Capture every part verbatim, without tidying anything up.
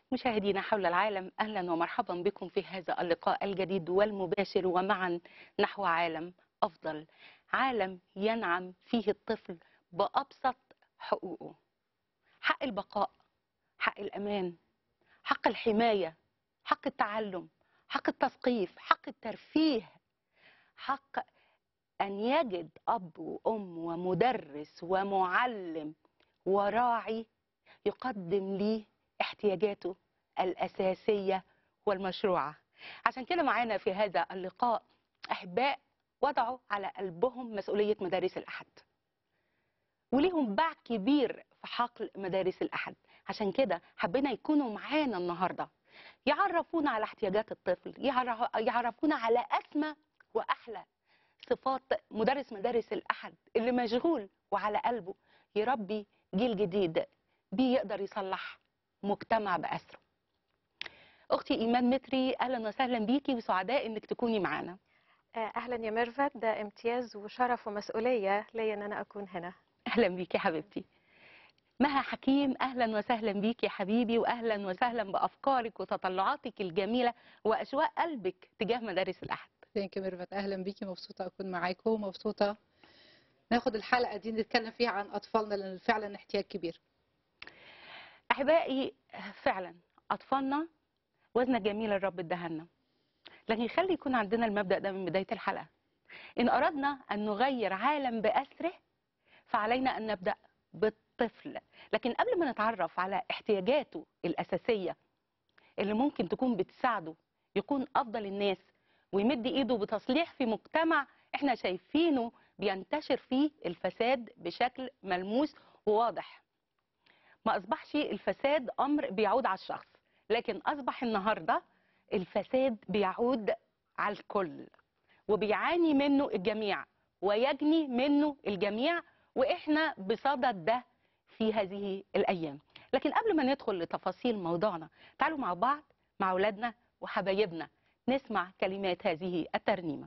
مشاهدينا حول العالم، أهلا ومرحبا بكم في هذا اللقاء الجديد والمباشر، ومعا نحو عالم أفضل، عالم ينعم فيه الطفل بأبسط حقوقه: حق البقاء، حق الأمان، حق الحماية، حق التعلم، حق التثقيف، حق الترفيه، حق أن يجد أب وأم ومدرس ومعلم وراعي يقدم ليه احتياجاته الأساسية والمشروعة. عشان كده معانا في هذا اللقاء أحباء وضعوا على قلبهم مسؤولية مدارس الأحد، وليهم باع كبير في حقل مدارس الأحد. عشان كده حبينا يكونوا معانا النهاردة يعرفونا على احتياجات الطفل، يعرفونا على أسمى وأحلى صفات مدرس مدارس الأحد اللي مشغول وعلى قلبه يربي جيل جديد بيه يقدر يصلح مجتمع بأسره. أختي إيمان متري، أهلا وسهلا بيكي وسعداء إنك تكوني معانا. أهلا يا ميرفت، ده امتياز وشرف ومسؤولية ليا إن أنا أكون هنا. أهلا بيكي يا حبيبتي. مها حكيم، أهلا وسهلا بيكي يا حبيبي، وأهلا وسهلا بأفكارك وتطلعاتك الجميلة وأشواق قلبك تجاه مدارس الأحد. ثانك يو ميرفت، أهلا بيكي، مبسوطة أكون معاكم ومبسوطة ناخد الحلقة دي نتكلم فيها عن أطفالنا لأن فعلا احتياج كبير. أحبائي، فعلا أطفالنا وزنة جميلة الرب اداها، لكن يخلي يكون عندنا المبدأ ده من بداية الحلقة: إن أردنا أن نغير عالم بأسره فعلينا أن نبدأ بالطفل. لكن قبل ما نتعرف على احتياجاته الأساسية اللي ممكن تكون بتساعده يكون أفضل الناس ويمد إيده بتصليح في مجتمع إحنا شايفينه بينتشر فيه الفساد بشكل ملموس وواضح. ما أصبحش الفساد أمر بيعود على الشخص، لكن أصبح النهاردة الفساد بيعود على الكل وبيعاني منه الجميع ويجني منه الجميع، وإحنا بصدد ده في هذه الأيام. لكن قبل ما ندخل لتفاصيل موضوعنا، تعالوا مع بعض مع أولادنا وحبايبنا نسمع كلمات هذه الترنيمة.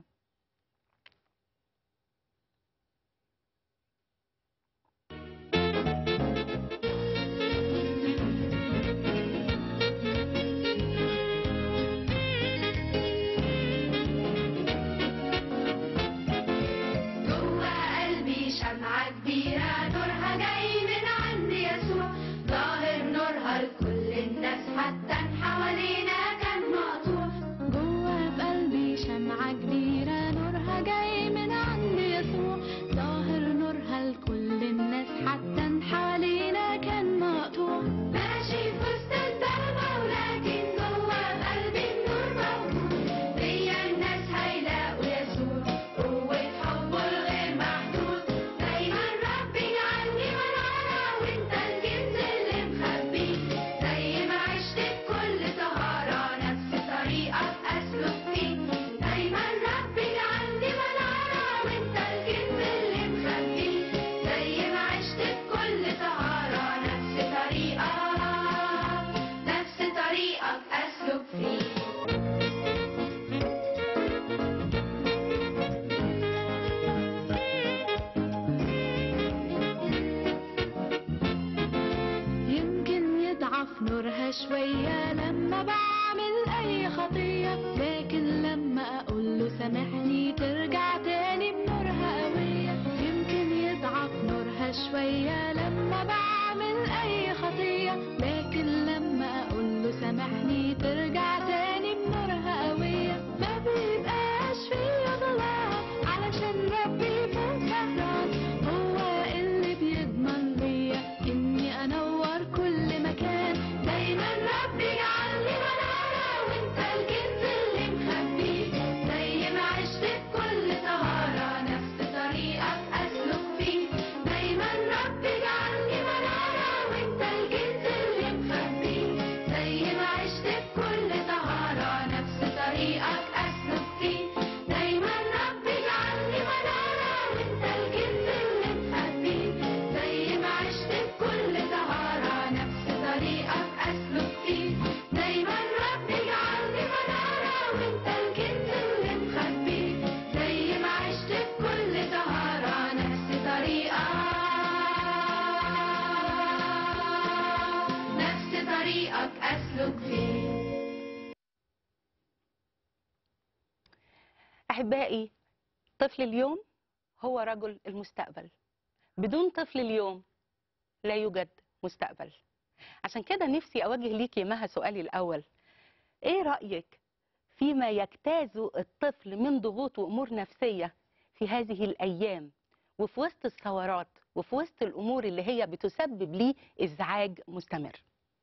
شوية لما بعمل أي خطية، لكن لما أقول له سامحني ترجع تاني بنورها قوية. يمكن يضعف نورها شوية لما بعمل أي خطية، لكن لما أقول له سامحني ترجع تاني بنورها قوية. ما بيبقاش فيا ظلام علشان ربي فوق سهران، هو اللي بيضمن ليا إني أنور كل مكان. دايما ربي يجعلني منارة وانت الكنز اللي مخبيه، زي ما عشت بكل طهارة نفس طريقك أسلك فيه. دايما ربي احبائي، طفل اليوم هو رجل المستقبل. بدون طفل اليوم لا يوجد مستقبل. عشان كده نفسي اوجه ليك يا مها سؤالي الاول: ايه رايك فيما يجتازه الطفل من ضغوط وامور نفسيه في هذه الايام، وفي وسط الثورات، وفي وسط الامور اللي هي بتسبب ليه ازعاج مستمر؟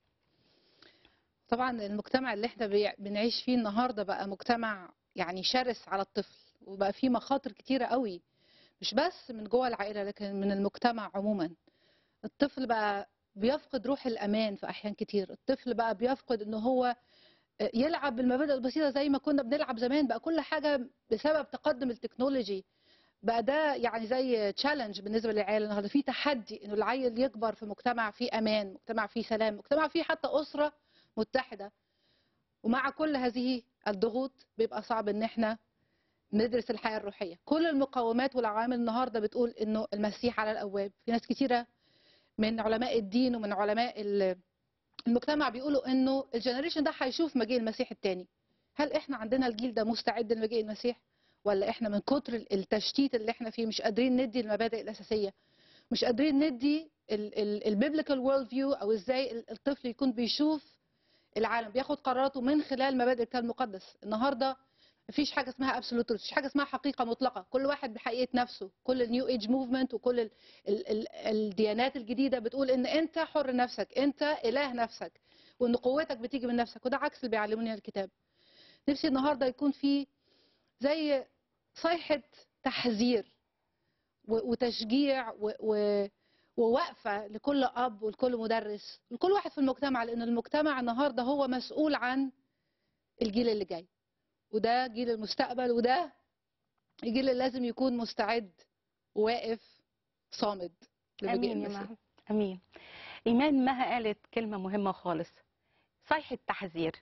طبعا المجتمع اللي احنا بي- بنعيش فيه النهارده بقى مجتمع يعني شرس على الطفل، وبقى فيه مخاطر كتيره قوي، مش بس من جوه العائله لكن من المجتمع عموما. الطفل بقى بيفقد روح الامان في احيان كتير، الطفل بقى بيفقد ان هو يلعب بالمبادئ البسيطه زي ما كنا بنلعب زمان. بقى كل حاجه بسبب تقدم التكنولوجي بقى ده يعني زي تشالنج بالنسبه للعيال النهارده، في تحدي انه العيل يكبر في مجتمع فيه امان، مجتمع فيه سلام، مجتمع فيه حتى اسره متحده. ومع كل هذه الضغوط بيبقى صعب ان احنا ندرس الحياه الروحيه. كل المقومات والعوامل النهارده بتقول انه المسيح على الابواب. في ناس كتيره من علماء الدين ومن علماء ال- المجتمع بيقولوا انه الجنريشن ده هيشوف مجيء المسيح الثاني. هل احنا عندنا الجيل ده مستعد لمجيء المسيح، ولا احنا من كتر التشتيت اللي احنا فيه مش قادرين ندي المبادئ الاساسيه، مش قادرين ندي البيبليكال وورلد فيو، او ازاي الطفل يكون بيشوف العالم، بياخد قراراته من خلال مبادئ الكتاب المقدس. النهارده مفيش حاجه اسمها ابسولوت، مفيش حاجه اسمها حقيقه مطلقه، كل واحد بحقيقه نفسه. كل النيو ايج موفمنت وكل ال ال ال الديانات الجديده بتقول ان انت حر نفسك، انت اله نفسك، وان قوتك بتيجي من نفسك، وده عكس اللي بيعلموني الكتاب. نفسي النهارده يكون في زي صيحه تحذير و- وتشجيع و- و- ووقفه لكل اب ولكل مدرس لكل واحد في المجتمع، لان المجتمع النهارده هو مسؤول عن الجيل اللي جاي، وده جيل المستقبل، وده الجيل اللي لازم يكون مستعد وواقف صامد لمجيء امين يا المسيح. مها، امين. ايمان مها قالت كلمه مهمه خالص: صيحه تحذير،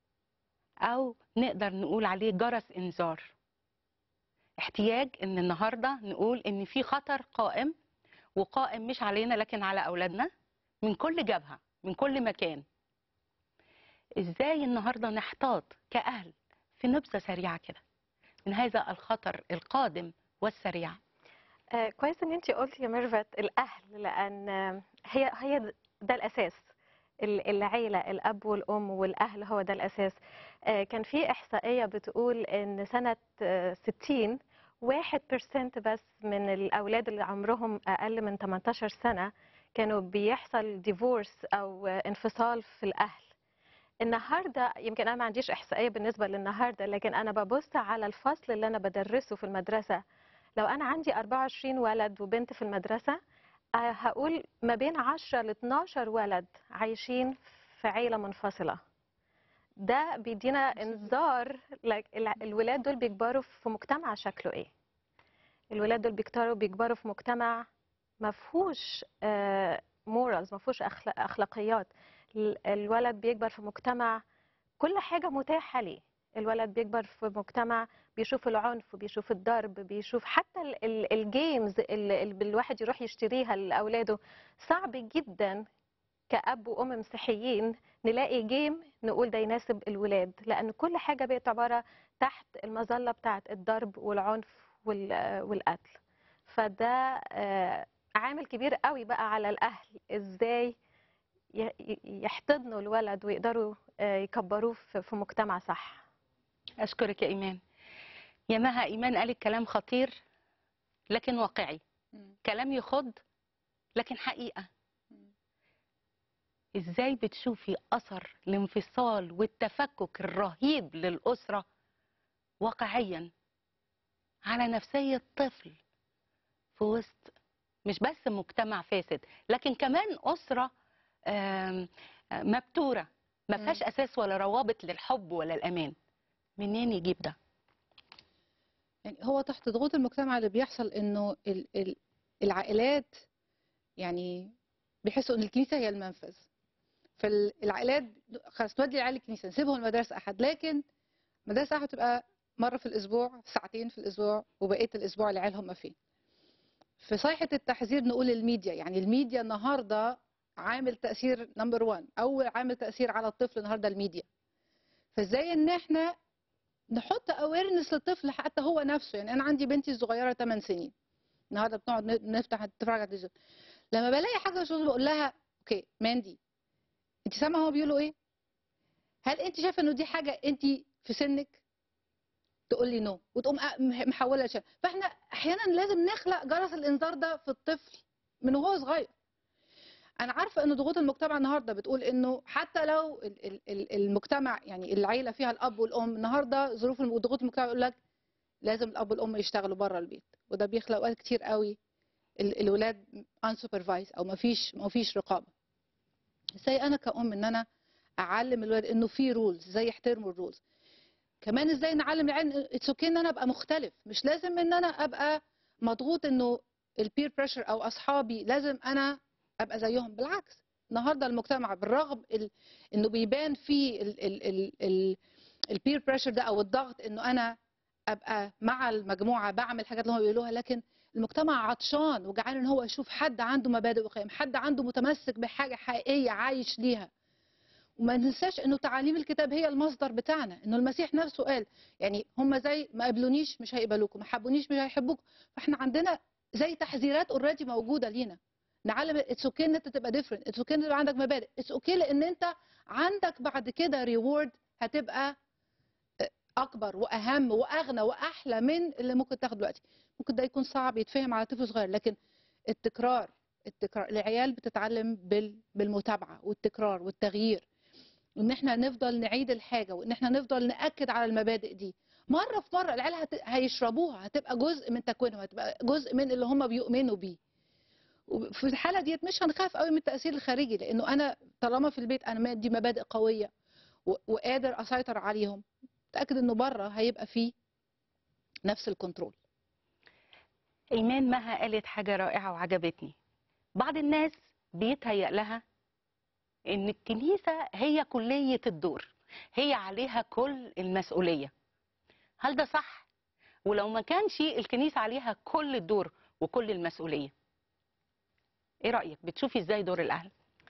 او نقدر نقول عليه جرس انذار. احتياج ان النهارده نقول ان في خطر قائم، وقائم مش علينا لكن على اولادنا من كل جبهه، من كل مكان. ازاي النهارده نحتاط كاهل في نبذه سريعه كده من هذا الخطر القادم والسريع؟ آه، كويس ان انت قلتي يا ميرفت الاهل، لان آه، هي هي ده الاساس. ال- العيله، الاب والام والاهل هو ده الاساس. آه، كان في احصائيه بتقول ان سنه آه، ستين واحد بالمية بس من الاولاد اللي عمرهم اقل من تمنتاشر سنه كانوا بيحصل ديفورس او آه، انفصال في الاهل. النهارده يمكن انا ما عنديش احصائيه بالنسبه للنهارده، لكن انا ببص على الفصل اللي انا بدرسه في المدرسه. لو انا عندي أربعة وعشرين ولد وبنت في المدرسه، آه، هقول ما بين عشرة ل اتناشر ولد عايشين في عيله منفصله. ده بيدينا انذار لك- ال- الولاد دول بيكبروا في مجتمع شكله ايه. الولاد دول بيكبروا بيكبروا في مجتمع ما فيهوش مورالز، ما فيهوش أخلا- اخلاقيات. ال- الولد بيكبر في مجتمع كل حاجة متاحة ليه. الولد بيكبر في مجتمع بيشوف العنف وبيشوف الضرب، بيشوف حتى ال- ال- الجيمز اللي اللي الواحد يروح يشتريها لأولاده. صعب جدا كأب وأم مسيحيين نلاقي جيم نقول ده يناسب الولاد، لأن كل حاجة بقت عبارة تحت المظلة بتاعت الضرب والعنف وال- والقتل. فده آه، عامل كبير قوي بقى على الأهل، إزاي ي- ي- يحتضنوا الولد ويقدروا آه، يكبروه في في مجتمع صح. اشكرك يا ايمان. يا مها، ايمان قالت كلام خطير لكن واقعي، مم. كلام يخض لكن حقيقه. ازاي بتشوفي اثر الانفصال والتفكك الرهيب للاسره واقعيا على نفسيه طفل في وسط مش بس مجتمع فاسد، لكن كمان اسره آم، آم، مبتوره ما مم. فيهاش اساس ولا روابط للحب ولا الامان؟ منين يجيب ده؟ يعني هو تحت ضغوط المجتمع اللي بيحصل انه ال- ال- العائلات يعني بيحسوا ان الكنيسه هي المنفذ. فالعائلات خلاص نودي العيال الكنيسه، نسيبهم المدرسه احد، لكن المدرسه احد تبقى مره في الاسبوع، ساعتين في الاسبوع، وبقيه الاسبوع العيال هم فين. في صيحه التحذير نقول الميديا، يعني الميديا النهارده عامل تاثير نمبر واحد، اول عامل تاثير على الطفل النهارده الميديا. فازاي ان احنا نحط اويرنس للطفل حتى هو نفسه. يعني انا عندي بنتي الصغيره ثمان سنين النهارده بنقعد نفتح نتفرج على التلفزيون، لما بلاقي حاجه شغل بقول لها اوكي ماندي انت سامعه هو بيقولوا ايه؟ هل انت شايفه انه دي حاجه انت في سنك؟ تقول لي نو وتقوم محوله لشيء. فاحنا احيانا لازم نخلق جرس الانذار ده في الطفل من وهو صغير. انا عارفه ان ضغوط المجتمع النهارده بتقول انه حتى لو المجتمع يعني العيله فيها الاب والام، النهارده ظروف ضغوط المجتمع يقول لك لازم الاب والام يشتغلوا بره البيت، وده بيخلق اوقات كتير قوي الولاد unsupervised او ما فيش ما فيش رقابه. ازاي انا كأم ان انا اعلم الولاد انه في رولز، ازاي يحترموا الرولز. كمان ازاي نعلم العيال اتس اوكي ان انا ابقى مختلف، مش لازم ان انا ابقى مضغوط انه البير بريشر او اصحابي لازم انا ابقى زيهم. بالعكس النهارده المجتمع بالرغم ال... انه بيبان فيه البير بريشر ده او الضغط انه انا ابقى مع المجموعه بعمل الحاجات اللي هم بيقولوها، لكن المجتمع عطشان وجعان ان هو يشوف حد عنده مبادئ وقيم، حد عنده متمسك بحاجه حقيقيه عايش ليها. وما ننساش انه تعاليم الكتاب هي المصدر بتاعنا، انه المسيح نفسه قال يعني هم زي ما قبلونيش مش هيقبلوكم، ما حبونيش مش هيحبوكم. فاحنا عندنا زي تحذيرات اوريدي موجوده لينا. نعلم اتس اوكي ان انت تبقى ديفرنت، اتس اوكي ان يبقى عندك مبادئ، اتس اوكي لان انت عندك بعد كده ريورد هتبقى اكبر واهم واغنى واحلى من اللي ممكن تاخده دلوقتي. ممكن ده يكون صعب يتفهم على طفل صغير، لكن التكرار التكرار العيال بتتعلم بالمتابعه والتكرار والتغيير، وان احنا نفضل نعيد الحاجه وان احنا نفضل ناكد على المبادئ دي مره في مره. العيال هت... هيشربوها، هتبقى جزء من تكوينهم، هتبقى جزء من اللي هم بيؤمنوا بيه. وفي الحاله ديت مش هنخاف قوي من التاثير الخارجي، لانه انا طالما في البيت انا دي مبادئ قويه و... وقادر اسيطر عليهم، متاكد انه بره هيبقى فيه نفس الكنترول. ايمان مها قالت حاجه رائعه وعجبتني. بعض الناس بيتهيأ لها ان الكنيسه هي كليه الدور، هي عليها كل المسؤوليه. هل ده صح؟ ولو ما كانش الكنيسه عليها كل الدور وكل المسؤوليه، ايه رايك؟ بتشوفي ازاي دور الاهل؟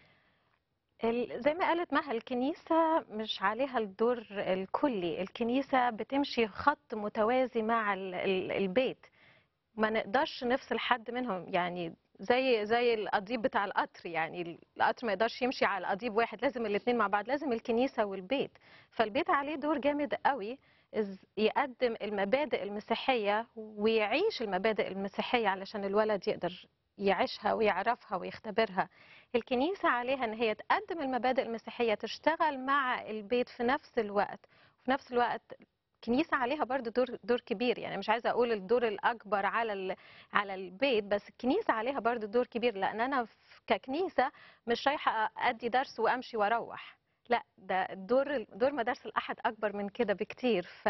زي ما قالت مها، الكنيسة مش عليها الدور الكلي، الكنيسة بتمشي خط متوازي مع البيت، ما نقدرش نفصل حد منهم. يعني زي زي القضيب بتاع القطر، يعني القطر ما يقدرش يمشي على قضيب واحد، لازم الاثنين مع بعض، لازم الكنيسة والبيت. فالبيت عليه دور جامد قوي، يقدم المبادئ المسيحية ويعيش المبادئ المسيحية علشان الولد يقدر يعيشها ويعرفها ويختبرها. الكنيسة عليها ان هي تقدم المبادئ المسيحية، تشتغل مع البيت في نفس الوقت. وفي نفس الوقت الكنيسة عليها برضو دور دور كبير، يعني مش عايزة أقول الدور الأكبر على على البيت، بس الكنيسة عليها برضو دور كبير. لأن أنا ككنيسة مش رايحة أدي درس وأمشي وأروح، لا، ده الدور دور مدارس الأحد أكبر من كده بكتير. ف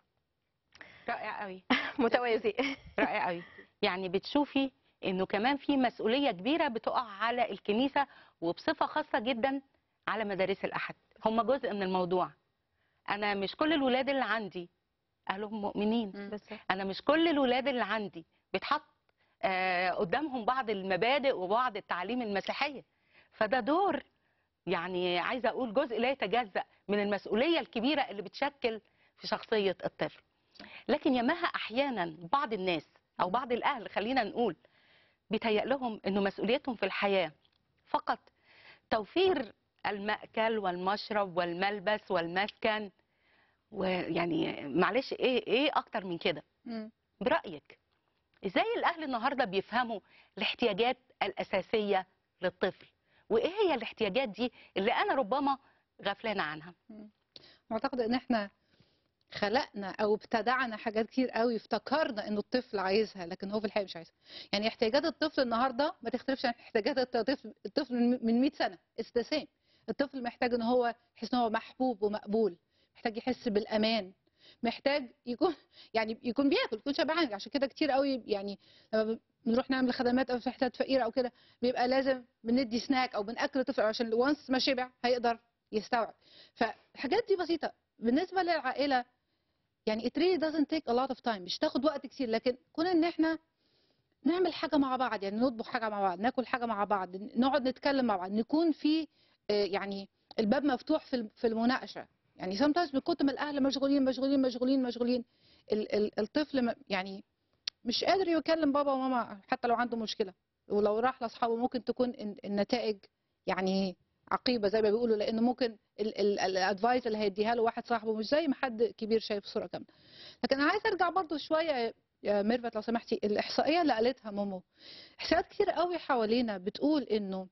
رائع قوي. متوازي. رائع قوي. يعني بتشوفي إنه كمان في مسؤولية كبيرة بتقع على الكنيسة، وبصفة خاصة جدا على مدارس الأحد. هم جزء من الموضوع. أنا مش كل الولاد اللي عندي أهلهم مؤمنين، أنا مش كل الولاد اللي عندي بيتحط آه قدامهم بعض المبادئ وبعض التعليم المسيحية. فده دور، يعني عايزة أقول جزء لا يتجزأ من المسؤولية الكبيرة اللي بتشكل في شخصية الطفل. لكن يا مها أحيانا بعض الناس أو بعض الأهل خلينا نقول بيتهيأ لهم إنه مسؤوليتهم في الحياة فقط توفير المأكل والمشرب والملبس والمسكن، ويعني معلش ايه ايه اكتر من كده؟ برأيك ازاي الاهل النهارده بيفهموا الاحتياجات الاساسيه للطفل، وايه هي الاحتياجات دي اللي انا ربما غفلانه عنها؟ اعتقد ان احنا خلقنا او ابتدعنا حاجات كتير قوي افتكرنا انه الطفل عايزها، لكن هو في الحقيقه مش عايزها. يعني احتياجات الطفل النهارده ما تختلفش عن احتياجات الطفل الطفل من مئة سنه. استسام. الطفل محتاج ان هو يحس ان هو محبوب ومقبول، محتاج يحس بالامان، محتاج يكون يعني يكون بياكل، يكون شبعان. عشان كده كتير قوي يعني لما بنروح نعمل خدمات او في حتت فقيره او كده بيبقى لازم بندي سناك او بناكل الطفل عشان وانس ما شبع هيقدر يستوعب. فالحاجات دي بسيطه بالنسبه للعائله، يعني it really doesn't take a lot of time، مش تاخد وقت كتير، لكن كون ان احنا نعمل حاجه مع بعض، يعني نطبخ حاجه مع بعض، ناكل حاجه مع بعض، نقعد نتكلم مع بعض، نكون في يعني الباب مفتوح في في المناقشه. يعني sometimes من كتر ما الاهل مشغولين مشغولين مشغولين مشغولين ال ال الطفل م- يعني مش قادر يكلم بابا وماما حتى لو عنده مشكله، ولو راح لاصحابه ممكن تكون الن- النتائج يعني عقيبه زي ما بيقولوا، لان ممكن الادفايس اللي هيديها له واحد صاحبه مش زي ما حد كبير شايف الصوره كامله. لكن انا عايزه ارجع برضو شويه يا ميرفت لو سمحتي، الاحصائيه اللي قالتها مومو، احصائيات كتير قوي حوالينا بتقول انه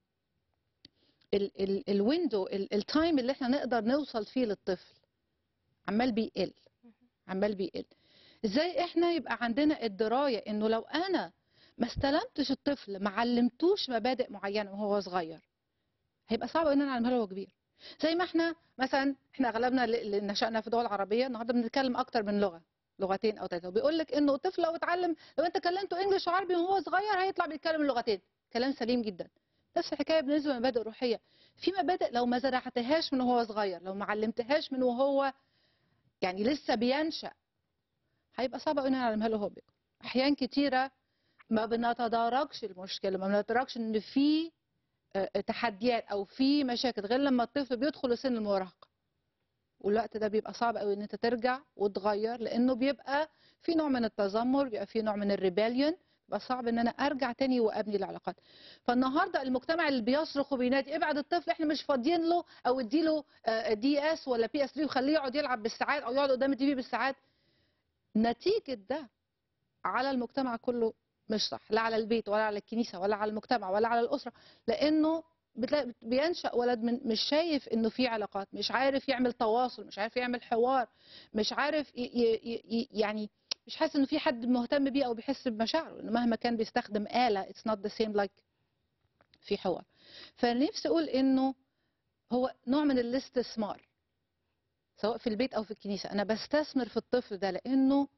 الويندو التايم اللي احنا نقدر نوصل فيه للطفل عمال بيقل عمال بيقل. ازاي احنا يبقى عندنا الدرايه انه لو انا ما استلمتش الطفل ما علمتوش مبادئ معينه وهو صغير هيبقى صعب ان انا اعلمها له وهو كبير. زي ما احنا مثلا احنا اغلبنا اللي نشأنا في دول عربيه النهارده بنتكلم اكتر من لغه، لغتين او ثلاثه، وبيقول لك انه الطفل لو اتعلم لو انت كلمته انجلش وعربي وهو صغير هيطلع بيتكلم اللغتين. كلام سليم جدا. نفس الحكايه بالنسبه لمبادئ روحيه. في مبادئ لو ما زرعتهاش من وهو صغير، لو ما علمتهاش من وهو يعني لسه بينشأ، هيبقى صعب قوي ان انا اعلمها له وهو بيكبر. احيان كتيره ما بنتداركش المشكله، ما بنتداركش ان في آه، تحديات او في مشاكل غير لما الطفل بيدخل لسن المراهقه. والوقت ده بيبقى صعب قوي ان انت ترجع وتغير، لانه بيبقى في نوع من التذمر، بيبقى في نوع من الريباليون، بيبقى صعب ان انا ارجع تاني وابني العلاقات. فالنهارده المجتمع اللي بيصرخ وبينادي ابعد الطفل احنا مش فاضيين له، او اديله دي اس ولا بي اس ثلاثة وخليه يقعد يلعب بالساعات او يقعد قدام التي في بالساعات، نتيجه ده على المجتمع كله مش صح، لا على البيت ولا على الكنيسه ولا على المجتمع ولا على الاسره. لانه بتلاقي بينشأ ولد من مش شايف انه في علاقات، مش عارف يعمل تواصل، مش عارف يعمل حوار، مش عارف ي ي ي يعني مش حاسس انه في حد مهتم بيه او بيحس بمشاعره، لانه مهما كان بيستخدم آلة it's not the same like في حوار. فنفسي اقول انه هو نوع من الاستثمار سواء في البيت او في الكنيسه. انا بستثمر في الطفل ده لانه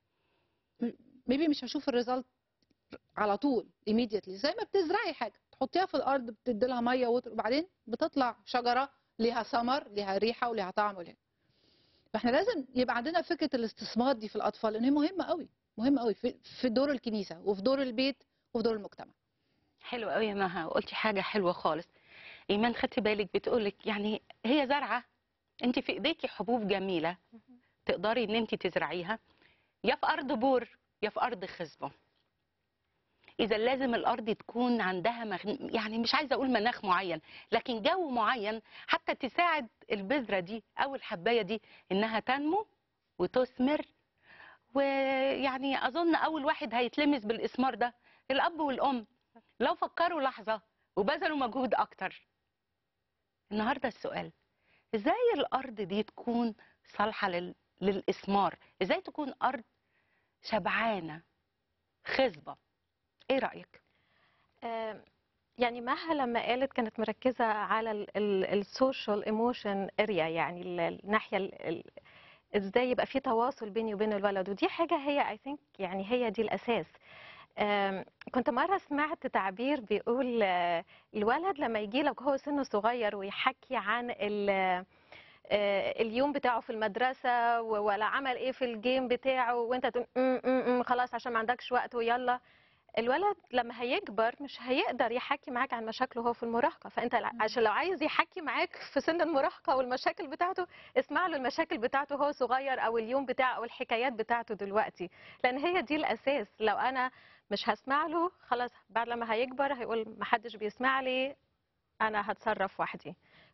ميبي مش هشوف الريزلت على طول immediately، زي ما بتزرعي حاجه تحطيها في الارض بتدي لها ميه وبعدين بتطلع شجره ليها ثمر ليها ريحه وليها طعم وليها. فاحنا لازم يبقى عندنا فكره الاستثمار دي في الاطفال، لان هي مهمه قوي مهمه قوي في في دور الكنيسه وفي دور البيت وفي دور المجتمع. حلو قوي يا مها، قلتي حاجه حلوه خالص. ايمان خدتي بالك بتقولك يعني هي زرعه، انت في ايديكي حبوب جميله تقدري ان انت تزرعيها يا في ارض بور يا في ارض خصبه. اذا لازم الارض تكون عندها مغ... يعني مش عايزه اقول مناخ معين، لكن جو معين حتى تساعد البذره دي او الحبايه دي انها تنمو وتثمر. ويعني اظن اول واحد هيتلمس بالاسمار ده الاب والام لو فكروا لحظه وبذلوا مجهود اكتر. النهارده السؤال، ازاي الارض دي تكون صالحه لل... للاسمار؟ ازاي تكون ارض شبعانه خصبه؟ ايه رايك؟ آم، يعني مها لما قالت كانت مركزة على السوشيال ايموشن اريا، يعني ال- الناحية ال- ال- ازاي يبقى في تواصل بيني وبين الولد، ودي حاجة هي اي ثينك يعني هي دي الاساس. آم، كنت مرة سمعت تعبير بيقول آه، الولد لما يجي لك هو سنه صغير ويحكي عن ال- آه، اليوم بتاعه في المدرسة و- ولا عمل ايه في الجيم بتاعه، وانت تقول "أم، أم، أم، خلاص عشان ما عندكش وقت ويلا". الولد لما هيكبر مش هيقدر يحكي معاك عن مشاكله وهو في المراهقة. فانت لا- عشان لو عايز يحكي معاك في سن المراهقة والمشاكل بتاعته، اسمع له المشاكل بتاعته وهو صغير، او اليوم بتاعه او الحكايات بتاعته دلوقتي، لان هي دي الاساس. لو انا مش هسمع له خلاص بعد لما هيكبر هيقول محدش بيسمع لي، انا هتصرف وحدي.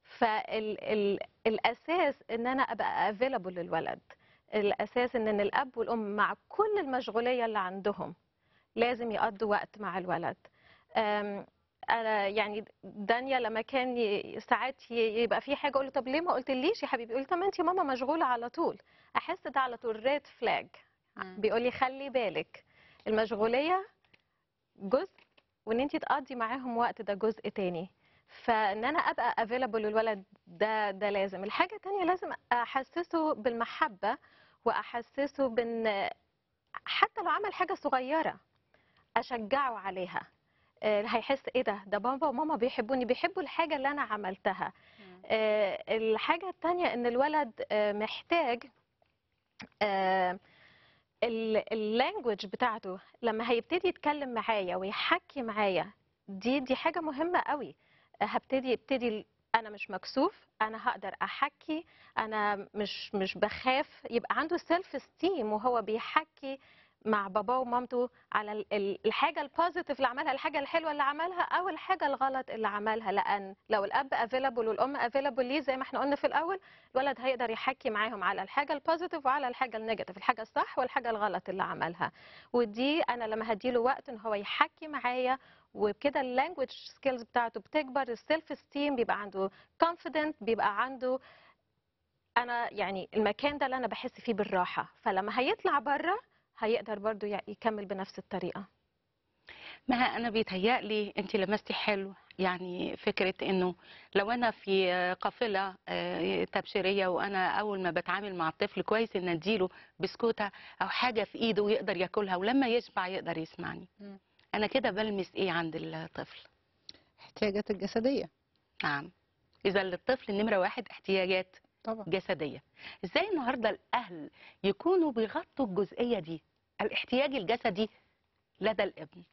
فالاساس ان انا ابقى available للولد، الاساس ان إن الاب والام مع كل المشغولية اللي عندهم لازم يقضوا وقت مع الولد. أم، انا يعني دانيا لما كان ي- ساعات ي- يبقى في حاجه اقول له طب ليه ما قلتليش يا حبيبي، يقول لي طب ما انت ماما مشغوله على طول. احس ده على طول ريد فلاج، بيقول لي خلي بالك المشغوليه جزء، وان انت تقضي معاهم وقت ده جزء تاني. فان انا ابقى افيلابل للولد ده ده لازم. الحاجه التانيه لازم احسسه بالمحبه، واحسسه بان حتى لو عمل حاجه صغيره اشجعه عليها. آه، هيحس ايه ده ده بابا وماما بيحبوني، بيحبوا الحاجه اللي انا عملتها. آه، الحاجه التانيه ان الولد آه، محتاج اللانجوج بتاعته لما هيبتدي يتكلم معايا ويحكي معايا، دي دي حاجه مهمه قوي. آه، هبتدي ابتدي انا انا مش مكسوف، انا هقدر احكي، انا مش مش بخاف. يبقى عنده سيلف استيم وهو بيحكي مع باباه ومامته على ال- ال- الحاجه البوزيتيف اللي عملها، الحاجه الحلوه اللي عملها، او الحاجه الغلط اللي عملها. لان لو الاب افيلابل والام افيلابل ليه زي ما احنا قلنا في الاول، الولد هيقدر يحكي معاهم على الحاجه البوزيتيف وعلى الحاجه النيجاتيف، الحاجه الصح والحاجه الغلط اللي عملها. ودي انا لما هديله وقت ان هو يحكي معايا، وبكده اللانجوج سكيلز بتاعته بتكبر، السيلف استيم بيبقى عنده كونفيدنت، بيبقى عنده انا يعني المكان ده اللي انا بحس فيه بالراحه. فلما هيطلع بره هيقدر برضو ي- يكمل بنفس الطريقه. ما انا بيتهيألي انت لمستي حلو، يعني فكره انه لو انا في قافله آه، تبشيريه وانا اول ما بتعامل مع الطفل كويس ان اديله بسكوته او حاجه في ايده ويقدر ياكلها، ولما يشبع يقدر يسمعني. مم. انا كده بلمس ايه عند الطفل؟ احتياجات الجسديه نعم. اذا للطفل نمره واحد احتياجات طبعا. جسديه. ازاي النهارده الاهل يكونوا بيغطوا الجزئيه دي، الاحتياج الجسدي لدى الابن؟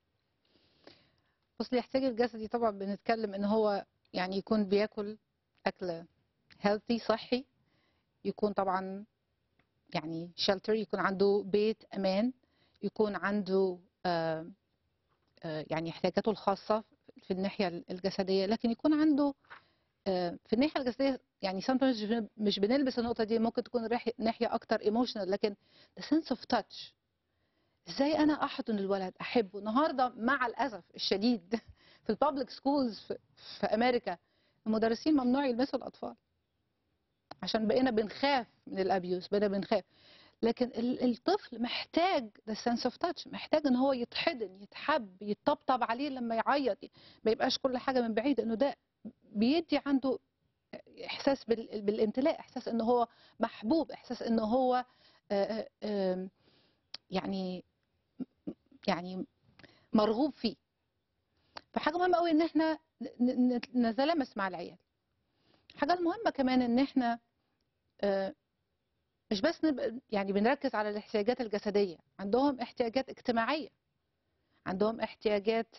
بص، الاحتياج الجسدي طبعا بنتكلم ان هو يعني يكون بياكل اكل هيلثي صحي، يكون طبعا يعني شلتر، يكون عنده بيت امان، يكون عنده آه، آه، يعني احتياجاته الخاصه في الناحيه الجسديه، لكن يكون عنده آه، في الناحيه الجسديه يعني sometimes مش بن- مش بنلبس النقطه دي، ممكن تكون ريح- ناحيه اكتر ايموشنال، لكن the sense of touch. ازاي انا احضن الولد، احبه؟ النهارده مع الاسف الشديد في البابليك سكولز في, في امريكا المدرسين ممنوع يلمسوا الاطفال عشان بقينا بنخاف من الابيوز، بقينا بنخاف. لكن ال- الطفل محتاج the sense of touch، محتاج ان هو يتحضن، يتحب، يتطبطب عليه لما يعيط، ما يبقاش كل حاجه من بعيد، انه ده بيدي عنده احساس بال- بالامتلاء، احساس ان هو محبوب، احساس ان هو آه، آه، يعني يعني مرغوب فيه. فحاجه مهمه قوي ان احنا ن- ن- نتلامس مع العيال. الحاجه المهمه كمان ان احنا آه، مش بس نبقى يعني بنركز على الاحتياجات الجسديه، عندهم احتياجات اجتماعيه، عندهم احتياجات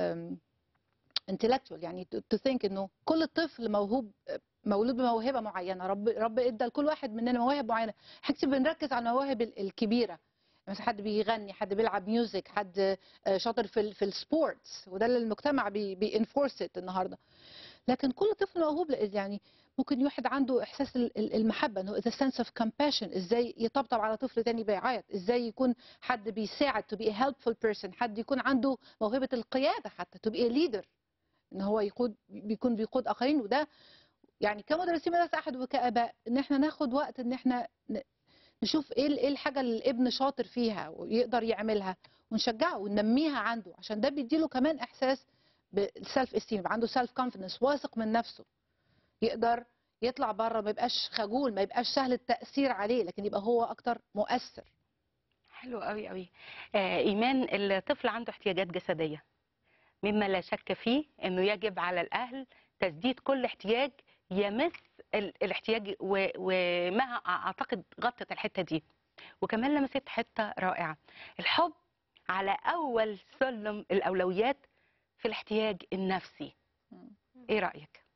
انتلكتوال، يعني تو ثينك انه كل طفل موهوب، مولود بموهبه معينه، رب رب ادى لكل واحد مننا مواهب معينه. احنا كتير بنركز على المواهب ال- الكبيره، مثلا حد بيغني، حد بيلعب ميوزك، حد آه، شاطر في ال- في السبورتس، وده اللي المجتمع بينفورس النهارده. لكن كل طفل موهوب، لأ- يعني ممكن واحد عنده احساس ال- ال- المحبه، انه the sense of compassion، ازاي يطبطب على طفل تاني بيعيط، ازاي يكون حد بيساعد to be a helpful person، حد يكون عنده موهبه القياده حتى to be a leader، ان هو يقود، بيكون بيقود اخرين. وده يعني كمدرسين مدرسه احد وكاباء ان احنا ناخد وقت ان احنا ن- نشوف ايه ال- ايه الحاجه اللي الابن شاطر فيها ويقدر يعملها، ونشجعه وننميها عنده، عشان ده بيديله كمان احساس بالسلف استيم، يبقى عنده سيلف كونفيدنس، واثق من نفسه، يقدر يطلع بره، ما يبقاش خجول، ما يبقاش سهل التاثير عليه، لكن يبقى هو اكتر مؤثر. حلو قوي قوي. آه ايمان، الطفل عنده احتياجات جسديه، مما لا شك فيه انه يجب على الاهل تسديد كل احتياج يمس ال- الاحتياج، و- وما اعتقد غطت الحته دي، وكمان لمست حته رائعه، الحب على اول سلم الاولويات في الاحتياج النفسي. ايه رايك؟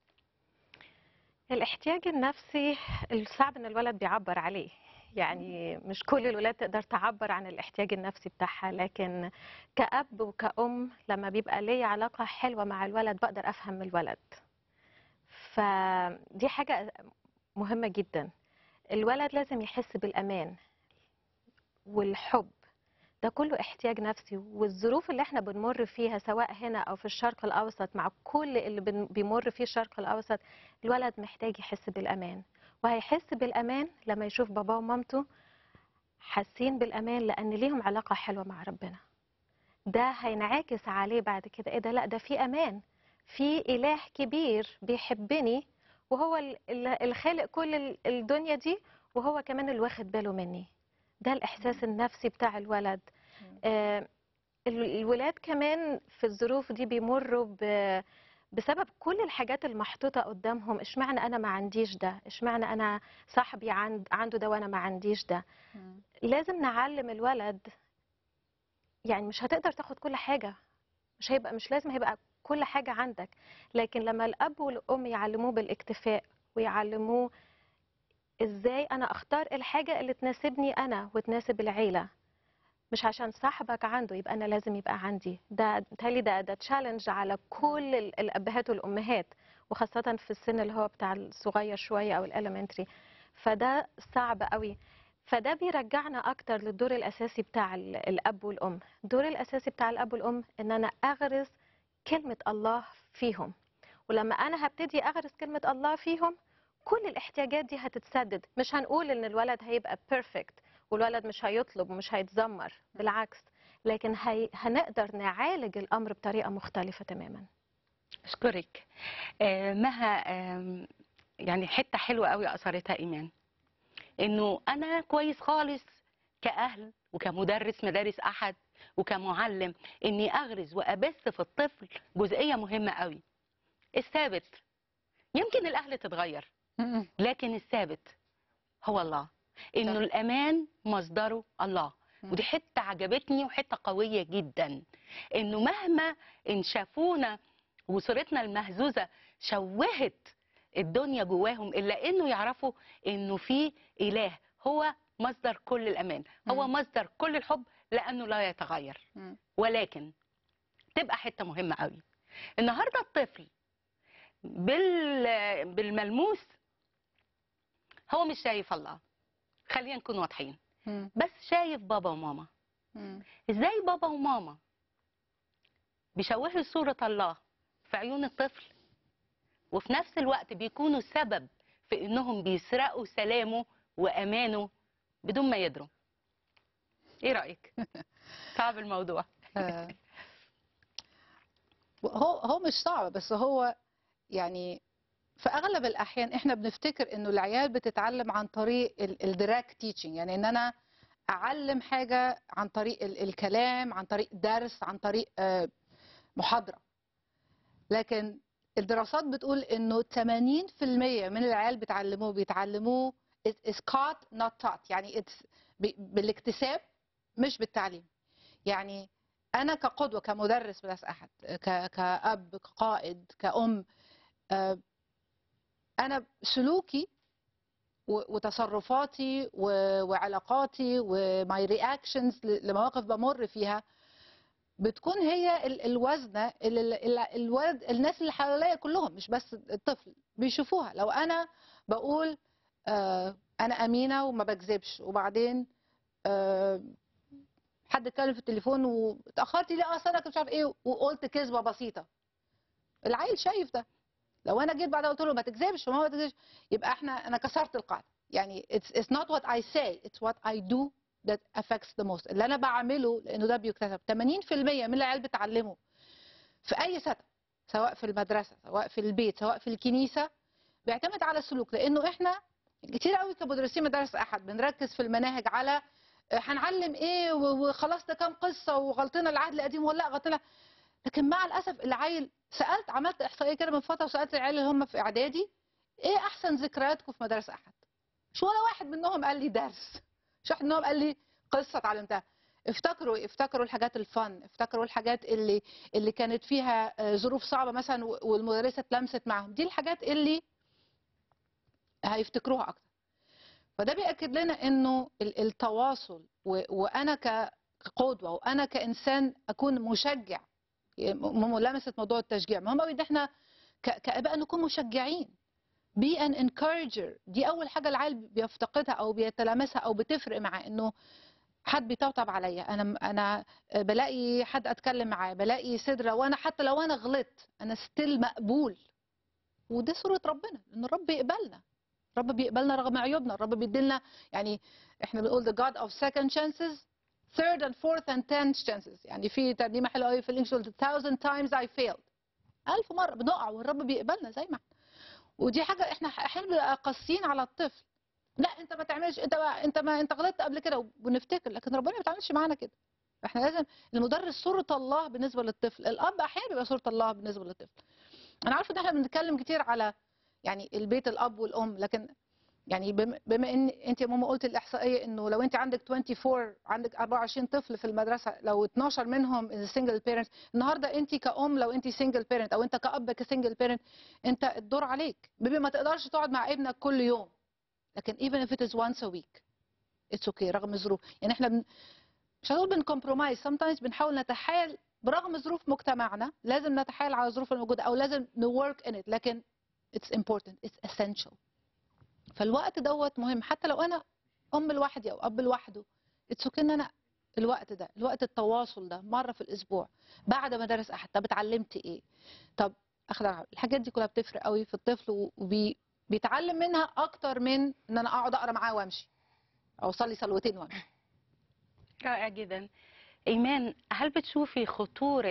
الاحتياج النفسي الصعب ان الولد بيعبر عليه، يعني مش كل الولاد تقدر تعبر عن الاحتياج النفسي بتاعها، لكن كأب وكأم لما بيبقى ليا علاقة حلوة مع الولد بقدر أفهم الولد. فدي حاجة مهمة جدا. الولد لازم يحس بالأمان والحب، ده كله احتياج نفسي. والظروف اللي احنا بنمر فيها سواء هنا او في الشرق الاوسط، مع كل اللي بن- بيمر فيه الشرق الاوسط، الولد محتاج يحس بالامان. وهيحس بالامان لما يشوف باباه ومامته حاسين بالامان، لان ليهم علاقة حلوة مع ربنا. ده هينعكس عليه بعد كده، ايه ده، لا ده في امان، في اله كبير بيحبني، وهو ال- ال- الخالق كل ال- الدنيا دي، وهو كمان اللي واخد باله مني. ده الاحساس النفسي بتاع الولد. آه، ال- الولاد كمان في الظروف دي بيمروا ب- بسبب كل الحاجات المحطوطة قدامهم. اشمعنى انا ما عنديش ده، اشمعنى انا صاحبي عند عنده ده وانا ما عنديش ده. لازم نعلم الولد، يعني مش هتقدر تاخد كل حاجة، مش هيبقى مش لازم هيبقى كل حاجة عندك. لكن لما الأب والأم يعلموه بالاكتفاء ويعلموه إزاي أنا أختار الحاجة اللي تناسبني أنا وتناسب العيلة، مش عشان صاحبك عنده يبقى أنا لازم يبقى عندي. ده بيتهيألي ده ده تشالنج على كل ال- الأبهات والأمهات، وخاصة في السن اللي هو بتاع الصغير شوية أو الإليمنتري. فده صعب قوي. فده بيرجعنا أكتر للدور الأساسي بتاع ال- الأب والأم. الدور الأساسي بتاع الأب والأم إن أنا أغرس كلمة الله فيهم. ولما أنا هبتدي أغرس كلمة الله فيهم، كل الاحتياجات دي هتتسدد. مش هنقول إن الولد هيبقى بيرفكت والولد مش هيطلب ومش هيتذمر، بالعكس، لكن هي... هنقدر نعالج الأمر بطريقة مختلفة تماما. اشكرك. آه، مها، آم، يعني حته حلوه قوي اثرتها ايمان، انه انا كويس خالص كاهل وكمدرس مدارس احد وكمعلم اني اغرز وابث في الطفل جزئيه مهمه قوي، الثابت. يمكن الاهل تتغير، م- لكن الثابت هو الله، انه صح. الامان مصدره الله. م. ودي حته عجبتني وحته قويه جدا، انه مهما ان شافونا وصورتنا المهزوزه شوهت الدنيا جواهم، الا انه يعرفوا انه في اله هو مصدر كل الامان، هو م. مصدر كل الحب، لانه لا يتغير. م. ولكن تبقى حته مهمه قوي النهارده، الطفل بال بالملموس هو مش شايف الله، خلينا نكون واضحين، م. بس شايف بابا وماما. م. ازاي بابا وماما بيشوهوا صورة الله في عيون الطفل، وفي نفس الوقت بيكونوا سبب في انهم بيسرقوا سلامه وامانه بدون ما يدروا. ايه رأيك؟ صعب الموضوع. آه، هو هو مش صعب، بس هو يعني في اغلب الاحيان احنا بنفتكر انه العيال بتتعلم عن طريق الديركت تيتشنج، يعني ان انا اعلم حاجه عن طريق ال- الكلام، عن طريق درس، عن طريق آه، محاضره. لكن الدراسات بتقول انه ثمانين في المية من العيال بيتعلموه بيتعلموه it is caught not taught، يعني it's ب- بالاكتساب مش بالتعليم. يعني انا كقدوه كمدرس بس احد، ك- كاب كقائد كأم، آه، انا سلوكي و- وتصرفاتي و- وعلاقاتي وماي رياكشنز لمواقف بمر فيها بتكون هي ال- الوزنه اللي ال- ال- الولد الناس اللي حواليا كلهم مش بس الطفل بيشوفوها. لو انا بقول آه، انا امينه وما بكذبش، وبعدين آه، حد اتكلم في التليفون واتاخرتي ليه، اصل انا كنت مش عارف ايه وقلت كذبه بسيطه، العيل شايف ده. لو انا جيت بعدها قلت له ما تكذبش وما تكذبش، يبقى احنا انا كسرت القاعده. يعني it's, it's not what I say, it's what I do that affects the most. اللي انا بعمله لانه ده بيكتسب. ثمانين في المية من العيال بتعلمه في اي سنه، سواء في المدرسه سواء في البيت سواء في الكنيسه، بيعتمد على السلوك. لانه احنا كتير قوي كمدرسين مدارس احد بنركز في المناهج على آه، هنعلم ايه و- وخلاص ده كام قصه وغلطنا العهد القديم ولا غلطنا. لكن مع الاسف العيل، سالت عملت احصائيه كده من فتره وسالت العيال اللي هم في اعدادي ايه احسن ذكرياتكم في مدارس احد؟ مش ولا واحد منهم قال لي درس، مش واحد منهم قال لي قصه اتعلمتها. افتكروا افتكروا الحاجات الفن، افتكروا الحاجات اللي اللي كانت فيها آه، ظروف صعبه مثلا و- والمدرسه اتلمست معاهم، دي الحاجات اللي هيفتكروها اكتر. فده بيأكد لنا انه ال- التواصل و- وانا ك- كقدوه وانا كانسان اكون مشجع. م- ملامسه موضوع التشجيع مهم قوي، ان احنا ك- كاباء نكون مشجعين. be an encourager، دي اول حاجه العيل بيفتقدها او بيتلامسها او بتفرق معاه، انه حد بيطبطب عليا، انا انا بلاقي حد اتكلم معاه، بلاقي صدره، وانا حتى لو انا غلطت انا ستيل مقبول. ودي صوره ربنا، ان الرب بيقبلنا، الرب بيقبلنا رغم عيوبنا، الرب بيديلنا. يعني احنا بنقول the God of second chances, third and fourth and tenth chances. يعني في ترنيمه حلوه قوي في الانجليزي بتقول thousand times I failed، ألف مرة بنقع والرب بيقبلنا زي ما احنا. ودي حاجة احنا احيانا بنبقى قاسيين على الطفل، لا انت ما تعملش، انت ما انت ما انت غلطت قبل كده وبنفتكر، لكن ربنا ما بيتعاملش معانا كده. احنا لازم المدرس صورة الله بالنسبة للطفل، الأب أحيانا بيبقى صورة الله بالنسبة للطفل. أنا عارفة إن احنا بنتكلم كتير على يعني البيت الأب والأم، لكن يعني بم- بما ان انت يا ماما قلت الاحصائيه انه لو انت عندك أربعة وعشرين عندك أربعة وعشرين طفل في المدرسه، لو اتناشر منهم سنجل بيرنت، النهارده انت كأم لو انت سنجل بيرنت او انت كأب كسنجل بيرنت، انت الدور عليك. بيبي ما تقدرش تقعد مع ابنك كل يوم، لكن even if it is once a week it's okay رغم الظروف. يعني احنا بن... مش هنقول بنكمبرومايز، sometimes بنحاول نتحايل برغم ظروف مجتمعنا، لازم نتحايل على الظروف الموجوده او لازم نورك in it، لكن it's important it's essential. فالوقت دوت مهم، حتى لو انا ام لوحدي او اب لوحده اتس اوكي ان انا الوقت ده، الوقت التواصل ده مره في الاسبوع بعد مدارس احد. طب اتعلمت ايه؟ طب اخد الحاجات دي كلها بتفرق قوي في الطفل، وبيتعلم منها اكتر من ان انا اقعد اقرا معاه وامشي او اصلي صلوتين وامشي. رائع جدا. ايمان، هل بتشوفي خطوره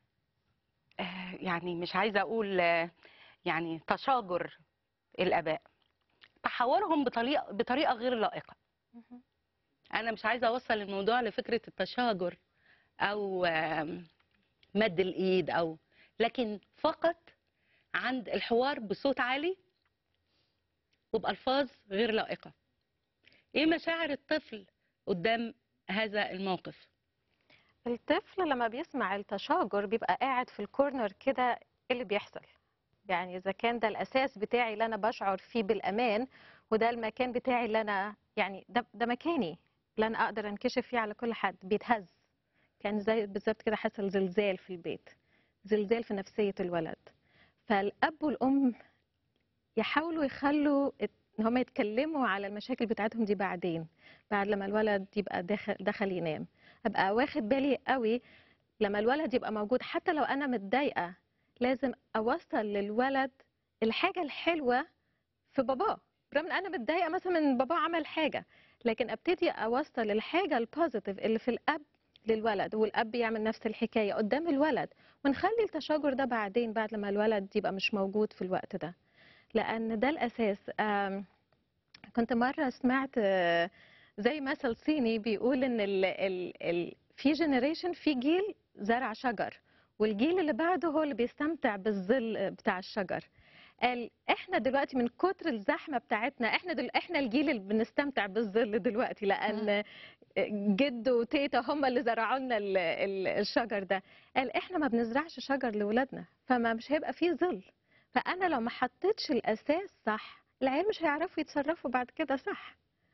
آه، يعني مش عايزه اقول آه، يعني تشاجر الاباء، تحاورهم بطريقه بطريقه غير لائقه؟ انا مش عايزه اوصل الموضوع لفكره التشاجر او آم، مد الايد، او لكن فقط عند الحوار بصوت عالي وبالفاظ غير لائقه. ايه مشاعر الطفل قدام هذا الموقف؟ الطفل لما بيسمع التشاجر بيبقى قاعد في الكورنر كده، إيه اللي بيحصل؟ يعني إذا كان ده الأساس بتاعي اللي أنا بشعر فيه بالأمان، وده المكان بتاعي اللي أنا يعني ده, ده مكاني اللي أنا أقدر أنكشف فيه على كل حد، بيتهز. كان زي بالظبط كده حصل زلزال في البيت، زلزال في نفسية الولد. فالأب والأم يحاولوا يخلوا إن هما يتكلموا على المشاكل بتاعتهم دي بعدين، بعد لما الولد يبقى داخل, دخل ينام. أبقى واخد بالي قوي لما الولد يبقى موجود، حتى لو أنا متضايقة لازم أوصل للولد الحاجة الحلوة في باباه، برغم ان انا متضايقه مثلا من باباه عمل حاجه، لكن ابتدي اوصل الحاجه البوزيتيف اللي في الاب للولد، والاب يعمل نفس الحكايه قدام الولد، ونخلي التشاجر ده بعدين بعد لما الولد يبقى مش موجود في الوقت ده، لان ده الاساس. آم، كنت مره سمعت آه، زي مثل صيني بيقول ان ال ال ال في جنريشن، في جيل زرع شجر، والجيل اللي بعده هو اللي بيستمتع بالظل بتاع الشجر. قال احنا دلوقتي من كتر الزحمه بتاعتنا، احنا دل... احنا الجيل اللي بنستمتع بالظل دلوقتي، لان جد وتيتا هم اللي زرعوا لنا ال... ال... الشجر ده. قال احنا ما بنزرعش شجر لاولادنا، فما مش هيبقى فيه ظل. فانا لو ما حطيتش الاساس صح، العيال مش هيعرفوا يتصرفوا بعد كده صح.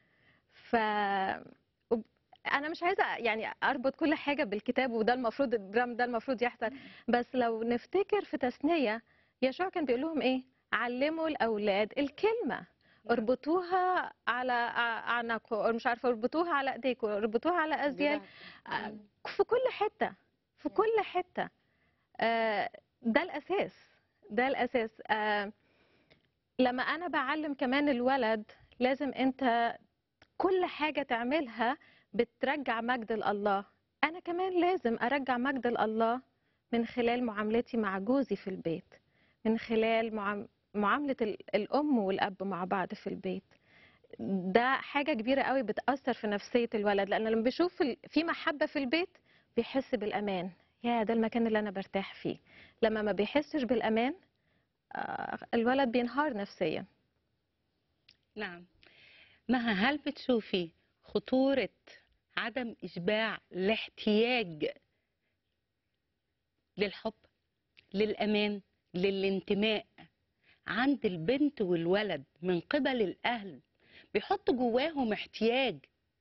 ف وب- انا مش عايزه يعني اربط كل حاجه بالكتاب، وده المفروض الدرام ده المفروض يحصل، بس لو نفتكر في تثنيه يشوع كان بيقول لهم ايه؟ علموا الاولاد الكلمه، اربطوها على ع- اعناقكم، مش عارفه اربطوها على ايديكم، اربطوها على ازيال، آه، في كل حته، في كل حته. آه، ده الاساس، ده الاساس. آه، لما انا بعلم كمان الولد، لازم انت كل حاجة تعملها بترجع مجد لله. أنا كمان لازم أرجع مجد لله من خلال معاملتي مع جوزي في البيت، من خلال معام- معاملة ال- الأم والأب مع بعض في البيت. ده حاجة كبيرة قوي بتأثر في نفسية الولد، لأنه لما بيشوف ال- في محبة في البيت بيحس بالأمان. يا ده المكان اللي أنا برتاح فيه. لما ما بيحسش بالأمان، آه، الولد بينهار نفسيا. نعم. مها، هل بتشوفي خطورة عدم إشباع الاحتياج للحب، للأمان، للانتماء عند البنت والولد من قبل الأهل؟ بيحطوا جواهم احتياج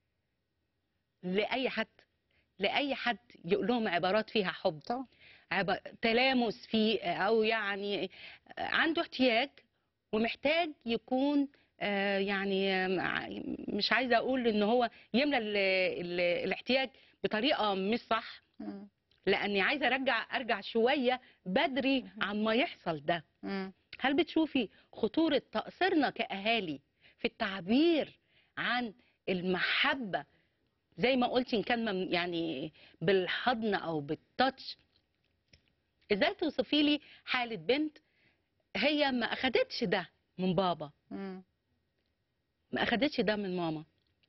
لأي حد، لأي حد يقول لهم عبارات فيها حب، طبعا. عب... تلامس فيه، أو يعني عنده احتياج ومحتاج يكون آه، يعني آه، مش عايزه اقول ان هو يملى ال ال الاحتياج بطريقه مش صح، مم. لاني عايزه ارجع ارجع شويه بدري عن ما يحصل ده. مم. هل بتشوفي خطوره تقصيرنا كاهالي في التعبير عن المحبه، زي ما قلتي ان كان مم- يعني بالحضن او بالتاتش؟ ازاي توصفي لي حاله بنت هي ما اخدتش ده من بابا، مم. ما اخدتش ده من ماما؟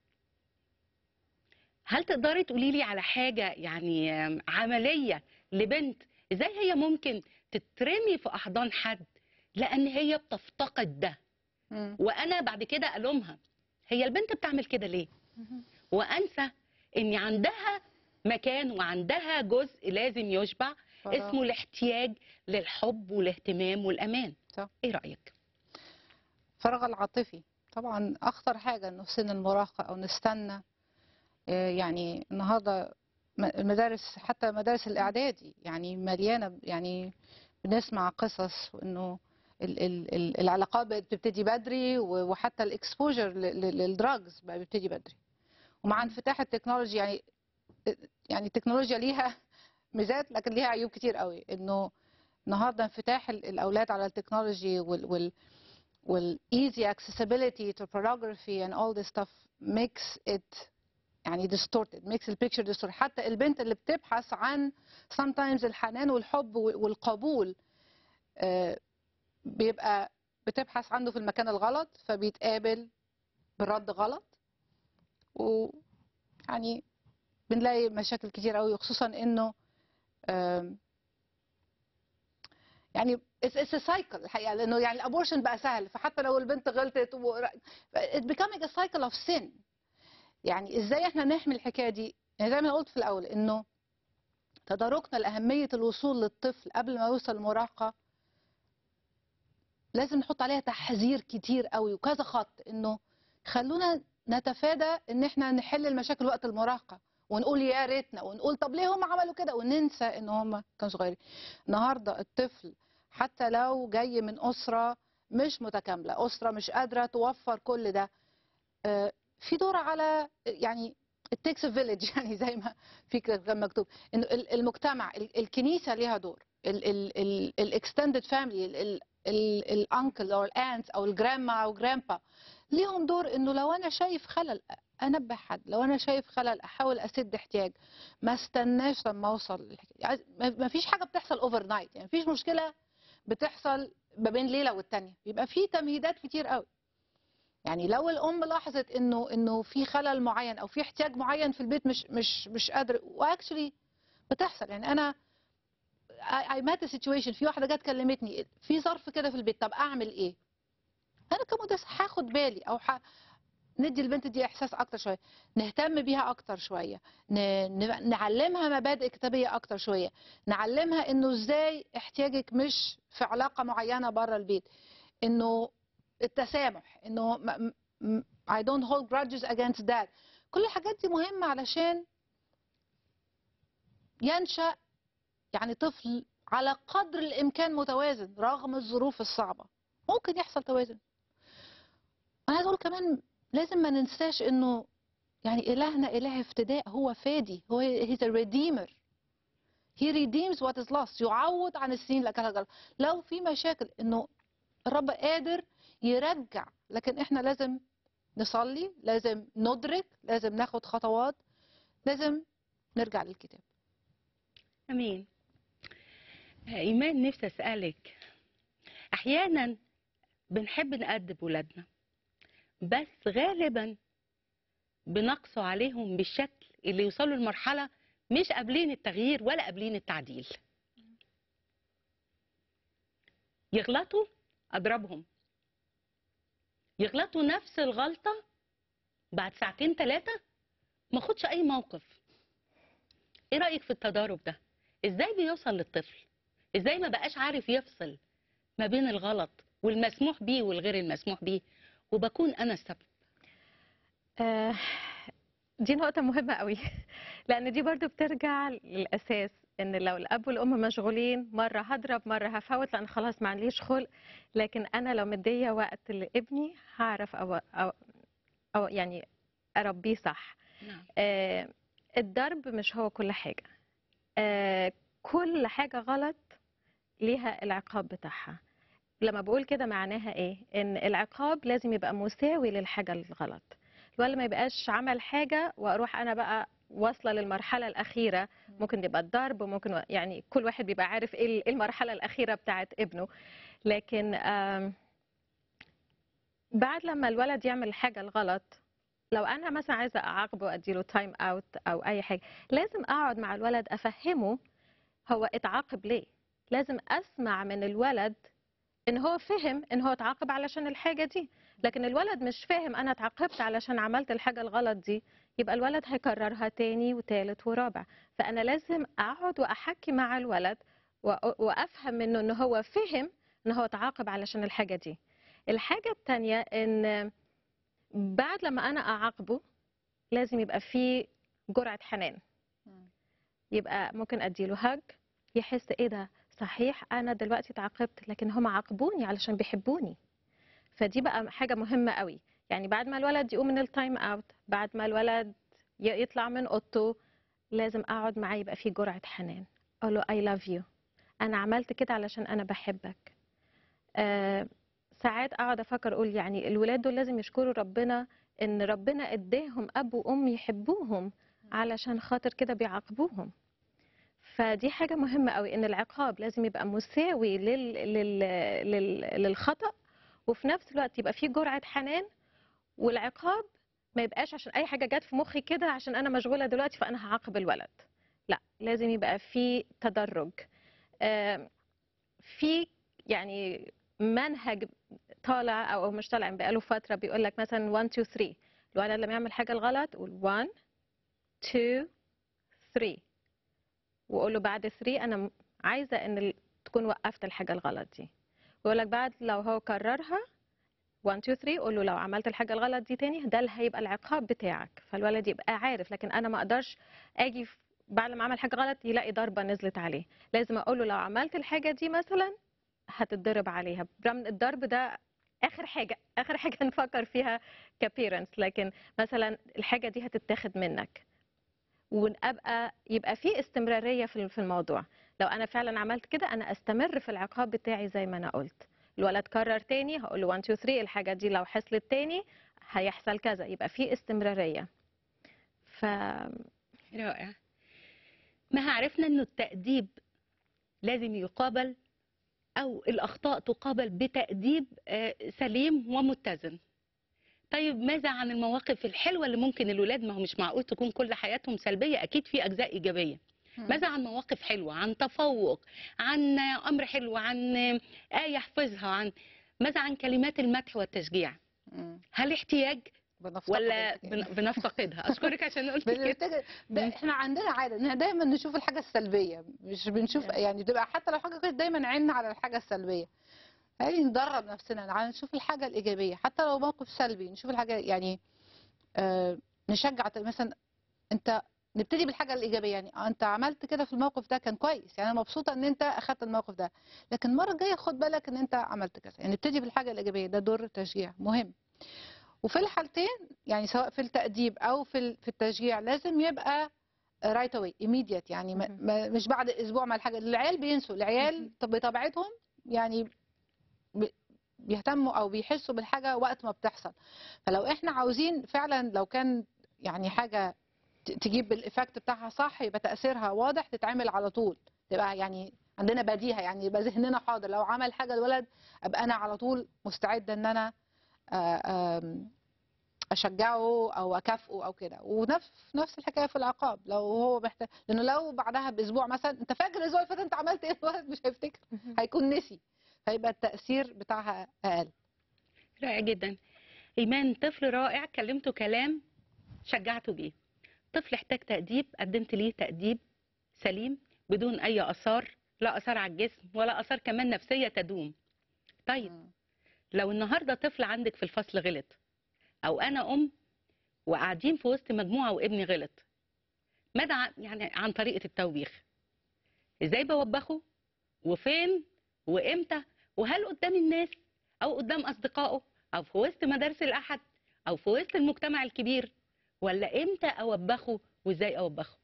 هل تقدري تقولي لي على حاجه يعني آم، عمليه لبنت ازاي هي ممكن تترمي في احضان حد لان هي بتفتقد ده؟ مم. وانا بعد كده الومها، هي البنت بتعمل كده ليه؟ مهم. وانسى ان عندها مكان وعندها جزء لازم يشبع، فراغ. اسمه الاحتياج للحب والاهتمام والامان. صح. ايه رايك؟ الفراغ العاطفي طبعا اخطر حاجه انه في سن المراهقه او نستنى. آه، يعني النهارده م- المدارس حتى مدارس الاعدادي يعني مليانه، يعني بنسمع قصص وانه ال- ال- ال- العلاقات بقت بتبتدي بدري، و- وحتى الاكسبوجر للدراجز بقى بيبتدي بدري. ومع انفتاح التكنولوجيا، يعني يعني التكنولوجيا ليها ميزات لكن ليها عيوب كتير قوي. انه النهارده انفتاح ال- الاولاد على التكنولوجي وال وال وال easy accessibility to pornography and all this stuff makes it يعني distorted, makes the picture distorted. حتى البنت اللي بتبحث عن sometimes الحنان والحب والقبول آه، بيبقى بتبحث عنه في المكان الغلط، فبيتقابل بالرد غلط، ويعني بنلاقي مشاكل كتير قوي، وخصوصا انه آم، يعني it's, it's a cycle الحقيقه، لانه يعني الابورشن بقى سهل، فحتى لو البنت غلطت و... it becoming a cycle of sin. يعني ازاي احنا نحمي الحكايه دي؟ يعني زي ما أنا قلت في الاول انه تداركنا لاهميه الوصول للطفل قبل ما يوصل المراهقه لازم نحط عليها تحذير كتير قوي وكذا خط، انه خلونا نتفادى ان احنا نحل المشاكل وقت المراهقه ونقول يا ريتنا، ونقول طب ليه هم عملوا كده، وننسى ان هم كانوا صغيرين. النهارده الطفل حتى لو جاي من اسره مش متكامله، اسره مش قادره توفر كل ده، آه، في دور على يعني it takes a village يعني زي ما في كان مكتوب انه ال- المجتمع، ال- الكنيسه ليها دور، الاكستندد فاميلي، الانكل او الانت او الجرandma او جرandpa ليهم دور. انه لو انا شايف خلل انبه حد، لو انا شايف خلل احاول اسد احتياج، ما استناش لما اوصل للحكاية. عايز- ما ما فيش حاجه بتحصل اوفر نايت، يعني ما فيش مشكله بتحصل ما بين ليله والتانيه، بيبقى في تمهيدات كتير قوي. يعني لو الام لاحظت انه انه في خلل معين او في احتياج معين في البيت مش مش مش قادر، واكشلي بتحصل. يعني انا اي مات سيتويشن، في واحده جت كلمتني في ظرف كده في البيت، طب اعمل ايه؟ انا كمدرس هاخد بالي، او ح... ندي البنت دي احساس اكتر شويه، نهتم بيها اكتر شويه، ن... ن- نعلمها مبادئ كتابيه اكتر شويه، نعلمها انه ازاي احتياجك مش في علاقه معينه بره البيت، انه التسامح، انه م... م... I don't hold grudges against that. كل الحاجات دي مهمه علشان ينشأ يعني طفل على قدر الامكان متوازن رغم الظروف الصعبه. ممكن يحصل توازن. انا عايز اقول كمان لازم ما ننساش انه يعني الهنا اله افتداء، هو فادي، هو he's a redeemer. he redeems what is lost. يعوض عن السنين اللي اكلها الجراد. لو في مشاكل انه الرب قادر يرجع، لكن احنا لازم نصلي، لازم ندرك، لازم ناخد خطوات، لازم نرجع للكتاب. امين. ايمان، نفسي اسالك، احيانا بنحب نأدب ولادنا بس غالبا بنقسو عليهم بالشكل اللي يوصلوا لمرحله مش قابلين التغيير ولا قابلين التعديل. يغلطوا اضربهم، يغلطوا نفس الغلطه بعد ساعتين ثلاثه ما اخدش اي موقف. ايه رايك في التضارب ده؟ ازاي بيوصل للطفل؟ ازاي ما بقاش عارف يفصل ما بين الغلط والمسموح بيه والغير المسموح بيه، وبكون انا السبب؟ آه، دي نقطة مهمة قوي لأن دي برضو بترجع للأساس، إن لو الأب والأم مشغولين مرة هضرب مرة هفوت لأن خلاص ما عنديش خلق، لكن أنا لو مدية وقت لابني هعرف أو, أو, أو يعني أربيه صح. نعم. آه، الضرب مش هو كل حاجة. آه، كل حاجة غلط ليها العقاب بتاعها. لما بقول كده معناها ايه؟ ان العقاب لازم يبقى مساوي للحاجه الغلط، ولا ما يبقاش عمل حاجه واروح انا بقى واصله للمرحله الاخيره، ممكن يبقى الضرب، وممكن يعني كل واحد بيبقى عارف ايه إيه المرحله الاخيره بتاعت ابنه. لكن آم، بعد لما الولد يعمل الحاجه الغلط، لو انا مثلا عايزه اعاقبه واديله تايم اوت او اي حاجه، لازم اقعد مع الولد افهمه هو اتعاقب ليه. لازم اسمع من الولد ان هو فهم ان هو اتعاقب علشان الحاجه دي. لكن الولد مش فاهم انا اتعاقبت علشان عملت الحاجه الغلط دي، يبقى الولد هيكررها تاني وتالت ورابع. فانا لازم اقعد واحكي مع الولد وأ- وافهم منه ان هو فهم ان هو اتعاقب علشان الحاجه دي. الحاجه التانيه ان بعد لما انا اعاقبه لازم يبقى فيه جرعه حنان. يبقى ممكن اديله هج، يحس ايه ده صحيح انا دلوقتي اتعاقبت لكن هم عاقبوني علشان بيحبوني. فدي بقى حاجه مهمه قوي. يعني بعد ما الولد يقوم من التايم اوت، بعد ما الولد ي- يطلع من اوضته، لازم اقعد معاه يبقى في جرعه حنان، اقول له اي لاف يو، انا عملت كده علشان انا بحبك. آه ساعات اقعد افكر اقول يعني الولاد دول لازم يشكروا ربنا ان ربنا اداهم اب وام يحبوهم علشان خاطر كده بيعاقبوهم. فدي حاجة مهمة قوي ان العقاب لازم يبقى مساوي لل... لل... لل... للخطأ، وفي نفس الوقت يبقى فيه جرعة حنان. والعقاب ما يبقاش عشان اي حاجة جت في مخي كده عشان انا مشغولة دلوقتي فانا هعاقب الولد. لا، لازم يبقى فيه تدرج. آم، في يعني منهج طالع او مش طالع بقاله فترة بيقول لك مثلا واحد اتنين تلاتة. الولد لما يعمل حاجة الغلط قول واحد اتنين تلاتة، واقول له بعد ثلاثة انا م- عايزه ان ال- تكون وقفت الحاجه الغلط دي. ويقول لك بعد لو هو كررها واحد اتنين تلاتة قول له لو عملت الحاجه الغلط دي تاني ده اللي هيبقى العقاب بتاعك. فالولد يبقى عارف. لكن انا ما اقدرش اجي في- بعد ما عمل حاجه غلط يلاقي ضربه نزلت عليه. لازم اقول له لو عملت الحاجه دي مثلا هتتضرب عليها. برغم إن الضرب ده اخر حاجه اخر حاجه نفكر فيها كبيرنتس، لكن مثلا الحاجه دي هتتاخد منك. ونبقى يبقى في استمرارية في في الموضوع. لو أنا فعلا عملت كده أنا أستمر في العقاب بتاعي زي ما أنا قلت. الولد كرر تاني هقول له واحد اتنين تلاتة الحاجة دي لو حصلت تاني هيحصل كذا. يبقى في استمرارية. ف رائع. ما عرفنا انه التأديب لازم يقابل، او الاخطاء تقابل بتأديب آه، سليم ومتزن. طيب ماذا عن المواقف الحلوة اللي ممكن الولاد، ما هو مش معقول تكون كل حياتهم سلبية، اكيد في اجزاء ايجابية. ماذا عن مواقف حلوة، عن تفوق، عن امر حلو، عن آية يحفظها، عن ماذا عن كلمات المدح والتشجيع؟ مم. هل احتياج بنفتقد ولا الحكاية بن- دي. بنفتقدها؟ اشكرك عشان قلت كده. بنفتكر ده احنا عندنا عاده ان دايما نشوف الحاجه السلبيه، مش بنشوف يعني بتبقى حتى لو حاجه كويسه دايما عيننا على الحاجه السلبيه. يعني ندرب نفسنا على نشوف الحاجه الايجابيه حتى لو موقف سلبي، نشوف الحاجه يعني آه نشجع مثلا. انت نبتدي بالحاجه الايجابيه، يعني آه، انت عملت كده في الموقف ده كان كويس، يعني انا مبسوطه ان انت اخدت الموقف ده، لكن المره الجايه خد بالك ان انت عملت كذا. يعني نبتدي بالحاجه الايجابيه، ده دور تشجيع مهم. وفي الحالتين يعني سواء في التأديب أو في ال- في التشجيع لازم يبقى رايت اواي immediate، يعني ما مهم. ما- مش بعد أسبوع مع الحاجة. العيال بينسوا، العيال مهم. طب بطبيعتهم يعني ب- بيهتموا أو بيحسوا بالحاجة وقت ما بتحصل. فلو احنا عاوزين فعلا لو كان يعني حاجة ت- تجيب الإفكت بتاعها صح، يبقى تأثيرها واضح، تتعمل على طول، تبقى يعني عندنا بديهة، يعني يبقى ذهننا حاضر. لو عمل حاجة الولد أبقى أنا على طول مستعدة إن أنا آه، آم، اشجعه او اكافئه او كده. ونفس نفس الحكايه في العقاب لو هو محتاج، لانه لو بعدها باسبوع مثلا انت فاكر الاسبوع اللي فات انت عملت ايه، الولد مش هيفتكر، مهم. هيكون نسي، فيبقى التاثير بتاعها اقل. رائع جدا. ايمان طفل رائع، كلمته كلام شجعته بيه. طفل احتاج تأديب، قدمت ليه تأديب سليم بدون اي اثار، لا اثار على الجسم ولا اثار كمان نفسيه تدوم. طيب مم. لو النهارده طفل عندك في الفصل غلط، او انا ام وقاعدين في وسط مجموعه وابني غلط، ماذا عن يعني عن طريقه التوبيخ؟ ازاي بوبخه، وفين، وامتى، وهل قدام الناس او قدام اصدقائه او في وسط مدارس الاحد او في وسط المجتمع الكبير، ولا امتى اوبخه وازاي اوبخه؟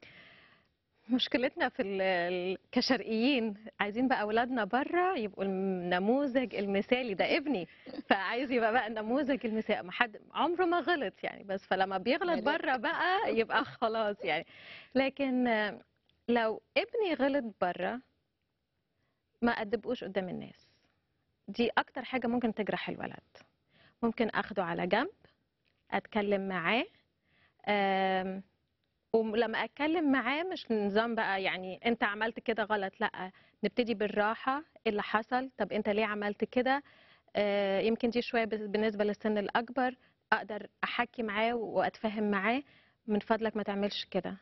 مشكلتنا في ال- ال- كشرقيين عايزين بقى اولادنا بره يبقوا النموذج المثالي. ده ابني فعايز يبقى بقى النموذج المثالي، ما حد عمره ما غلط يعني، بس فلما بيغلط ملاك. بره بقى يبقى خلاص يعني. لكن آه، لو ابني غلط بره ما ادبقوش قدام الناس. دي اكتر حاجة ممكن تجرح الولد. ممكن اخده على جنب، اتكلم معاه. ولما اتكلم معاه مش نظام بقى يعني انت عملت كده غلط، لا، نبتدي بالراحه، إيه اللي حصل، طب انت ليه عملت كده. آه، يمكن دي شويه بس- بالنسبه للسن الاكبر اقدر احكي معاه واتفاهم معاه، من فضلك ما تعملش كده.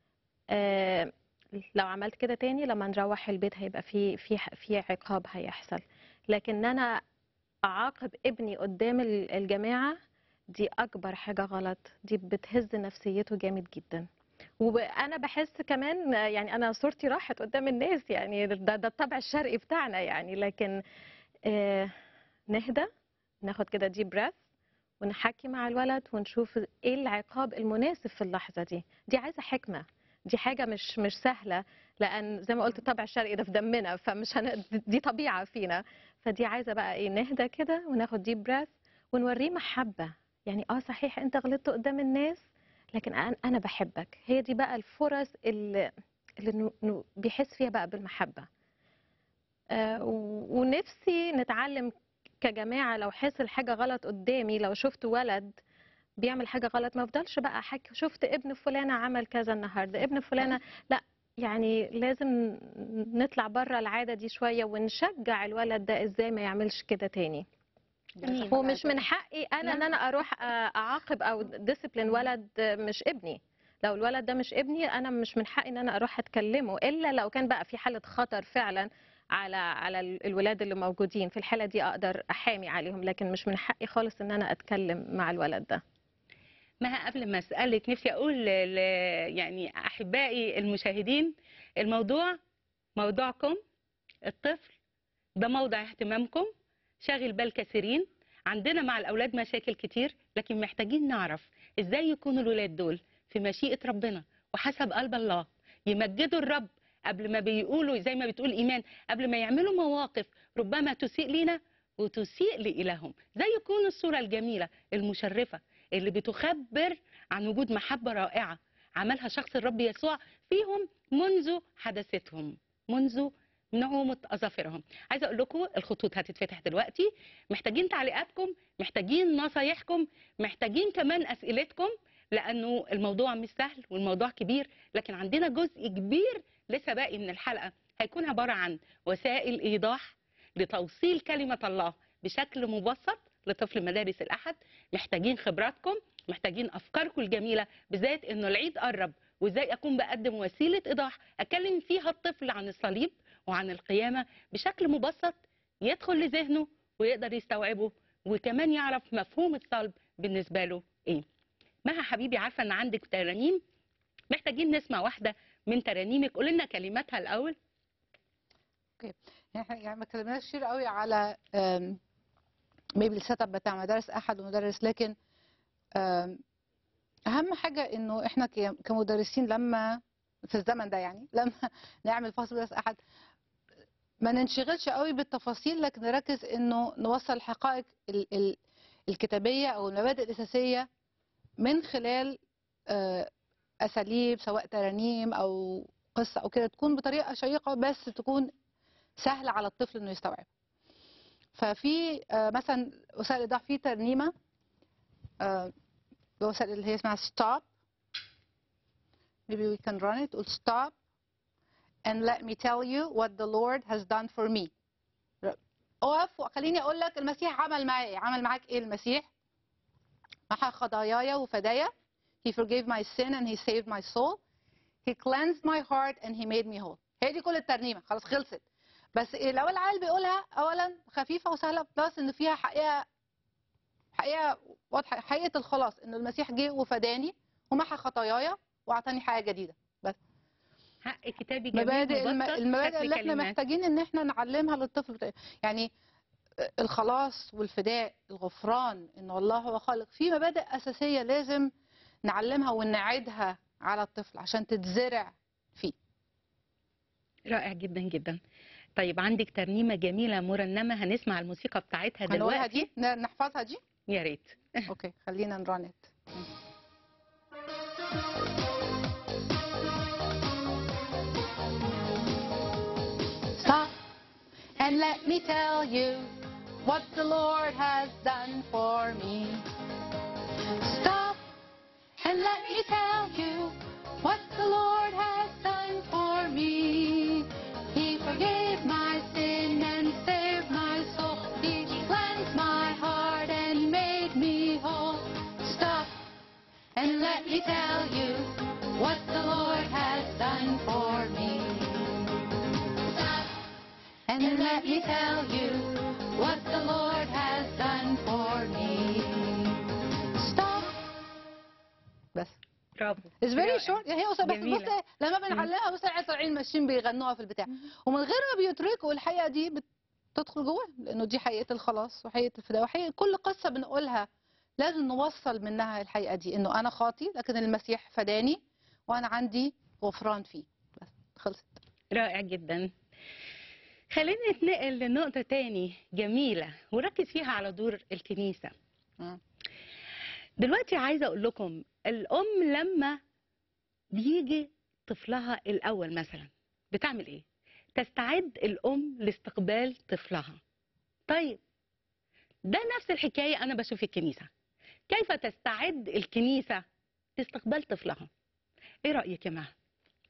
آه، لو عملت كده تاني لما نروح البيت هيبقى في في في عقاب هيحصل. لكن ان انا اعاقب ابني قدام ال- الجماعه، دي اكبر حاجه غلط، دي بتهز نفسيته جامد جدا. وانا بحس كمان يعني انا صورتي راحت قدام الناس، يعني ده ده الطبع الشرقي بتاعنا يعني. لكن آه، نهدى، ناخد كده ديب بريث، ونحكي مع الولد ونشوف ايه العقاب المناسب في اللحظه دي. دي عايزه حكمه، دي حاجه مش مش سهله، لان زي ما قلت الطبع الشرقي ده في دمنا، فمش هن... دي طبيعه فينا. فدي عايزه بقى ايه، نهدى كده وناخد ديب بريث ونوريه محبه. يعني اه صحيح انت غلطت قدام الناس، لكن انا أنا بحبك. هي دي بقى الفرص اللي اللي نو- نو- بيحس فيها بقى بالمحبه. آه، و- ونفسي نتعلم كجماعة، لو حصل حاجة غلط قدامي، لو شفت ولد بيعمل حاجة غلط ما افضلش بقى احكي شفت ابن فلانة عمل كذا النهاردة، ابن فلانة. لا، يعني لازم نطلع بره العادة دي شوية ونشجع الولد ده ازاي ما يعملش كده تاني. جميل. هو مش من حقي انا ان نعم. انا اروح آه، اعاقب او ديسيبلين ولد آه، مش ابني. لو الولد ده مش ابني انا مش من حقي ان انا اروح اتكلمه، الا لو كان بقى في حالة خطر فعلا على على ال- الولاد اللي موجودين. في الحالة دي اقدر احامي عليهم، لكن مش من حقي خالص ان انا اتكلم مع الولد ده. مها، قبل ما اسالك نفسي اقول ل... يعني احبائي المشاهدين، الموضوع موضوعكم، الطفل ده موضع اهتمامكم، شاغل بال كثيرين. عندنا مع الاولاد مشاكل كتير، لكن محتاجين نعرف ازاي يكونوا الولاد دول في مشيئة ربنا وحسب قلب الله، يمجدوا الرب قبل ما بيقولوا زي ما بتقول ايمان، قبل ما يعملوا مواقف ربما تسيء لينا وتسيء لإلههم، زي يكون الصورة الجميلة المشرفة اللي بتخبر عن وجود محبة رائعة عملها شخص الرب يسوع فيهم منذ حدثتهم، منذ نعومة أظافرهم. عايزة أقول لكم الخطوط هتتفتح دلوقتي، محتاجين تعليقاتكم، محتاجين نصايحكم، محتاجين كمان أسئلتكم، لأنه الموضوع مش سهل والموضوع كبير، لكن عندنا جزء كبير لسه باقي من الحلقة هيكون عبارة عن وسائل إيضاح لتوصيل كلمة الله بشكل مبسط لطفل مدارس الأحد. محتاجين خبراتكم، محتاجين أفكاركم الجميلة، بالذات إنه العيد قرب، وإزاي أكون بقدم وسيلة إيضاح أكلم فيها الطفل عن الصليب وعن القيامة بشكل مبسط يدخل لذهنه ويقدر يستوعبه، وكمان يعرف مفهوم الصلب بالنسبة له إيه. مها حبيبي، عارفة إن عندك ترانيم، محتاجين نسمع واحدة من ترانيمك، قولي لنا كلماتها الأول. اوكي، يعني احنا يعني ما اتكلمناش كتير قوي على ميبي السيت اب بتاع مدارس احد ومدارس، لكن آم، اهم حاجه انه احنا ك- كمدرسين لما في الزمن ده، يعني لما نعمل فصل مدرسه احد ما ننشغلش قوي بالتفاصيل، لكن نركز انه نوصل الحقائق ال- ال- الكتابيه او المبادئ الاساسيه من خلال آه، اساليب سواء ترانيم او قصه او كده، تكون بطريقه شيقه بس تكون سهله على الطفل انه يستوعب. ففي آه، مثلا وسائل ايضاح، في ترنيمه آه، وسائل اللي هي اسمها stop, maybe we can run it. تقول stop and let me tell you what the Lord has done for me. اقف وخليني اقول لك المسيح عمل معايا ايه. عمل معاك ايه المسيح؟ محى خطاياي وفدايا. He forgave my sin and he saved my soul. He cleansed my heart and he made me whole. هي دي كل الترنيمه، خلاص خلصت. بس إيه لو العيال بيقولها اولا خفيفه وسهله، بلس ان فيها حقيقه حقيقه واضحه، حقيقه الخلاص، ان المسيح جه وفداني ومحى خطاياي واعطاني حياه جديده. بس حق كتابي جميل مبادئ الم... مبسط المبادئ شكل اللي احنا كلمات. محتاجين ان احنا نعلمها للطفل بتا... يعني الخلاص والفداء، الغفران، ان الله هو خالق، في مبادئ اساسيه لازم نعلمها ونعيدها على الطفل عشان تتزرع فيه. رائع جدا جدا. طيب عندك ترنيمة جميلة مرنمة هنسمع الموسيقى بتاعتها هنقولها دلوقتي، دي، ن- نحفظها دي. يا ريت. اوكي، خلينا نرانت. Stop and let me tell you what the Lord has done for me. Stop and let me tell you what the Lord has done for me. He forgave me tell you what the Lord has done for me. Stop and let me tell you what the Lord has done for me. Stop. بس برافو. It's very short. هي قصة بس جميلة. بص لما بنعلمها بص العيال طالعين ماشيين بيغنوها في البتاع ومن غير ما بيتركوا الحقيقة دي بتدخل جواه لأنه دي حقيقة الخلاص وحقيقة الفداء وحقيقة كل قصة بنقولها لازم نوصل منها الحقيقة دي إنه أنا خاطي لكن المسيح فداني وأنا عندي غفران فيه. بس خلصت. رائع جدا. خلينا نتنقل لنقطة تاني جميلة وركز فيها على دور الكنيسة. مم. دلوقتي عايزة أقول لكم الأم لما بيجي طفلها الأول مثلا بتعمل إيه؟ تستعد الأم لاستقبال طفلها. طيب ده نفس الحكاية أنا بشوف الكنيسة. كيف تستعد الكنيسة لاستقبال طفلها؟ إيه رأيك يا مها؟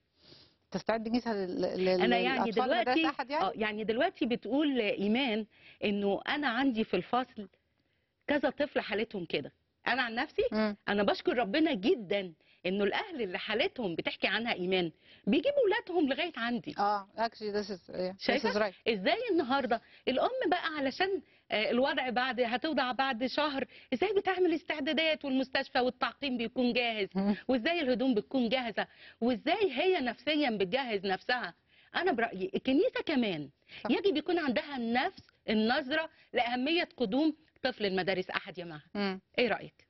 تستعد الكنيسة لل- انا يعني للأطفال مدارس دلوقتي أحد يعني؟ اه يعني دلوقتي بتقول ايمان انه انا عندي في الفصل كذا طفل حالتهم كده. انا عن نفسي مم. انا بشكر ربنا جدا انه الاهل اللي حالتهم بتحكي عنها ايمان بيجيبوا اولادهم لغايه عندي. اه actually this is yeah, this شايفه is right. ازاي النهارده الام بقى علشان آه، الوضع بعد هتوضع بعد شهر ازاي بتعمل استعدادات والمستشفى والتعقيم بيكون جاهز مم. وازاي الهدوم بتكون جاهزه وازاي هي نفسيا بتجهز نفسها. انا برايي الكنيسه كمان صح. يجب يكون عندها نفس النظره لاهميه قدوم طفل المدارس احد يا مها. مم. ايه رايك؟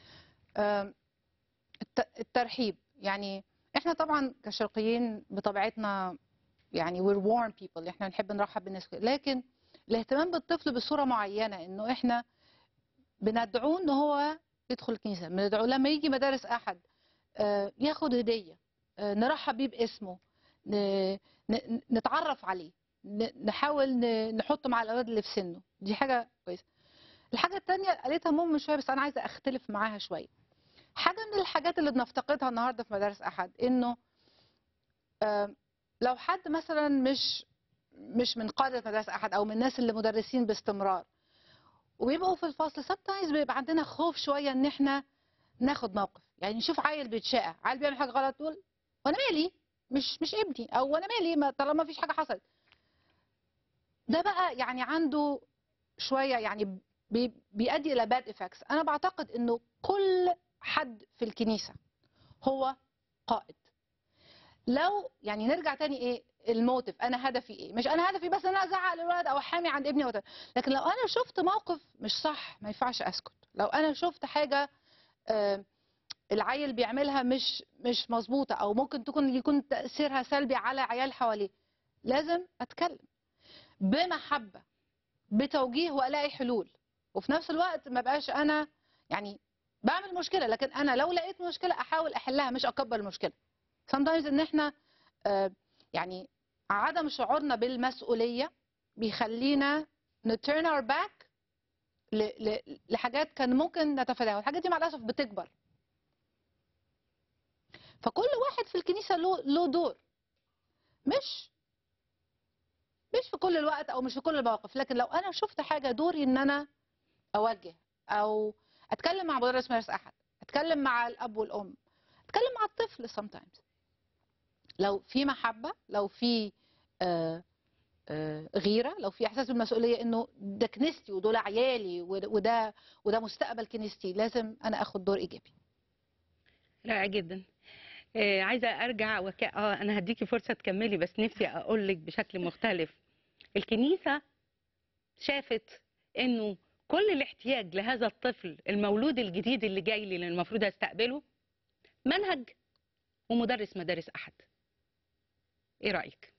آم، الت- الترحيب يعني احنا طبعا كشرقيين بطبيعتنا يعني we're warm people احنا نحب نرحب بالناس كده. لكن الاهتمام بالطفل بصوره معينه انه احنا بندعوه ان هو يدخل الكنيسه بندعوه لما يجي مدارس احد آه، ياخد هديه آه، نرحب بيه باسمه ن- ن- نتعرف عليه ن- نحاول ن- نحطه مع الاولاد اللي في سنه. دي حاجه كويسه. الحاجه الثانيه قالتها ماما من شويه بس انا عايزه اختلف معاها شويه. حاجه من الحاجات اللي بنفتقدها النهارده في مدارس احد انه آه، لو حد مثلا مش مش من قاده مدارس احد او من الناس اللي مدرسين باستمرار وبيبقوا في الفصل sometimes بيبقى عندنا خوف شويه ان احنا ناخد موقف. يعني نشوف عيل بيتشقى عيل بيعمل حاجه غلط تقول وانا مالي مش مش ابني او وانا مالي ما طالما ما فيش حاجه حصلت. ده بقى يعني عنده شويه يعني بي بيؤدي الى باد افكتس. انا بعتقد انه كل حد في الكنيسه هو قائد. لو يعني نرجع تاني ايه الموتيف انا هدفي ايه؟ مش انا هدفي بس ان انا ازعق للولد او احامي عند ابني وده. لكن لو انا شفت موقف مش صح ما ينفعش اسكت. لو انا شفت حاجه آه العيل بيعملها مش مش مظبوطه او ممكن تكون يكون تاثيرها سلبي على عيال حواليه لازم اتكلم بمحبه بتوجيه والاقي حلول. وفي نفس الوقت ما بقاش انا يعني بعمل مشكله لكن انا لو لقيت مشكله احاول احلها مش اكبر المشكله. sometimes ان احنا آه، يعني عدم شعورنا بالمسؤوليه بيخلينا نتيرن اور باك لحاجات كان ممكن نتفاداها والحاجات دي مع الاسف بتكبر. فكل واحد في الكنيسه له له دور مش مش في كل الوقت او مش في كل المواقف. لكن لو انا شفت حاجه دوري ان انا اوجه او اتكلم مع مدرس مدرسه احد اتكلم مع الاب والام اتكلم مع الطفل sometimes لو في محبه لو في آه آه غيره لو في احساس بالمسؤوليه انه ده كنيستي ودول عيالي وده وده مستقبل كنيستي لازم انا اخد دور ايجابي. رائع جدا. آه، عايزه ارجع وك... اه انا هديكي فرصه تكملي بس نفسي اقول لك بشكل مختلف. الكنيسه شافت انه كل الاحتياج لهذا الطفل المولود الجديد اللي جاي لي اللي المفروض استقبله منهج ومدرس مدارس احد. ايه رايك؟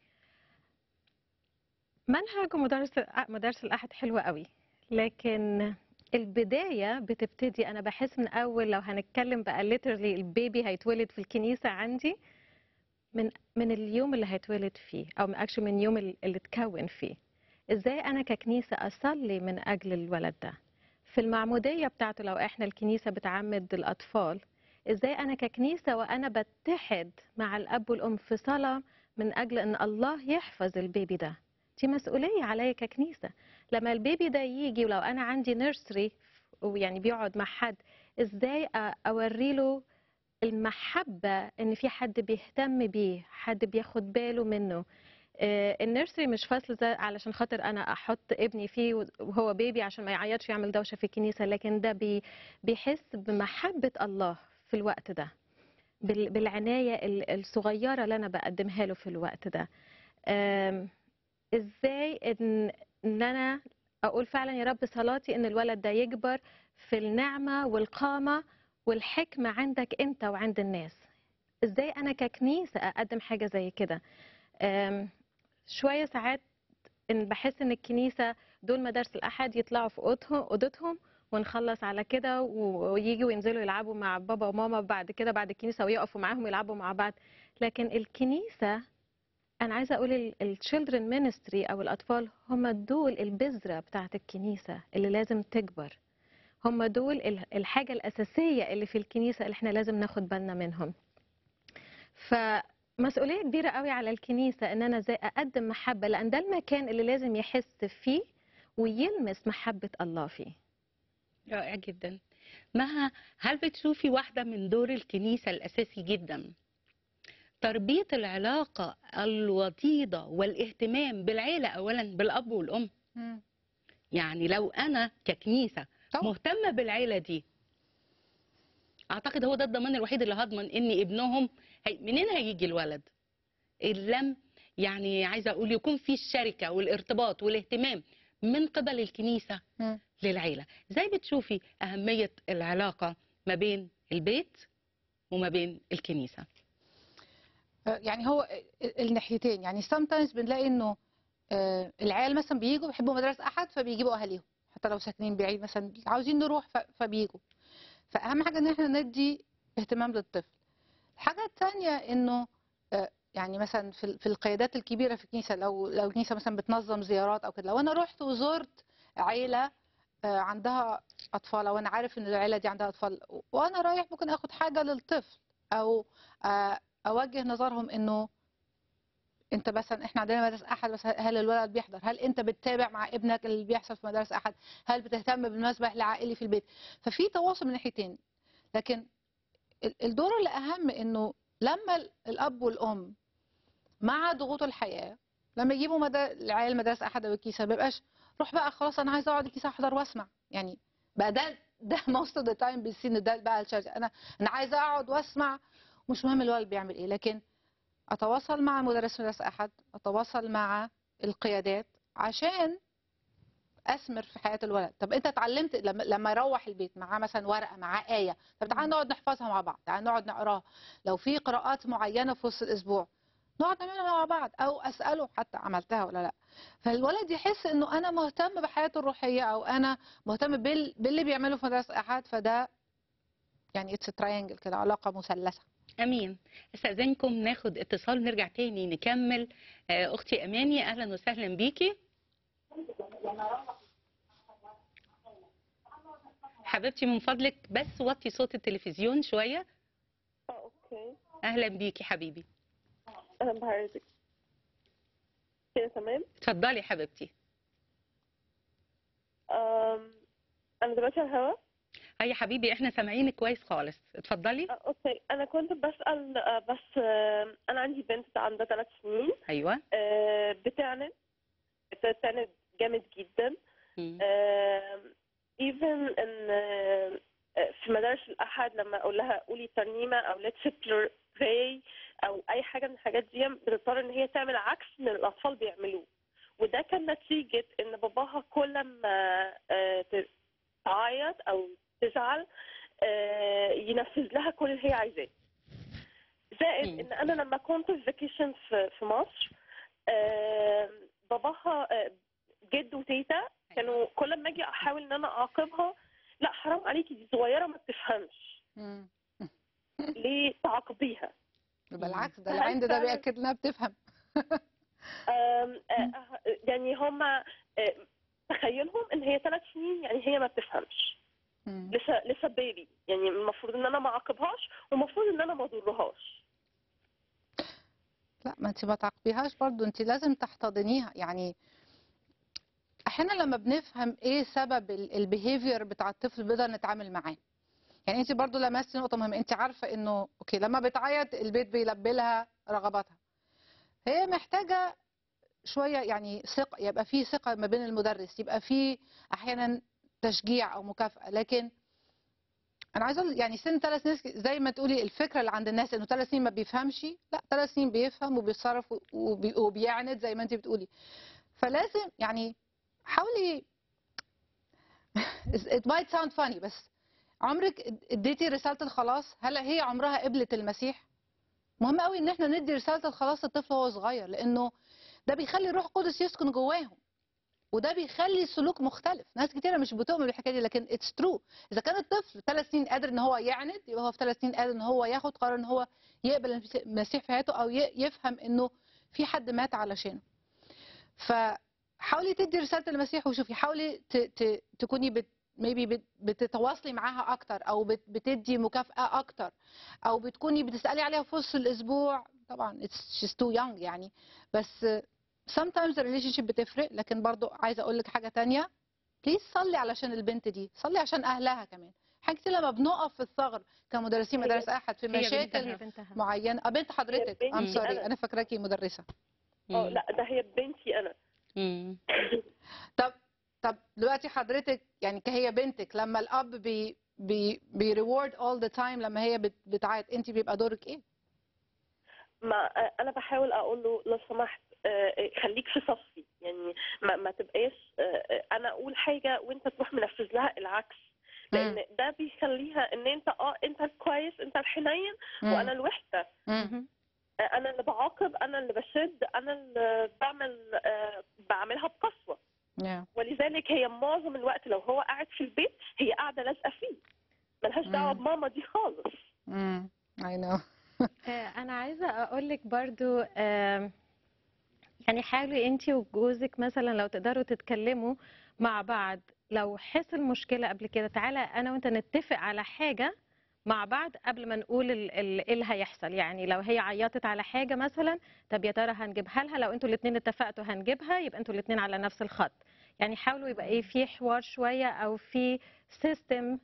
منهج ومدرس مدارس الأحد حلوة قوي لكن البداية بتبتدي. أنا بحس من أول لو هنتكلم بقى literally البيبي هيتولد في الكنيسة عندي من من اليوم اللي هيتولد فيه أو من actually من اليوم اللي اللي اتكون فيه. إزاي أنا ككنيسة أصلي من أجل الولد ده في المعمودية بتاعته لو إحنا الكنيسة بتعمد الأطفال. إزاي أنا ككنيسة وأنا بتحد مع الأب والأم في صلاة من أجل أن الله يحفظ البيبي ده. دي مسؤولية عليا ككنيسة. لما البيبي ده يجي ولو أنا عندي نيرسري ويعني بيقعد مع حد إزاي أوري له المحبة ان في حد بيهتم بيه، حد بياخد باله منه. آه، النيرسري مش فصل زي علشان خاطر انا احط ابني فيه وهو بيبي عشان ما يعيطش يعمل دوشة في الكنيسة، لكن ده بي بيحس بمحبة الله في الوقت ده، بال- بالعناية ال- الصغيرة اللي انا بقدمها له في الوقت ده. آم، ازاي ان ان انا اقول فعلا يا رب صلاتي ان الولد ده يكبر في النعمة والقامة والحكمة عندك انت وعند الناس. ازاي انا ككنيسة اقدم حاجة زي كده؟ أم، شوية ساعات ان بحس ان الكنيسة دول مدارس الاحد يطلعوا في اوضتهم اوضتهم ونخلص على كده، و- ويجوا وينزلوا يلعبوا مع بابا وماما بعد كده بعد الكنيسة ويقفوا معاهم يلعبوا مع بعض. لكن الكنيسة، انا عايزه اقول التشيلدرن مينستري او الاطفال هم دول البذره بتاعت الكنيسه اللي لازم تكبر، هم دول ال- الحاجه الاساسيه اللي في الكنيسه اللي احنا لازم ناخد بالنا منهم. فمسؤوليه كبيره قوي على الكنيسه ان انا ازاي اقدم محبه، لان ده المكان اللي لازم يحس فيه ويلمس محبه الله فيه. رائع جدا. مها، هل بتشوفي واحدة من دور الكنيسة الأساسي جدا تربية العلاقة الوطيدة والاهتمام بالعيلة أولا، بالأب والأم؟ مم. يعني لو أنا ككنيسة طبعا. مهتمة بالعيلة دي، أعتقد هو ده الضمان الوحيد اللي هضمن إن ابنهم هي... منين هيجي الولد إن لم، يعني عايزة أقول يكون في الشركة والارتباط والاهتمام من قبل الكنيسة مم. للعيلة. زي بتشوفي أهمية العلاقة ما بين البيت وما بين الكنيسة؟ آه، يعني هو ال- الناحيتين. يعني sometimes بنلاقي انه آه، العيال مثلا بييجوا بيحبوا مدارس احد فبيجيبوا اهاليهم، حتى لو ساكنين بعيد مثلا عاوزين نروح ف- فبيجوا. فاهم حاجه ان احنا ندي اهتمام للطفل. الحاجه الثانيه انه آه، يعني مثلا في ال- في القيادات الكبيره في الكنيسه، لو لو الكنيسه مثلا بتنظم زيارات او كده، لو انا رحت وزرت عيله آه، عندها اطفال، او انا عارف ان العيله دي عندها اطفال، وانا رايح ممكن اخد حاجه للطفل، او آه، اوجه نظرهم انه انت مثلا احنا عندنا مدارس احد، بس هل الولد بيحضر؟ هل انت بتتابع مع ابنك اللي بيحصل في مدارس احد؟ هل بتهتم بالمسبح العائلي في البيت؟ ففي تواصل من ناحيتين. لكن ال- الدور الاهم انه لما ال- الاب والام مع ضغوط الحياه لما يجيبوا مدى العيال مدارس احد او الكيسه، ما بيبقاش روح بقى خلاص انا عايز اقعد الكيسه احضر واسمع. يعني بقى ده ده most of the time بيصير ده بقى الشارع. انا انا عايزه اقعد واسمع، مش مهم الولد بيعمل ايه. لكن اتواصل مع مدرس مدرسة احد، اتواصل مع القيادات عشان اثمر في حياة الولد. طب انت اتعلمت لما لما يروح البيت معاه مثلا ورقة معاه آية، طب تعالى نقعد نحفظها مع بعض، تعالى نقعد نقراها. لو في قراءات معينة في وسط الاسبوع نقعد نعملها مع بعض، او اساله حتى عملتها ولا لا. فالولد يحس انه انا مهتم بحياته الروحية، او انا مهتم بال... باللي بيعمله في مدرسة احد. فده يعني اتس تراينجل كده، علاقة مثلثة. امين. استاذنكم ناخد اتصال نرجع تاني نكمل. آه، اختي اماني، اهلا وسهلا بيكي حبيبتي. من فضلك بس وطي صوت التلفزيون شويه. اه اوكي. اهلا بيكي حبيبي. انا بحياتك كده تمام. اتفضلي حبيبتي. أم... انا دلوقتي على الهوا. هيا حبيبي احنا سامعينك كويس خالص، اتفضلي. أه، اوكي. انا كنت بسأل أه، بس أه، انا عندي بنت عندها ثلاث سنين. ايوه. أه، بتعند بتعند جامد جدا. مم. ايفن ان أه، في مدارس الاحد لما اقول لها قولي ترنيمه او let's pray او اي حاجه من الحاجات دي، بتضطر ان هي تعمل عكس من الاطفال بيعملوه. وده كان نتيجه ان باباها كل ما أه، تعيط او تزعل آه، ينفذ لها كل اللي هي عايزاه. زائد مم. ان انا لما كنت في فيكيشن في في مصر، آه، باباها آه، جد وتيتا كانوا كل ما اجي احاول ان انا اعاقبها، لا حرام عليكي دي صغيره ما بتفهمش، مم. ليه تعاقبيها؟ بالعكس، ده فهل العند ده فعلا- بيأكد انها بتفهم. آم، آه، آه، يعني هم تخيلهم ان هي ثلاث سنين، يعني هي ما بتفهمش، مم. لسه لسه بيبي، يعني المفروض ان انا ما اعاقبهاش والمفروض ان انا ما اضرهاش. لا، ما انت ما تعاقبيهاش برضو، انت لازم تحتضنيها. يعني احيانا لما بنفهم ايه سبب البيهيفير بتاع الطفل بنقدر نتعامل معاه. يعني انت برضو لمستي نقطه مهمه، انت عارفه انه اوكي لما بتعيط البيت بيلبي لها رغباتها، هي محتاجه شويه يعني ثقه، يبقى في ثقه ما بين المدرس، يبقى في احيانا تشجيع او مكافاه. لكن انا عايزه اقول يعني سن ثلاث سنين زي ما تقولي الفكره اللي عند الناس انه ثلاث سنين ما بيفهمش، لا ثلاث سنين بيفهم وبيتصرف وبي- وبيعند زي ما انت بتقولي. فلازم يعني حاولي it might sound funny بس عمرك اديتي رساله الخلاص؟ هل هي عمرها قبلت المسيح؟ مهم قوي ان احنا ندي رساله الخلاص للطفل وهو صغير، لانه ده بيخلي الروح القدس يسكن جواهم، وده بيخلي السلوك مختلف. ناس كتيره مش بتؤمن بالحكايه دي، لكن اتس ترو. اذا كان الطفل ثلاث سنين قادر ان هو يعند، يبقى هو في ثلاث سنين قادر ان هو ياخد قرار ان هو يقبل المسيح في حياته، او ي- يفهم انه في حد مات علشانه. فحاولي تدي رساله المسيح وشوفي، حاولي ت... ت... تكوني بت... maybe بت... بتتواصلي معاها اكتر، او بت... بتدي مكافاه اكتر، او بتكوني بتسالي عليها في وسط الاسبوع. طبعا it's she's too young يعني، بس sometimes the relationship بتفرق. لكن برضو عايزه اقول لك حاجه تانية، بليز صلي علشان البنت دي، صلي عشان اهلها كمان. حاجه كتير لما بنقف في الثغر كمدرسين هي مدارس احد في هي بنتها. مشاكل هي بنتها. معينه. اه بنت حضرتك، هي ام بنتي سوري أنا. انا فاكراكي مدرسه. اه مم. لا، ده هي بنتي انا. مم. طب طب دلوقتي حضرتك يعني كهي بنتك، لما الاب بي بي بيريورد اول ذا تايم لما هي بت- بتعيط، انت بيبقى دورك ايه؟ ما انا بحاول اقول له لو سمحت آه، خليك في صفي، يعني ما, ما تبقاش آه، انا اقول حاجه وانت تروح منفذ لها العكس، لان ده بيخليها ان انت اه انت الكويس، انت الحنين، وانا الوحده، مم. آه، انا اللي بعاقب، انا اللي بشد، انا اللي بعمل آه، بعملها بقسوه. yeah. ولذلك هي معظم الوقت لو هو قاعد في البيت هي قاعده لازقه فيه، ملهاش دعوه مم. بماما دي خالص. مم. I know. آه، انا عايزه اقول لك برضو آم، يعني حاولي انت وجوزك مثلا لو تقدروا تتكلموا مع بعض، لو حصل مشكله قبل كده تعالى انا وانت نتفق على حاجه مع بعض قبل ما نقول ال- ال- ايه اللي هيحصل. يعني لو هي عيطت على حاجه مثلا، طب يا ترى هنجيبها لها؟ لو انتوا الاثنين اتفقتوا هنجيبها يبقى انتوا الاثنين على نفس الخط. يعني حاولوا يبقى ايه في حوار شويه او في سيستم،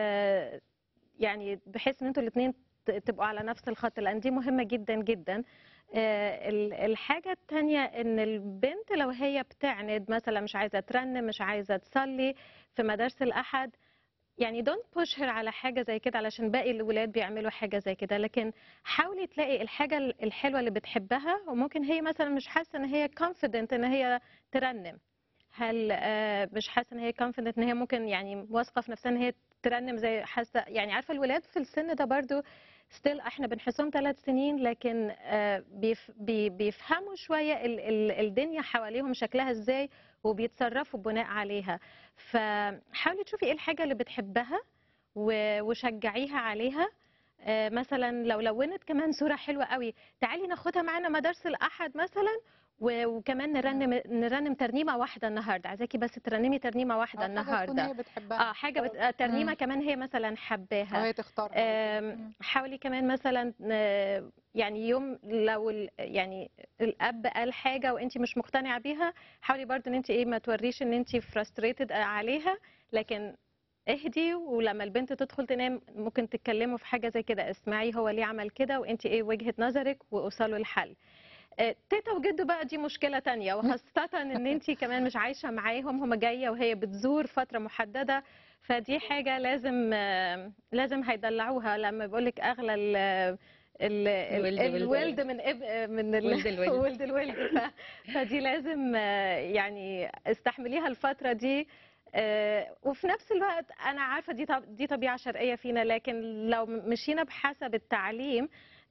يعني بحيث ان انتوا الاثنين تبقوا على نفس الخط، لان دي مهمه جدا جدا. آه، ال- الحاجه الثانيه ان البنت لو هي بتعند مثلا، مش عايزه ترنم، مش عايزه تصلي في مدارس الاحد، يعني don't push her على حاجه زي كده علشان باقي الولاد بيعملوا حاجه زي كده، لكن حاولي تلاقي الحاجه الحلوه اللي بتحبها. وممكن هي مثلا مش حاسه ان هي confident ان هي ترنم، هل آه، مش حاسه ان هي confident ان هي ممكن يعني واثقه في نفسها ان هي ترنم، زي حاسه يعني عارفه الولاد في السن ده برضو ستيل احنا بنحسهم ثلاث سنين، لكن آه، بيف بي- بيفهموا شويه ال- ال- الدنيا حواليهم شكلها ازاي وبيتصرفوا بناء عليها. فحاولي تشوفي ايه الحاجه اللي بتحبها و- وشجعيها عليها. آه، مثلا لو لونت كمان صوره حلوه قوي، تعالي ناخدها معانا مدارس الاحد مثلا، و- وكمان نرنم نرنم ترنيمه واحده النهارده، عايزاكي بس ترنمي ترنيمه واحده أو حاجه تكون النهارده. هي بتحبها اه حاجه بت... آه، ترنيمه مم. كمان هي مثلا حباها. وهي تختارها. آم، حاولي كمان مثلا آه، يعني يوم لو ال- يعني الاب قال حاجه وانت مش مقتنعه بيها، حاولي برضو ان انت ايه ما توريش ان انت frustrated عليها، لكن اهدي، ولما البنت تدخل تنام ممكن تتكلموا في حاجه زي كده، اسمعي هو ليه عمل كده وانت ايه وجهه نظرك ووصلوا لحل. آه، تيتا وجدو بقى دي مشكله تانية، وخاصه ان انت كمان مش عايشه معاهم، هم جايه وهي بتزور فتره محدده، فدي حاجه لازم آه، لازم هيدلعوها. لما بقول لك اغلى ال ال ال- الولد ولد الولد من إب من ال- ولد الولد. ولد الولد، ف- فدي لازم آه، يعني استحمليها الفتره دي. آه، وفي نفس الوقت انا عارفه دي طب- دي طبيعه شرقيه فينا، لكن لو مشينا بحسب التعليم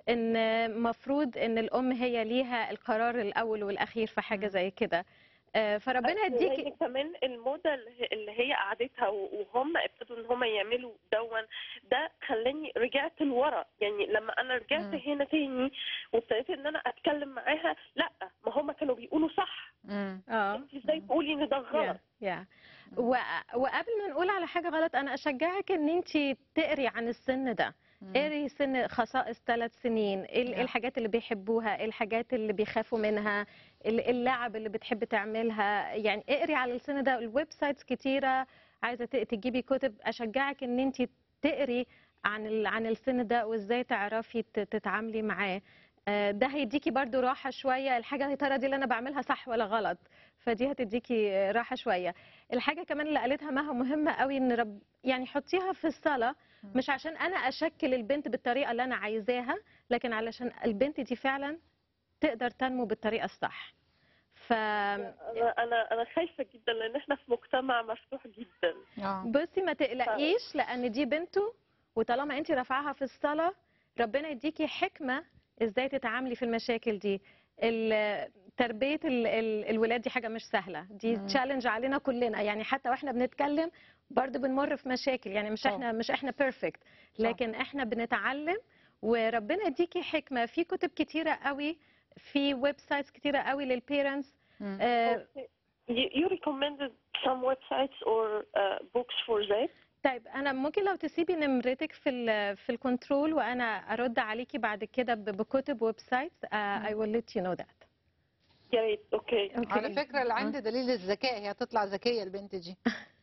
ان مفروض ان الام هي ليها القرار الاول والاخير في حاجه زي كده. آه، فربنا يديكي. لان كمان الموضه اللي هي- اللي هي قعدتها وهم ابتدوا ان هم يعملوا دون، ده خلاني رجعت لورا. يعني لما انا رجعت مم. هنا تاني وابتديت ان انا اتكلم معاها، لا ما هم كانوا بيقولوا صح، مم. اه انت ازاي تقولي ان ده غلط؟ يا يا و- وقبل ما نقول على حاجه غلط، انا اشجعك ان انت تقري عن السن ده. مم. قري سن خصائص ثلاث سنين، ايه ال- إيه نعم. الحاجات اللي بيحبوها، ايه الحاجات اللي بيخافوا منها، ال- اللعب اللي بتحب تعملها. يعني اقري على السن ده، الويب سايتس كتيره، عايزه ت- تجيبي كتب، اشجعك ان انت تقري عن ال- عن السن ده وازاي تعرفي ت- تتعاملي معاه. آه، ده هيديكي برضو راحة شوية، الحاجة يا ترى دي اللي أنا بعملها صح ولا غلط، فدي هتديكي آه، راحة شوية. الحاجة كمان اللي قالتها مها مهمة قوي، إن رب يعني حطيها في الصلاة، مش عشان أنا أشكل البنت بالطريقة اللي أنا عايزاها، لكن علشان البنت دي فعلا تقدر تنمو بالطريقة الصح. ف انا انا انا خايفه جدا لان احنا في مجتمع مفتوح جدا. اه بصي ما تقلقيش، لان دي بنته، وطالما انت رافعاها في الصلاه ربنا يديكي حكمه ازاي تتعاملي في المشاكل دي. ال- تربيه ال- ال- الولاد دي حاجه مش سهله، دي مم. تشالنج علينا كلنا، يعني حتى واحنا بنتكلم برضه بنمر في مشاكل، يعني مش طبعا. احنا مش احنا بيرفكت، لكن احنا بنتعلم. وربنا يديكي حكمه في كتب كتيره قوي، في ويب سايتس كتيره قوي للبيرنتس. مم. Okay. You, you recommended some websites or uh, books for that. طيب انا ممكن لو تسيبي نمرتك في ال في الكنترول، وانا ارد عليكي بعد كده ب- بكتب ويب سايت. I will let you know that. يا ريت. اوكي. على فكره اللي عندي دليل الذكاء، هي هتطلع ذكيه البنت دي.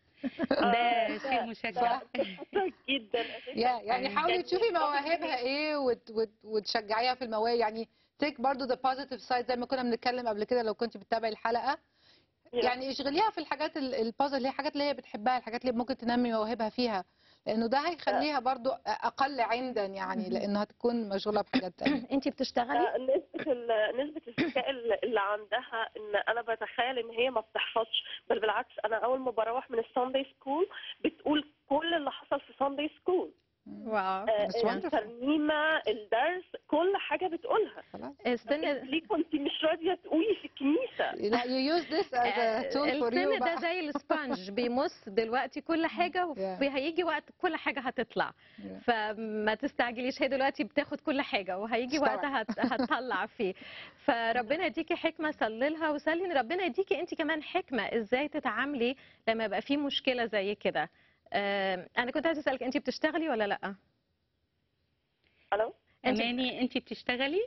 ده شيء مشجع. ده جدا يا يعني حاولي تشوفي مواهبها ايه وت وت وتشجعيها في المواهب، يعني تيك برضو ذا بوزيتيف سايد زي ما كنا بنتكلم قبل كده لو كنت بتتابعي الحلقه. يعني اشغليها في الحاجات البازل اللي هي حاجات اللي هي بتحبها، الحاجات اللي ممكن تنمي مواهبها فيها، لانه ده هيخليها برضو اقل عندا، يعني لانها تكون مشغوله بحاجات تانية. انت بتشتغلي؟ آه، نسبة ال- نسبة الذكاء اللي اللي عندها ان انا بتخيل ان هي ما بتحفظش، بل بالعكس انا اول ما بروح من الساندي سكول بتقول كل اللي حصل في ساندي سكول. واو. بس wonderful. الترنيمة، الدرس، كل حاجة بتقولها. خلاص. السن ليه كنت مش راضية تقولي في الكنيسة؟ لا you use this as a tool for you السن ده بقى. زي السبونج، بيمص دلوقتي كل حاجه، Yeah. وهيجي وقت كل حاجه هتطلع. Yeah. فما تستعجليش، هي دلوقتي بتاخد كل حاجه وهيجي وقت استوعب. هت... هتطلع فيه. فربنا يديكي حكمه، صلي لها وسلي ان ربنا يديكي انت كمان حكمه ازاي تتعاملي لما يبقى في مشكله زي كده. آه، انا كنت عايزه اسالك، انت بتشتغلي ولا لا؟ الو. انت اماني انت بتشتغلي؟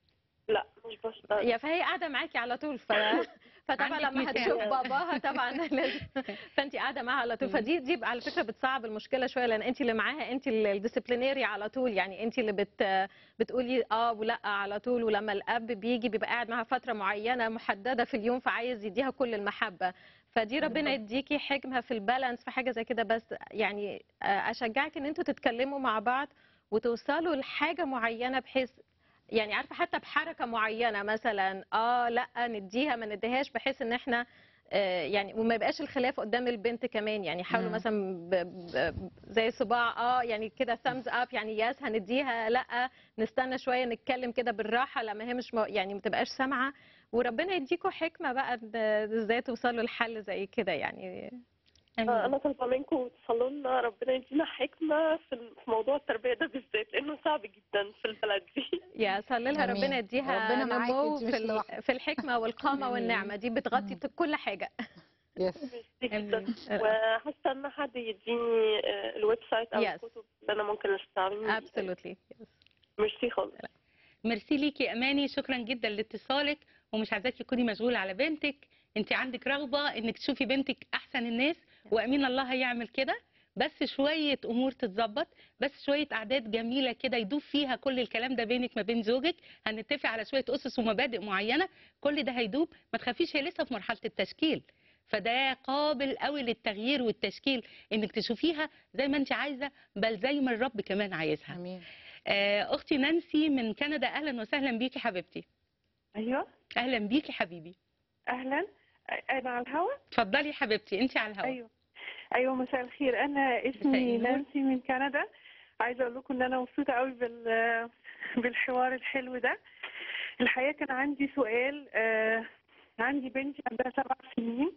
لا مش بشتغل. يا فهي قاعده معاكي على طول، ف... فطبعا عندك لما مثال. هتشوف باباها طبعا لازم، فانت قاعده معاها على طول، فدي دي على فكره بتصعب المشكله شويه، لان انت اللي معاها، انت الديسيبلينيري على طول، يعني انت اللي بت بتقولي اه ولا على طول. ولما الاب بيجي بيبقى قاعد معاها فتره معينه محدده في اليوم، فعايز يديها كل المحبه. فدي ربنا يديكي حكمه في البالانس في حاجه زي كده. بس يعني آه، اشجعك ان انتوا تتكلموا مع بعض وتوصلوا لحاجه معينه، بحيث يعني عارفه حتى بحركه معينه، مثلا اه لا نديها ما نديهاش، بحيث ان احنا آه يعني وما يبقاش الخلاف قدام البنت كمان. يعني حاولوا مم. مثلا ب ب زي صباع اه يعني كده thumbs up، يعني ياس هنديها، لا نستنى شويه نتكلم كده بالراحه لما هي مش م- يعني ما تبقاش سامعه. وربنا يديكوا حكمه بقى إن ازاي توصلوا لحل زي كده يعني. آه، انا طالبه منكم تصلوا لنا ربنا يدينا حكمه في في موضوع التربيه ده بالذات، لانه صعب جدا في البلد دي. يا صلي لها آمين. ربنا يديها ربنا معاكي، نمو انت مش في ال- لوحدك. في الحكمه والقامه آمين. والنعمه، دي بتغطي كل حاجه. يس. ميرسي جدا. آمين. وهستنى حد يديني آه، الويب سايت او Yes. الكتب اللي انا ممكن استعملها. Absolutely. ميرسي خالص. ميرسي ليكي اماني، شكرا جدا لاتصالك، ومش عايزاكي تكوني مشغوله على بنتك، انت عندك رغبه انك تشوفي بنتك احسن الناس، وامين الله هيعمل كده، بس شويه امور تتظبط، بس شويه اعداد جميله كده يدوب فيها كل الكلام ده بينك ما بين زوجك، هنتفق على شويه اسس ومبادئ معينه، كل ده هيدوب. ما تخافيش، هي لسه في مرحله التشكيل، فده قابل قوي للتغيير والتشكيل، انك تشوفيها زي ما انت عايزه، بل زي ما الرب كمان عايزها. امين. آه، اختي نانسي من كندا، اهلا وسهلا بيكي حبيبتي. ايوه اهلا بيكي حبيبي، اهلا. انا على الهوا. اتفضلي حبيبتي انت على الهواء. ايوه ايوه مساء الخير، انا مساء اسمي النور. نانسي من كندا. عايزه اقول لكم ان انا مبسوطه قوي بال بالحوار الحلو ده. الحقيقه كان عندي سؤال. آه عندي بنتي عندها سبع سنين.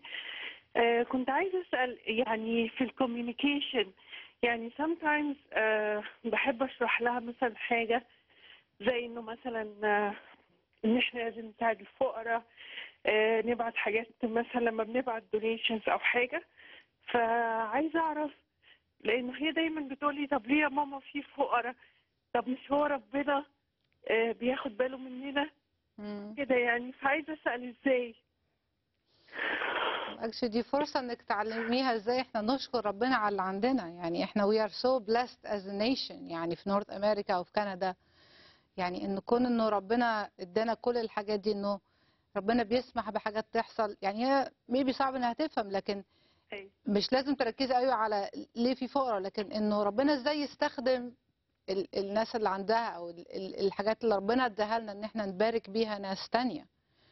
آه كنت عايزه اسال يعني في الكوميونيكيشن، يعني sometimes آه بحب اشرح لها مثلا حاجه زي انه مثلا آه ان احنا لازم نساعد الفقراء، آه، نبعت حاجات مثلا لما بنبعت دونيشنز او حاجه. فعايزه اعرف، لانه هي دايما بتقولي طب ليه يا ماما في فقراء؟ طب مش هو ربنا آه، بياخد باله مننا مم. كده يعني؟ فعايزه اسال ازاي. اكشلي دي فرصة انك تعلميها ازاي احنا نشكر ربنا على اللي عندنا. يعني احنا we are so blessed as a nation، يعني في نورث امريكا او في كندا، يعني ان كون انه ربنا ادانا كل الحاجات دي، انه ربنا بيسمح بحاجات تحصل. يعني هي ميبي صعب انها تفهم، لكن أيوة. مش لازم تركزي قوي على ليه في فقراء، لكن انه ربنا ازاي يستخدم ال- الناس اللي عندها، او ال- ال- الحاجات اللي ربنا اداها لنا ان احنا نبارك بيها ناس تانية.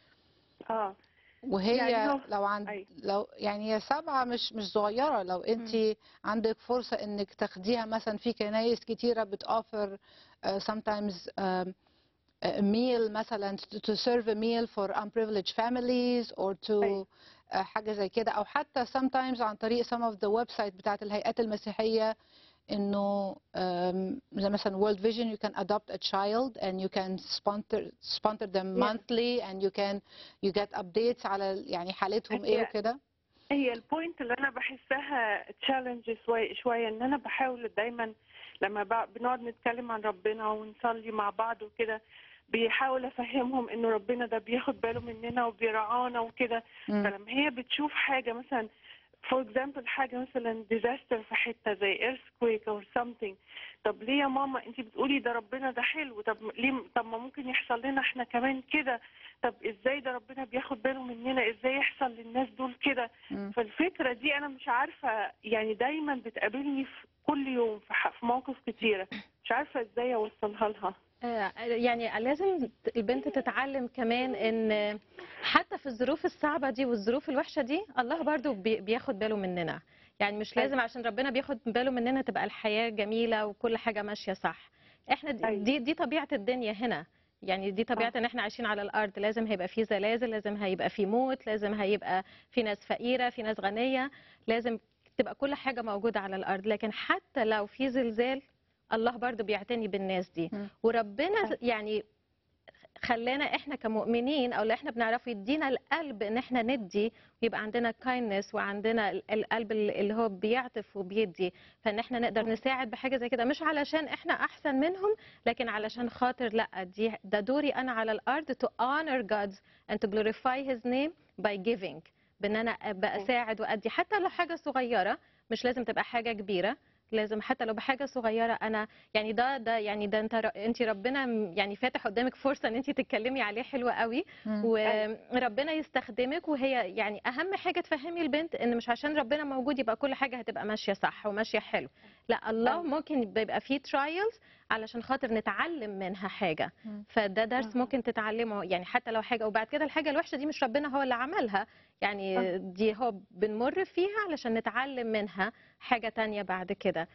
اه وهي يعني هو لو عند أيوة. لو يعني هي سبعة مش مش صغيرة. لو انت عندك فرصة انك تاخديها، مثلا في كنايس كتيرة بتوفر uh, sometimes um, a meal مثلا to serve a meal for unprivileged families or to أيوة. uh, حاجة زي كده، او حتى sometimes عن طريق some of the website بتاعت الهيئات المسيحية، انه um, زي مثلا World Vision you can adopt a child and you can sponsor sponsor them Yeah. monthly and you can you get updates على يعني حالتهم ايه هي وكده. هي البوينت اللي انا بحسها تشالنج شويه شويه ان انا بحاول دايما لما ب- بنقعد نتكلم عن ربنا ونصلي مع بعض وكده، بيحاول افهمهم انه ربنا ده بياخد باله مننا وبيرعانا وكده. مم. فلما هي بتشوف حاجه مثلا فور اكزامبل، حاجه مثلا ديزاستر في حته زي ايرثكويك او something، طب ليه يا ماما انت بتقولي ده ربنا ده حلو، طب ليه، طب ما ممكن يحصل لنا احنا كمان كده، طب ازاي ده ربنا بياخد باله مننا، ازاي يحصل للناس دول كده. مم. فالفكره دي انا مش عارفه، يعني دايما بتقابلني في كل يوم في ح- في مواقف كتيره، مش عارفه ازاي اوصلها لها. آه، يعني لازم البنت تتعلم كمان ان حتى في الظروف الصعبة دي والظروف الوحشة دي الله برضو بي- بياخد باله مننا. يعني مش لازم أيوة. عشان ربنا بياخد باله مننا تبقى الحياة جميلة وكل حاجة ماشية صح. احنا دي أيوة. دي, دي طبيعة الدنيا هنا. يعني دي طبيعة آه. ان احنا عايشين على الارض، لازم هيبقى في زلازل، لازم هيبقى في موت، لازم هيبقى في ناس فقيرة، في ناس غنية، لازم تبقى كل حاجة موجودة على الارض. لكن حتى لو في زلزال الله برضو بيعتني بالناس دي. مم. وربنا يعني خلانا احنا كمؤمنين او اللي احنا بنعرفه يدينا القلب ان احنا ندي، ويبقى عندنا كايندنس وعندنا ال- القلب اللي هو بيعطف وبيدي، فان احنا نقدر نساعد بحاجه زي كده، مش علشان احنا احسن منهم، لكن علشان خاطر لا دي ده دوري انا على الارض to honor God and to glorify his name by giving، بان انا بساعد وادي حتى لو حاجه صغيره، مش لازم تبقى حاجه كبيره، لازم حتى لو بحاجه صغيره انا يعني ده ده يعني ده انت انت ربنا م- يعني فاتح قدامك فرصه ان انت تتكلمي عليه حلوه قوي، مم. وربنا يستخدمك. وهي يعني اهم حاجه تفهمي البنت ان مش عشان ربنا موجود يبقى كل حاجه هتبقى ماشيه صح وماشيه حلو، لا الله أيوة. ممكن بيبقى فيه ترايلز علشان خاطر نتعلم منها حاجه، مم. فده درس مم. ممكن تتعلمه يعني حتى لو حاجه، وبعد كده الحاجه الوحشه دي مش ربنا هو اللي عملها، يعني دي هو بنمر فيها علشان نتعلم منها حاجه تانية بعد كده.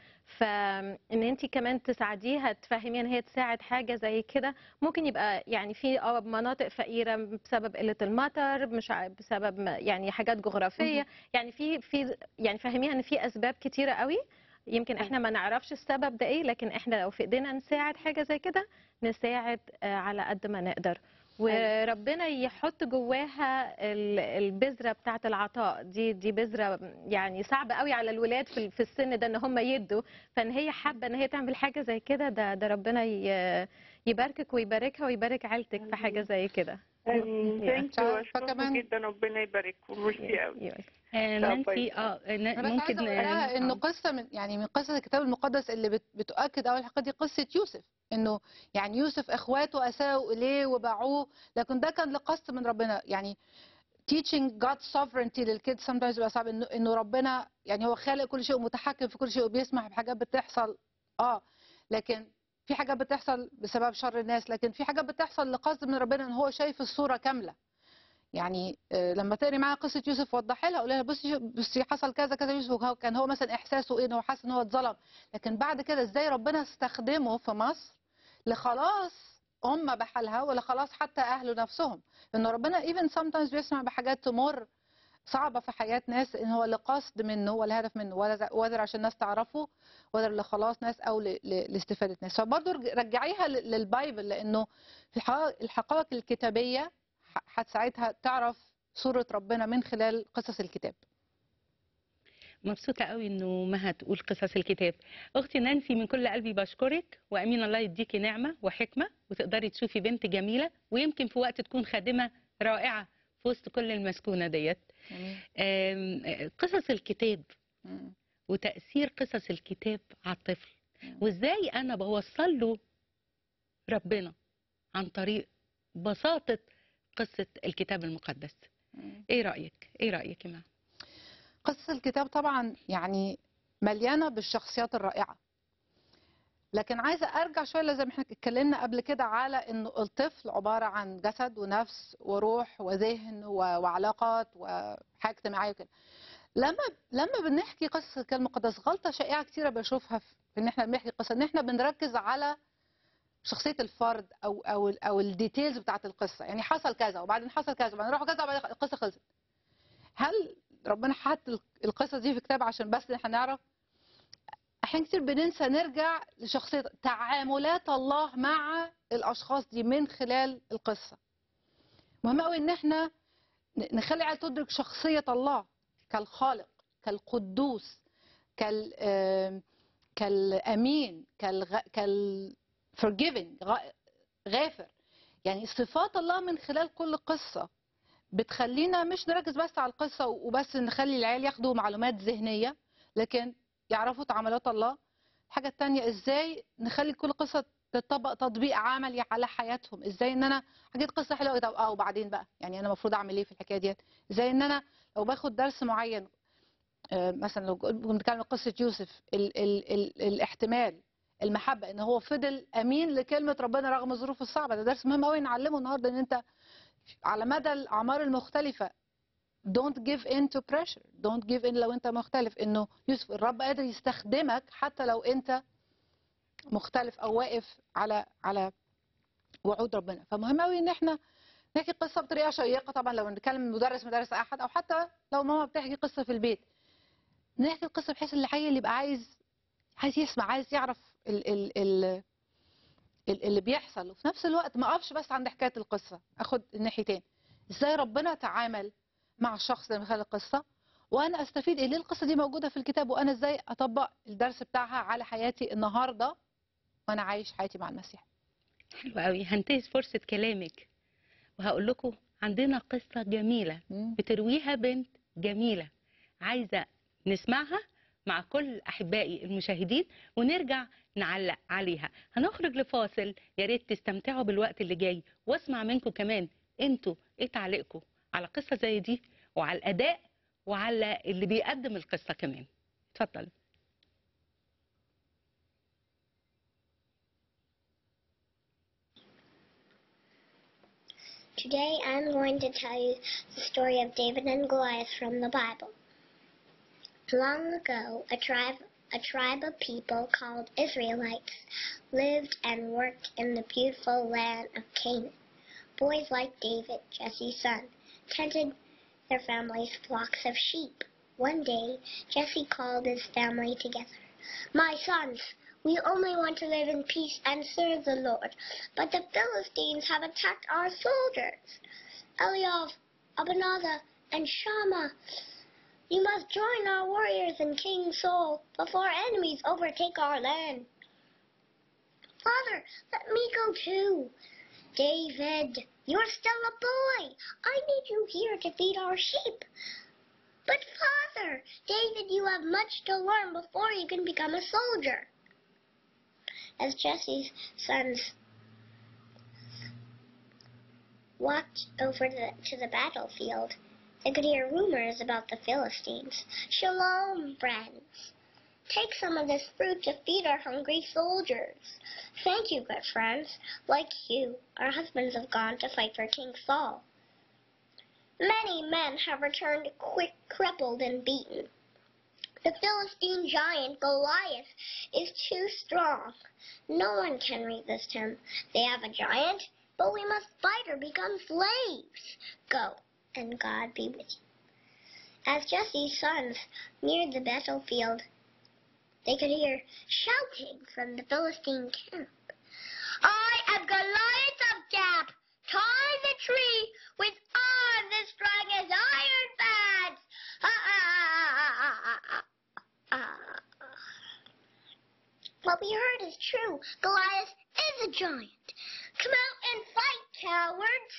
فان انت كمان تساعديها تفهميها ان هي تساعد حاجه زي كده، ممكن يبقى يعني في اه مناطق فقيره بسبب قله المطر، مش ع- بسبب ما- يعني حاجات جغرافيه، يعني في في يعني فهميها ان في اسباب كتيره قوي، يمكن احنا ما نعرفش السبب ده ايه، لكن احنا لو في ايدينا نساعد حاجه زي كده نساعد آه، على قد ما نقدر. وربنا يحط جواها ال- البذره بتاعه العطاء دي، دي بذره يعني صعبه قوي على الولاد في في السن ده ان هم يدوا، فان هي حابه ان هي تعمل حاجه زي كده، ده ده ربنا ي- يباركك ويباركها ويبارك عيلتك في حاجه زي كده. ثانك يو، اشكركم فكمان جدا، ربنا يبارككم، ميرسي قوي. آه، لا، نانسي باي. اه ن- انا بس ممكن عايزه اقول لها انه آه، قصه من يعني من قصص الكتاب المقدس اللي بت- بتؤكد اول حاجه دي قصه يوسف، انه يعني يوسف اخواته اساءوا اليه وباعوه، لكن ده كان لقصد من ربنا. يعني teaching God's sovereignty للكيد sometimes بيبقى صعب، انه انه ربنا يعني هو خالق كل شيء ومتحكم في كل شيء وبيسمح بحاجات بتحصل، اه لكن في حاجات بتحصل بسبب شر الناس، لكن في حاجات بتحصل لقصد من ربنا ان هو شايف الصوره كامله. يعني آه، لما تقري معاها قصه يوسف وضحي لها، قولي لها بصي بصي حصل كذا كذا، يوسف وهو- كان هو مثلا احساسه ايه، ان هو حاسس ان هو اتظلم، لكن بعد كده ازاي ربنا استخدمه في مصر لخلاص امه بحالها ولا خلاص حتى اهله نفسهم، ان ربنا even sometimes بيسمع بحاجات تمر صعبه في حياه ناس ان هو لقصد منه ولا هدف منه، ولا ولا عشان الناس تعرفه ولا لخلاص ناس او ل- ل- لاستفاده ناس. فبرضه رج- رجعيها ل- للبايبل، لانه في الحقائق الحقائق الكتابيه ح- هتساعدها تعرف صورة ربنا من خلال قصص الكتاب. مبسوطة قوي انه مها تقول قصص الكتاب. اختي نانسي من كل قلبي بشكرك، وامين الله يديكي نعمة وحكمة وتقدري تشوفي بنت جميلة، ويمكن في وقت تكون خادمة رائعة في وسط كل المسكونة ديت. جميل. آم، قصص الكتاب مم. وتأثير قصص الكتاب على الطفل، مم. وازاي انا بوصل له ربنا عن طريق بساطة قصة الكتاب المقدس. مم. ايه رأيك ايه رأيك يا مها؟ قصة الكتاب طبعا يعني مليانة بالشخصيات الرائعة، لكن عايزة أرجع شوية زي ما احنا اتكلمنا قبل كده على إنه الطفل عبارة عن جسد ونفس وروح وذهن و- وعلاقات وحاجة اجتماعية وكده. لما لما بنحكي قصة الكتاب المقدس غلطة شائعة كتيرة بشوفها في إن احنا بنحكي قصة، إن احنا بنركز على شخصية الفرد أو أو ال- أو الديتيلز بتاعت القصة، يعني حصل كذا وبعدين حصل كذا وبعدين راحوا كذا وبعدين القصة خلصت. هل ربنا حط القصة دي في كتاب عشان بس احنا نعرف؟ احيانا كتير بننسى نرجع لشخصية تعاملات الله مع الاشخاص دي من خلال القصة. مهم قوي ان احنا ن- نخلي العيال تدرك شخصية الله كالخالق، كالقدوس، كال آم، كالامين، كالغ... كال forgiving، غ- غافر. يعني صفات الله من خلال كل قصة بتخلينا مش نركز بس على القصة وبس نخلي العيال ياخدوا معلومات ذهنية، لكن يعرفوا تعاملات الله. الحاجة التانية ازاي نخلي كل قصة تطبق تطبيق عملي على حياتهم. ازاي ان انا حكيت قصة حلوة، طب اه وبعدين بقى يعني انا المفروض اعمل ايه في الحكاية ديت؟ ازاي ان انا لو باخد درس معين، آه، مثلا لو بنتكلم عن قصة يوسف، ال ال ال الاحتمال، المحبة، ان هو فضل امين لكلمة ربنا رغم الظروف الصعبة. ده درس مهم قوي نعلمه النهارده، ان انت على مدى الاعمار المختلفة don't give in to pressure، don't give in لو انت مختلف. انه يوسف الرب قادر يستخدمك حتى لو انت مختلف او واقف على على وعود ربنا. فمهم قوي ان احنا نحكي قصه بطريقه شيقه. طبعا لو بنتكلم مدرس مدرس احد او حتى لو ماما بتحكي قصه في البيت، نحكي القصه بحيث اللي الحي اللي يبقى عايز عايز يسمع، عايز يعرف ال ال ال ال- اللي بيحصل. وفي نفس الوقت ما اقفش بس عند حكايه القصه، اخد الناحيتين. ازاي ربنا تعامل مع الشخص ده من خلال القصه، وانا استفيد ايه؟ ليه القصه دي موجوده في الكتاب، وانا ازاي اطبق الدرس بتاعها على حياتي النهارده وانا عايش حياتي مع المسيح. حلو قوي. هنتهز فرصة كلامك وهقول لكم عندنا قصة جميلة مم. بترويها بنت جميلة، عايزة نسمعها مع كل أحبائي المشاهدين ونرجع نعلق عليها. هنخرج لفاصل، يا ريت تستمتعوا بالوقت اللي جاي واسمع منكم كمان انتوا ايه تعليقكم على قصة زي دي وعلى الأداء وعلى اللي بيقدم القصة كمان. اتفضل. Today I'm going to tell you the story of David and Goliath from the Bible. Long ago, a tribe, a tribe of people called Israelites lived and worked in the beautiful land of Canaan. Boys like David, Jesse's son, tended their family's flocks of sheep. One day, Jesse called his family together. My sons, we only want to live in peace and serve the Lord, but the Philistines have attacked our soldiers. Eliab, Abinadab, and Shammah, you must join our warriors and King Saul before enemies overtake our land. Father, let me go too. David, you're still a boy. I need you here to feed our sheep. But Father, David, you have much to learn before you can become a soldier. As Jesse's sons walked over the, to the battlefield, they could hear rumors about the Philistines. Shalom, friends. Take some of this fruit to feed our hungry soldiers. Thank you, good friends. Like you, our husbands have gone to fight for King Saul. Many men have returned quick, crippled and beaten. The Philistine giant Goliath is too strong. No one can resist him. They have a giant, but we must fight or become slaves. Go, and God be with you. As Jesse's sons neared the battlefield, they could hear shouting from the Philistine camp. I am Goliath of Gath. Tie the tree with arms as strong as iron bands. Ah, ah, ah, ah, ah, ah. What we heard is true. Goliath is a giant. Come out and fight, cowards.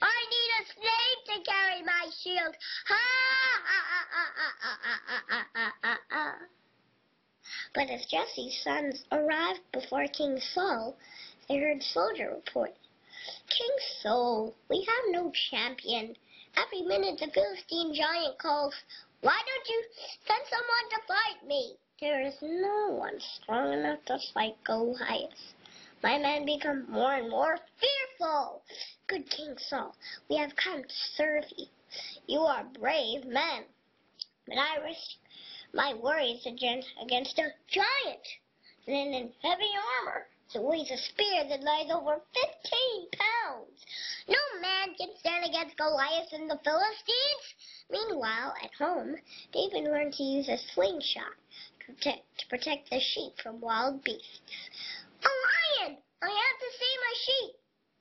I need a slave to carry my shield. Ha ha ha ha ha ha ha ha ha ha. But as Jesse's sons arrived before King Saul, they heard soldier report, King Saul, we have no champion. Every minute the Philistine giant calls, why don't you send someone to fight me? There is no one strong enough to fight Goliath. My men become more and more fearful. Good King Saul, we have come to serve you. You are brave men, but I risk my worries against, against a giant and in heavy armor. It weighs a spear that lies over fifteen pounds. No man can stand against Goliath and the Philistines. Meanwhile, at home, David learned to use a slingshot to protect, to protect the sheep from wild beasts. A lion! I have to save my sheep.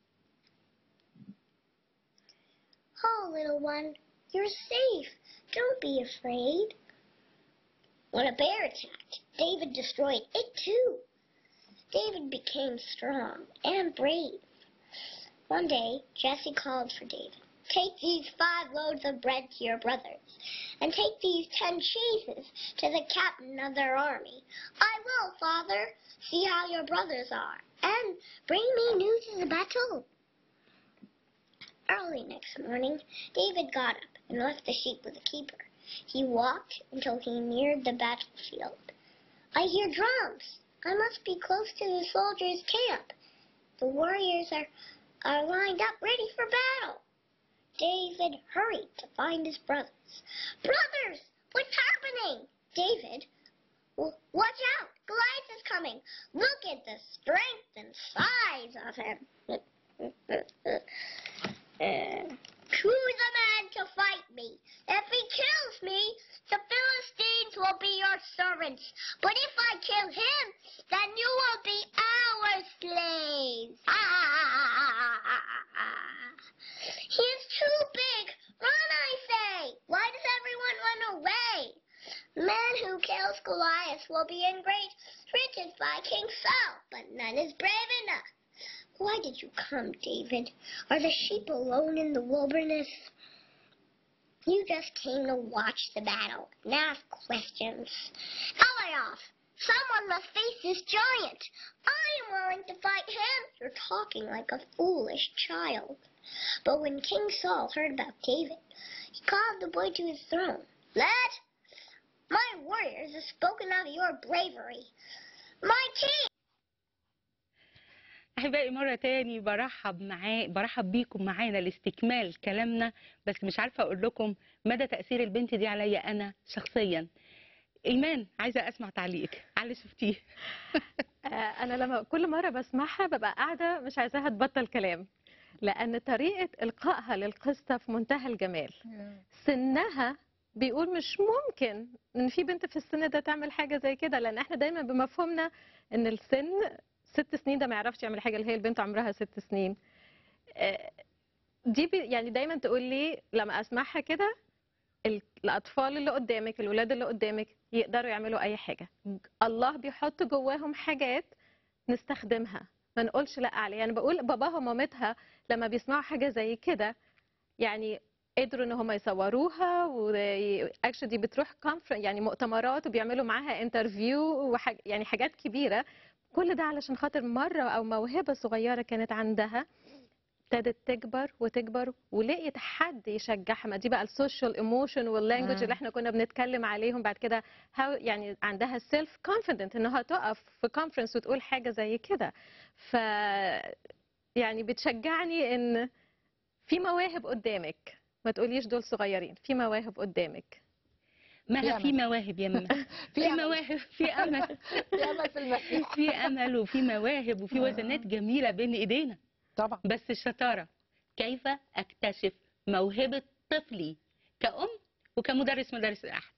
Oh, little one, you're safe. Don't be afraid. When a bear attacked, David destroyed it too. David became strong and brave. One day, Jesse called for David. Take these five loaves of bread to your brothers, and take these ten cheeses to the captain of their army. I will, Father, see how your brothers are, and bring me news of the battle. Early next morning, David got up and left the sheep with the keeper. He walked until he neared the battlefield. I hear drums. I must be close to the soldiers' camp. The warriors are, are lined up ready for battle. David hurried to find his brothers. Brothers, what's happening? David, w- watch out. Goliath is coming. Look at the strength and size of him. uh, choose a man to fight me. If he kills me, the Philistines will be your servants. But if I kill him, then you will be our slaves. He is too big. Run, I say. Why does everyone run away? The man who kills Goliath will be in great riches by King Saul, but none is brave enough. Why did you come, David? Are the sheep alone in the wilderness? You just came to watch the battle and ask questions. Eliab, someone must face this giant. I am willing to fight him. You're talking like a foolish child. But when King Saul heard about David, he called the boy to his throne. Lad, my warriors have spoken of your bravery. My king. أحبائي مرة تاني برحب معاه برحب بيكم معانا لاستكمال كلامنا، بس مش عارفة أقول لكم مدى تأثير البنت دي عليا أنا شخصيا. إيمان، عايزة أسمع تعليقك على اللي شفتيه. أنا لما كل مرة بسمعها ببقى قاعدة مش عايزاها تبطل كلام، لأن طريقة إلقائها للقصة في منتهى الجمال. سنها بيقول مش ممكن إن في بنت في السن ده تعمل حاجة زي كده، لأن إحنا دايما بمفهومنا إن السن ست سنين ده ما يعرفش يعمل حاجة، اللي هي البنت عمرها ست سنين. دي يعني دايما تقول لي لما أسمعها كده الأطفال اللي قدامك، الولاد اللي قدامك يقدروا يعملوا أي حاجة. الله بيحط جواهم حاجات نستخدمها، ما نقولش لا عليها. يعني بقول باباها ومامتها لما بيسمعوا حاجة زي كده يعني قدروا ان هم يصوروها، واكشن دي بتروح كونفرنس يعني مؤتمرات وبيعملوا معاها انترفيو وحاجة يعني حاجات كبيرة. كل ده علشان خاطر مرة او موهبة صغيرة كانت عندها ابتدت تكبر وتكبر ولقيت حد يشجعها. ما دي بقى السوشيال ايموشن واللانجوج اللي احنا كنا بنتكلم عليهم بعد كده. يعني عندها سيلف كونفيدنت انها تقف في كونفرنس وتقول حاجه زي كده. ف يعني بتشجعني ان في مواهب قدامك، ما تقوليش دول صغيرين، في مواهب قدامك. ما في مواهب يا ماما، في مواهب، في امل، في امل في المسيح، في امل وفي مواهب وفي وزنات جميله بين ايدينا طبعا. بس الشطاره كيف اكتشف موهبه طفلي كأم وكمدرس مدرس الاحد؟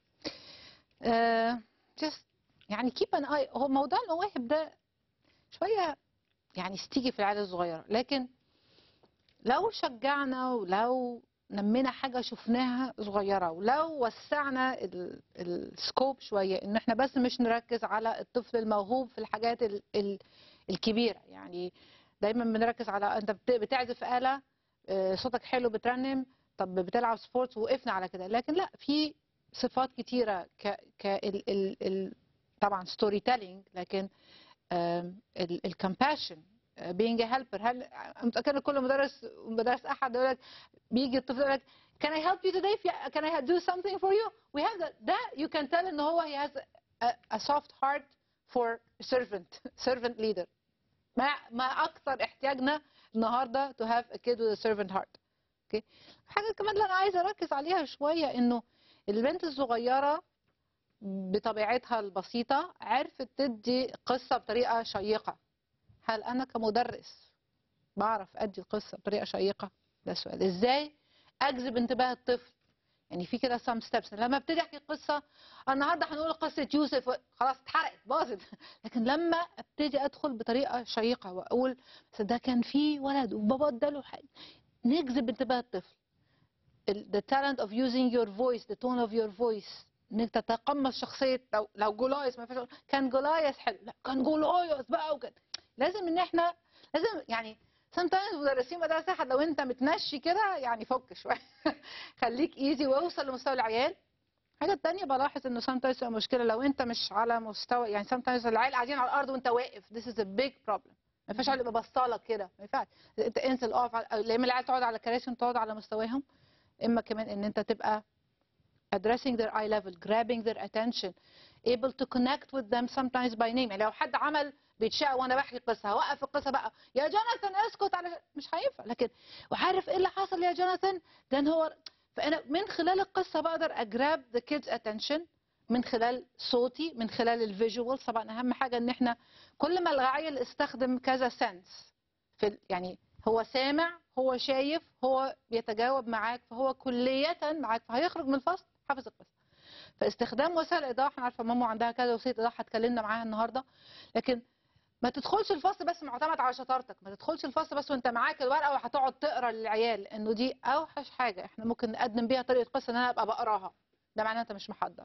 uh, just يعني keep an eye. هو موضوع المواهب ده شويه يعني استيجي في العيال الصغيره، لكن لو شجعنا ولو نمينا حاجه شفناها صغيره ولو وسعنا السكوب شويه، ان احنا بس مش نركز على الطفل الموهوب في الحاجات ال ال الكبيره. يعني دايما بنركز على انت بتعزف آلة آه، صوتك حلو بترنم، طب بتلعب سبورتس، وقفنا على كده. لكن لا، في صفات كتيره ك ك ال ال ال طبعا ستوري تيلينج، لكن الكمباشن، being a helper. هل متاكده كل مدرس مدرس احد يقول لك، بيجي الطفل يقول لك can I help you today, can I do something for you, we have that. ده you can tell ان هو he has a, a soft heart for servant servant leader. ما ما اكثر احتياجنا النهارده to have a kid with a servant heart. اوكي. حاجه كمان اللي انا عايزه اركز عليها شويه، انه البنت الصغيره بطبيعتها البسيطه عرفت تدي قصه بطريقه شيقه. هل انا كمدرس بعرف ادي القصه بطريقه شيقه؟ ده السؤال. ازاي اجذب انتباه الطفل؟ يعني في كده سام ستيبس. لما ابتدي احكي قصه النهارده هنقول قصه يوسف، خلاص اتحرقت باظت. لكن لما ابتدي ادخل بطريقه شيقه واقول ده كان في ولد وبابا اداله حاجه، نجذب انتباه الطفل. the talent of using your voice, the tone of your voice، انك تتقمص شخصيه. لو لو جولايس، ما فيش كان جولايس حلو، لا كان جولايس بقى وكده. لازم ان احنا لازم يعني sometimes مدرسين مدرسه احد لو انت متنشي كده يعني فك شويه خليك ايزي واوصل لمستوى العيال. الحاجه الثانيه بلاحظ انه sometimes تبقى مشكله لو انت مش على مستوى، يعني sometimes العيال قاعدين على الارض وانت واقف. this is a big problem. ما ينفعش يبقى بصالك كده، ما ينفعش. انت انزل اقف على... لما العيال تقعد على كراسي وانت تقعد على مستواهم. اما كمان ان انت تبقى addressing their eye level, grabbing their attention, able to connect with them sometimes by name. يعني لو حد عمل بيتشاء وانا بحكي قصه، هوقف القصه بقى يا جوناثان اسكت، على مش هينفع. لكن وعارف ايه اللي حصل يا جوناثان؟ لان هو فانا من خلال القصه بقدر اجراب the kids attention من خلال صوتي، من خلال الفيجوال. طبعا اهم حاجه ان احنا كل ما العيل استخدم كذا سنس في ال- يعني هو سامع، هو شايف، هو بيتجاوب معاك، فهو كلية معاك، فهيخرج من الفصل حافظ القصة. فاستخدام وسائل الايضاح، انا عارفه ماما عندها كذا وسيله ايضاح اتكلمنا معاها النهارده. لكن ما تدخلش الفصل بس معتمد على شطارتك، ما تدخلش الفصل بس وانت معاك الورقه وهتقعد تقرا للعيال، لانه دي اوحش حاجه احنا ممكن نقدم بيها طريقه قصه، ان انا ابقى بقراها. ده معناه انت مش محضر.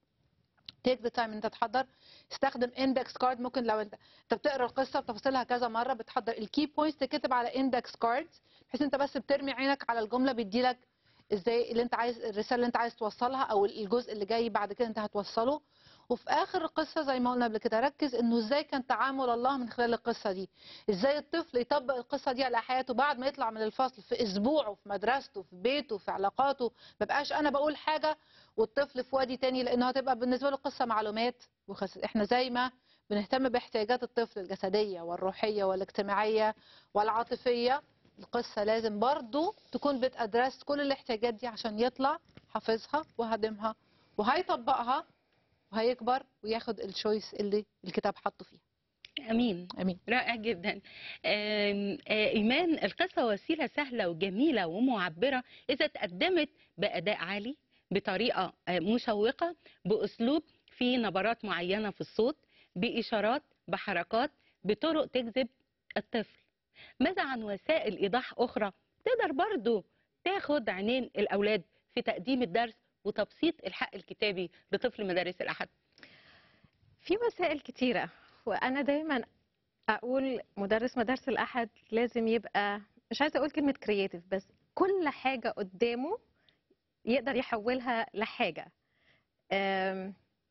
تيك ذا تايم ان انت تحضر. استخدم اندكس كارد. ممكن لو انت انت بتقرا القصه بتفاصيلها كذا مره، بتحضر الكي بوينتس تكتب على اندكس كارد، بحيث انت بس بترمي عينك على الجمله بيديلك ازاي اللي انت عايز، الرساله اللي انت عايز توصلها او الجزء اللي جاي بعد كده انت هتوصله. وفي اخر القصه زي ما قلنا قبل كده ركز انه ازاي كان تعامل الله من خلال القصه دي، ازاي الطفل يطبق القصه دي على حياته بعد ما يطلع من الفصل، في اسبوعه، في مدرسته، في بيته، في علاقاته. ما بقاش انا بقول حاجه والطفل في وادي تاني، لانه هتبقى بالنسبه له قصه معلومات وخس... احنا زي ما بنهتم باحتياجات الطفل الجسديه والروحيه والاجتماعيه والعاطفيه، القصه لازم برضو تكون بتادرس كل الاحتياجات دي عشان يطلع حافظها وهضمها وهيطبقها وهيكبر وياخد الشويس اللي الكتاب حطه فيها. امين. امين. رائع جدا. آم، آه، ايمان، القصه وسيله سهله وجميله ومعبره اذا تقدمت باداء عالي، بطريقه آه، مشوقه، باسلوب فيه نبرات معينه في الصوت، باشارات، بحركات، بطرق تجذب الطفل. ماذا عن وسائل ايضاح اخرى تقدر برضو تاخد عينين الاولاد في تقديم الدرس وتبسيط الحق الكتابي لطفل مدارس الاحد؟ في وسائل كتيرة، وأنا دايما أقول مدرس مدارس الأحد لازم يبقى، مش عايزة أقول كلمة كرياتيف، بس كل حاجة قدامه يقدر يحولها لحاجة. أم،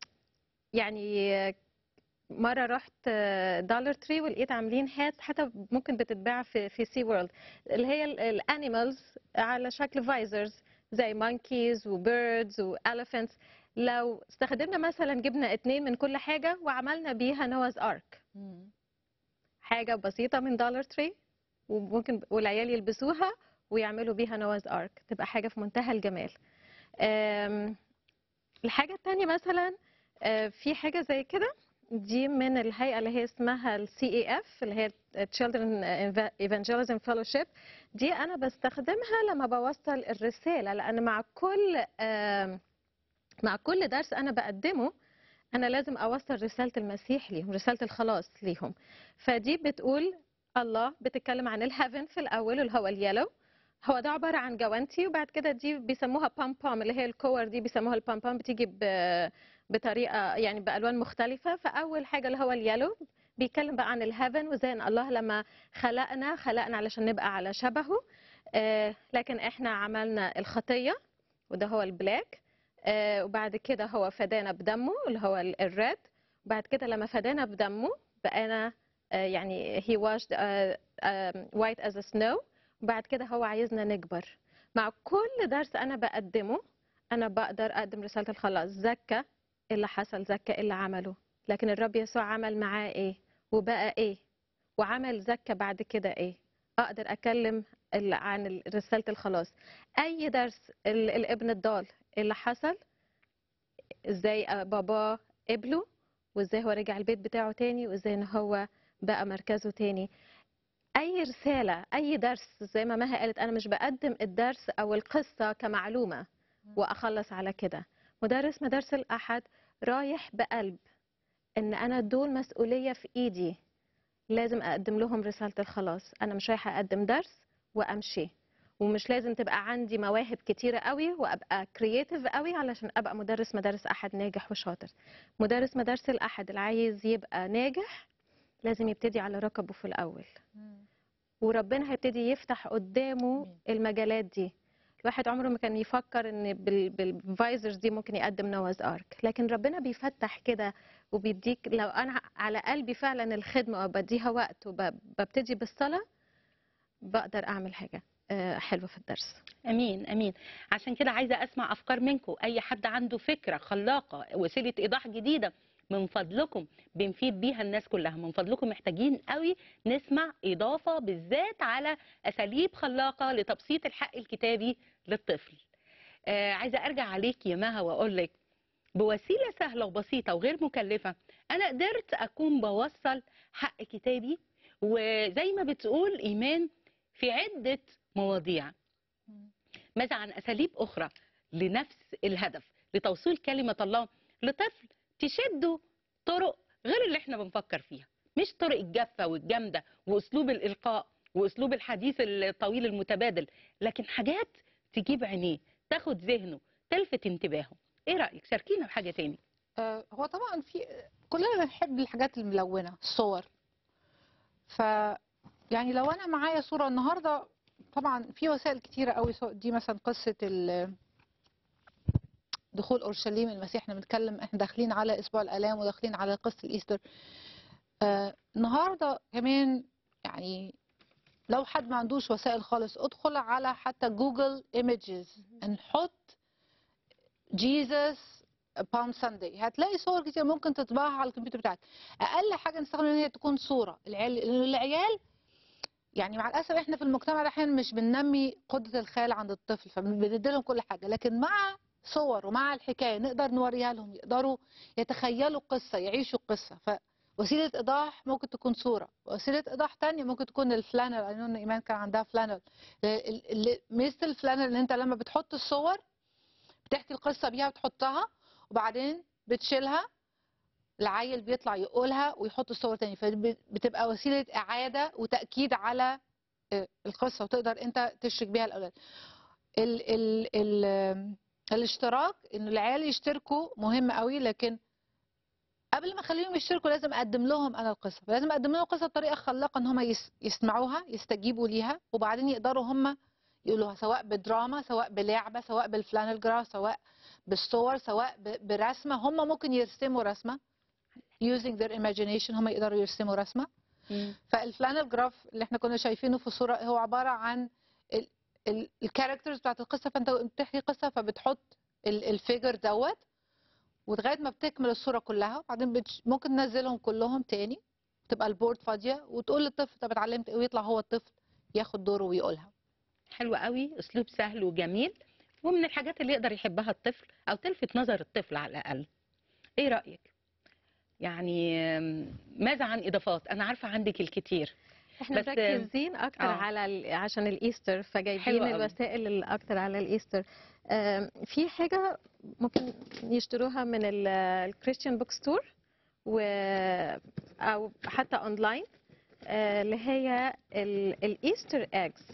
يعني مرة رحت دولار تري ولقيت عاملين هات حتى ممكن بتتباع في في سي وورلد، اللي هي الانيمالز على شكل فايزرز زي مونكيز وبيردز واليفنتس. لو استخدمنا مثلا جبنا اتنين من كل حاجة وعملنا بيها نواز ارك، حاجة بسيطة من دولار تري، وممكن والعيال يلبسوها ويعملوا بيها نواز ارك، تبقى حاجة في منتهى الجمال. أم، الحاجة التانية مثلا أه، في حاجة زي كده، دي من الهيئة اللي هي اسمها ال سي إيه إف اللي هي Children Evangelism Fellowship. دي أنا بستخدمها لما بوصل الرسالة، لأن مع كل آم، مع كل درس أنا بقدمه أنا لازم أوصل رسالة المسيح ليهم، رسالة الخلاص ليهم. فدي بتقول الله بتتكلم عن الهيفن في الأول اللي هو اليلو، هو ده عبارة عن جوانتي، وبعد كده دي بيسموها بام بام اللي هي الكور دي بيسموها البام بام، بتيجي ب- بطريقة يعني بألوان مختلفة. فأول حاجة اللي هو اليلو بيتكلم بقى عن الهيفن، وزي ان الله لما خلقنا خلقنا علشان نبقى على شبهه. آه، لكن احنا عملنا الخطية وده هو البلاك. آه، وبعد كده هو فدانا بدمه اللي هو ال- الريد. وبعد كده لما فدانا بدمه بقينا آه، يعني he washed آه، آه، white as a snow. وبعد كده هو عايزنا نكبر. مع كل درس انا بقدمه انا بقدر اقدم رسالة الخلاص. زكى اللي حصل، زكى اللي عمله، لكن الرب يسوع عمل معاه ايه وبقى ايه وعمل زكى بعد كده ايه. اقدر اكلم ال- عن ال- رسالة الخلاص. اي درس ال- الابن الضال اللي حصل، ازاي باباه قبله وازاي هو رجع البيت بتاعه تاني وازاي ان هو بقى مركزه تاني. اي رسالة اي درس زي ما مها قالت، انا مش بقدم الدرس او القصة كمعلومة واخلص على كده. مدرس مدارس الاحد رايح بقلب ان انا دول مسؤولية في ايدي، لازم اقدم لهم رسالة الخلاص. انا مش رايحة اقدم درس وامشي، ومش لازم تبقى عندي مواهب كتيرة قوي وابقى كرييتيف قوي علشان ابقى مدرس مدارس احد ناجح وشاطر. مدرس مدارس الاحد اللي عايز يبقى ناجح لازم يبتدي على ركبه في الاول، وربنا هيبتدي يفتح قدامه المجالات دي. الواحد عمره ما كان يفكر ان بالفايزرز دي ممكن يقدم نواز ارك، لكن ربنا بيفتح كده وبيديك. لو انا على قلبي فعلا الخدمه وبديها وقت وببتدي بالصلاه بقدر اعمل حاجه آه، حلوه في الدرس. امين امين. عشان كده عايزه اسمع افكار منكم، اي حد عنده فكره خلاقه، وسيله ايضاح جديده من فضلكم بنفيد بيها الناس كلها. من فضلكم محتاجين قوي نسمع اضافه بالذات على اساليب خلاقه لتبسيط الحق الكتابي للطفل. آه عايزه ارجع عليك يا مها واقول لك بوسيله سهله وبسيطه وغير مكلفه انا قدرت اكون بوصل حق كتابي، وزي ما بتقول ايمان في عده مواضيع. ماذا عن أساليب أخرى لنفس الهدف، لتوصيل كلمة الله لطفل تشده طرق غير اللي احنا بنفكر فيها، مش طرق الجافة والجامدة وأسلوب الإلقاء وأسلوب الحديث الطويل المتبادل، لكن حاجات تجيب عينيه، تاخد ذهنه، تلفت انتباهه. ايه رأيك؟ شاركينا بحاجة تاني. آه، هو طبعا في كلنا بنحب الحاجات الملونة، الصور. ف يعني لو انا معايا صورة النهاردة، طبعا في وسائل كتيرة قوي، سواء دي مثلا قصة ال- دخول اورشليم المسيح. احنا بنتكلم احنا داخلين على اسبوع الالام وداخلين على قصة الايستر. آه النهارده كمان يعني لو حد ما عندوش وسائل خالص، ادخل على حتى جوجل ايمجز، نحط جيسس بالم ساندي، هتلاقي صور كتير ممكن تطبعها على الكمبيوتر بتاعك. اقل حاجه نستخدم ان هي تكون صوره. العيال العيال يعني مع الاسف احنا في المجتمع ده احيانا مش بننمي قدره الخيال عند الطفل، فبنديلهم كل حاجه، لكن مع صور ومع الحكايه نقدر نوريها لهم، يقدروا يتخيلوا القصه، يعيشوا القصه. فوسيله ايضاح ممكن تكون صوره. وسيله ايضاح تانية ممكن تكون الفلانل. انا ان ايمان كان عندها فلانل، مثل الفلانل اللي انت لما بتحط الصور بتحكي القصه بيها وتحطها وبعدين بتشيلها، العيل بيطلع يقولها ويحط الصور تاني، فبتبقى وسيله اعاده وتاكيد على القصه، وتقدر انت تشرك بيها الاولاد. ال ال ال الاشتراك، ان العيال يشتركوا مهم قوي، لكن قبل ما اخليهم يشتركوا لازم اقدم لهم انا القصه، لازم اقدم لهم القصه بطريقه خلاقه ان هم يسمعوها، يستجيبوا ليها، وبعدين يقدروا هم يقولوها، سواء بدراما، سواء بلعبه، سواء بالفلانل جراف، سواء بالصور، سواء برسمه. هم ممكن يرسموا رسمه using their imagination، هم يقدروا يرسموا رسمه. فالفلانل جراف اللي احنا كنا شايفينه في الصوره هو عباره عن الكاركترز بتاعت القصه، فانت بتحكي قصه فبتحط الفيجر دوت ولغايه ما بتكمل الصوره كلها، وبعدين بتش... ممكن تنزلهم كلهم تاني، تبقى البورد فاضيه، وتقول للطفل طب اتعلمت ايه، ويطلع هو الطفل ياخد دوره ويقولها. حلو قوي، اسلوب سهل وجميل، ومن الحاجات اللي يقدر يحبها الطفل او تلفت نظر الطفل على الاقل. ايه رايك؟ يعني ماذا عن اضافات؟ انا عارفه عندك الكتير، احنا بس مركزين اكتر آه. على ال... عشان الايستر، فجايبين الوسائل الاكتر على الايستر. في حاجه ممكن يشتروها من الكريستيان بوك ستور و او حتى اونلاين، اللي هي الايستر ايجز.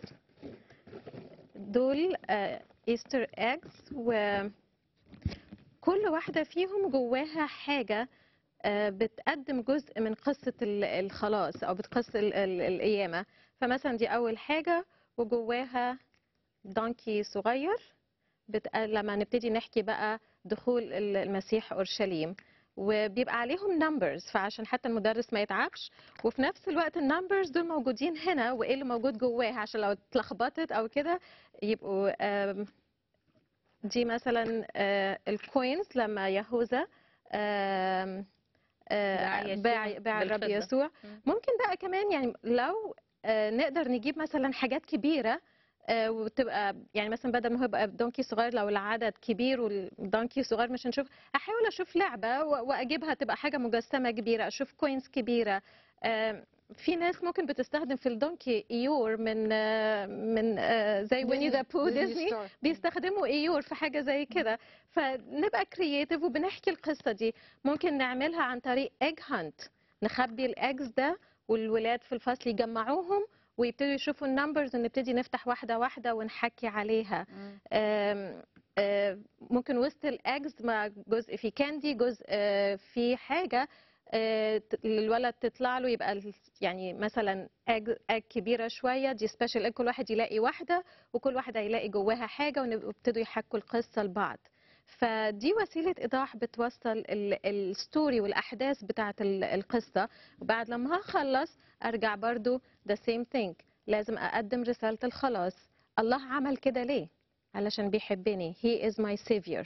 دول ايستر ايجز، وكل واحده فيهم جواها حاجه بتقدم جزء من قصة الخلاص أو بتقص القيامة. فمثلا دي أول حاجة وجواها دونكي صغير بت... لما نبتدي نحكي بقى دخول ال- المسيح اورشليم، وبيبقى عليهم نمبرز فعشان حتى المدرس ما يتعبش، وفي نفس الوقت النمبرز دول موجودين هنا وايه اللي موجود جواها عشان لو اتلخبطت او كده يبقوا آم، دي مثلا آه، الكوينز لما يهوذا آم، آه، باع يسوع باع باع الرب بالفضة. يسوع. مم. ممكن بقى كمان يعني لو آه، نقدر نجيب مثلا حاجات كبيرة آه، وتبقى يعني مثلا بدل ما هو يبقى دونكي صغير، لو العدد كبير والدونكي صغير مش هنشوف، احاول اشوف لعبة و- واجيبها تبقى حاجة مجسمة كبيرة، اشوف كوينز كبيرة. آم، في ناس ممكن بتستخدم في الدونكي ايور من آه، من آه، زي ويني ذا بو ديزني، بيستخدموا ايور في حاجة زي كده. فنبقى كرييتيف وبنحكي القصة دي. ممكن نعملها عن طريق ايج هانت، نخبي الاجز ده والولاد في الفصل يجمعوهم ويبتدوا يشوفوا النمبرز ونبتدي نفتح واحدة واحدة ونحكي عليها. آم، آم، ممكن وسط الاجز مع جزء في كاندي، جزء آه، في حاجة آه، ت- الولد تطلع له يبقى ال- يعني مثلا اج اج كبيرة شوية، دي سبيشال اج، كل واحد يلاقي واحدة وكل واحدة يلاقي جواها حاجة ويبتدوا يحكوا القصة لبعض. فدي وسيلة إيضاح بتوصل الستوري والأحداث بتاعة ال- القصة. وبعد لما هخلص أرجع برضو the same thing، لازم أقدم رسالة الخلاص. الله عمل كده ليه؟ علشان بيحبني، he is my savior.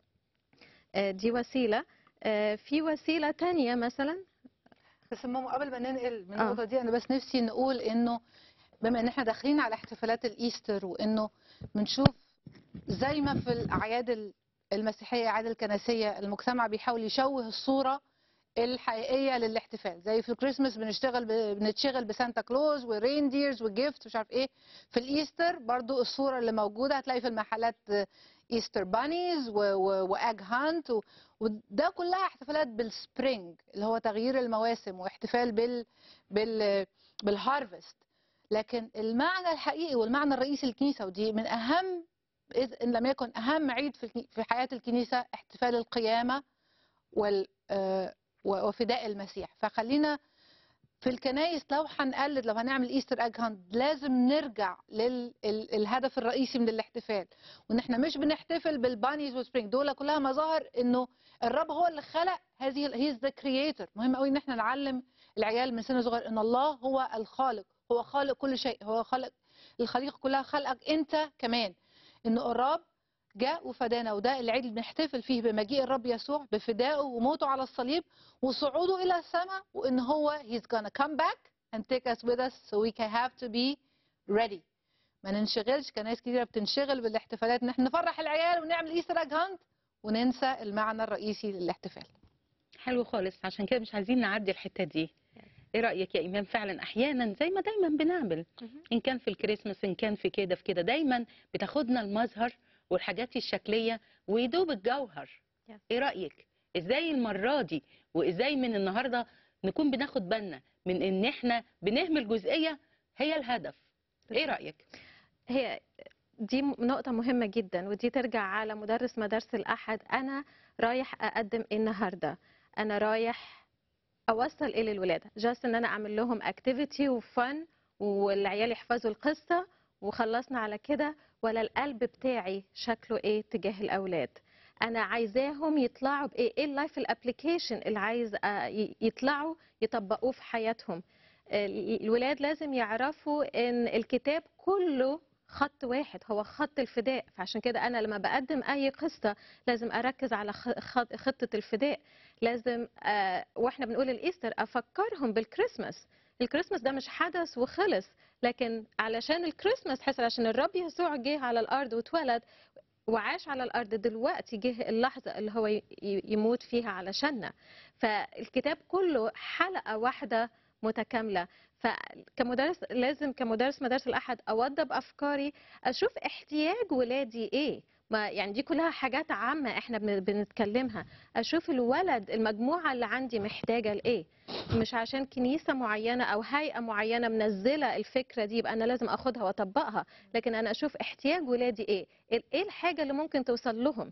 آه، دي وسيلة. آه، في وسيلة تانية مثلا. بس ماما قبل ما ننقل من آه. النقطه دي انا بس نفسي نقول انه بما ان احنا داخلين على احتفالات الايستر، وانه بنشوف زي ما في الاعياد ال- المسيحيه، الاعياد الكنسيه، المجتمع بيحاول يشوه الصوره الحقيقيه للاحتفال. زي في الكريسماس بنشتغل ب... بنتشغل بسانتا كلوز ورينديرز وجيفت مش عارف ايه. في الايستر برضو الصوره اللي موجوده هتلاقي في المحلات ايستر بانيز واج هانت و... وده كلها احتفالات بالسبرينج اللي هو تغيير المواسم، واحتفال بال بال بالهارفست. لكن المعنى الحقيقي والمعنى الرئيسي للكنيسه، ودي من اهم إذ ان لم يكن اهم عيد في الكني- في حياه الكنيسه، احتفال القيامه وال آه، وفداء المسيح. فخلينا في الكنايس لو هنقلد، لو هنعمل ايستر اج هانت، لازم نرجع للهدف الرئيسي من الاحتفال، وان احنا مش بنحتفل بالبانيز والسبرينج، دول كلها مظاهر انه الرب هو اللي خلق هذه، هي ذا كرييتور. مهم قوي ان احنا نعلم العيال من سن صغير ان الله هو الخالق، هو خالق كل شيء، هو خالق الخليقه كلها، خلقك انت كمان. ان الرب جاء وفدانا، وده العيد اللي بنحتفل فيه بمجيء الرب يسوع، بفدائه وموته على الصليب وصعوده إلى السماء، وإن هو he's gonna come back and take us with us, so we can have to be ready. ما ننشغلش كناس كتيرة بتنشغل بالاحتفالات ان احنا نفرح العيال ونعمل ايستر اج هانت وننسى المعنى الرئيسي للاحتفال. حلو خالص، عشان كده مش عايزين نعدي الحتة دي. ايه رأيك يا إيمان؟ فعلا أحيانا زي ما دايما بنعمل، إن كان في الكريسماس إن كان في كده في كده، دايما بتاخدنا المظهر والحاجات الشكلية ويدوب الجوهر. Yes. ايه رأيك؟ ازاي المرة دي وازاي من النهاردة نكون بناخد بالنا من ان احنا بنهمل جزئية هي الهدف؟ ايه رأيك؟ هي دي م- نقطة مهمة جدا، ودي ترجع على مدرس مدارس الأحد. أنا رايح أقدم إيه النهاردة؟ أنا رايح أوصل إيه للولاد؟ جاست إن أنا أعمل لهم أكتيفيتي وفن والعيال يحفظوا القصة وخلصنا على كده؟ ولا القلب بتاعي شكله إيه تجاه الأولاد؟ أنا عايزاهم يطلعوا بإيه؟ إيه اللايف الأبليكيشن اللي عايز آه، ي- يطلعوا يطبقوه في حياتهم؟ ال- الولاد لازم يعرفوا إن الكتاب كله خط واحد، هو خط الفداء. فعشان كده أنا لما بقدم أي قصة لازم أركز على خ- خط- خطة الفداء. لازم آه، واحنا بنقول الإيستر أفكرهم بالكريسماس. الكريسماس ده مش حدث وخلص، لكن علشان الكريسماس حصل عشان الرب يسوع جه على الأرض واتولد وعاش على الأرض، دلوقتي جه اللحظة اللي هو ي- ي- يموت فيها علشاننا. فالكتاب كله حلقة واحدة متكاملة. فكمدرس لازم كمدرس مدارس الأحد أوضب أفكاري، أشوف احتياج ولادي إيه. ما يعني دي كلها حاجات عامة احنا بن- بنتكلمها. أشوف الولد المجموعة اللي عندي محتاجة لإيه، مش عشان كنيسة معينة أو هيئة معينة منزلة الفكرة دي يبقى أنا لازم أخدها وأطبقها، لكن أنا أشوف احتياج ولادي إيه، ايه الحاجه اللي ممكن توصل لهم.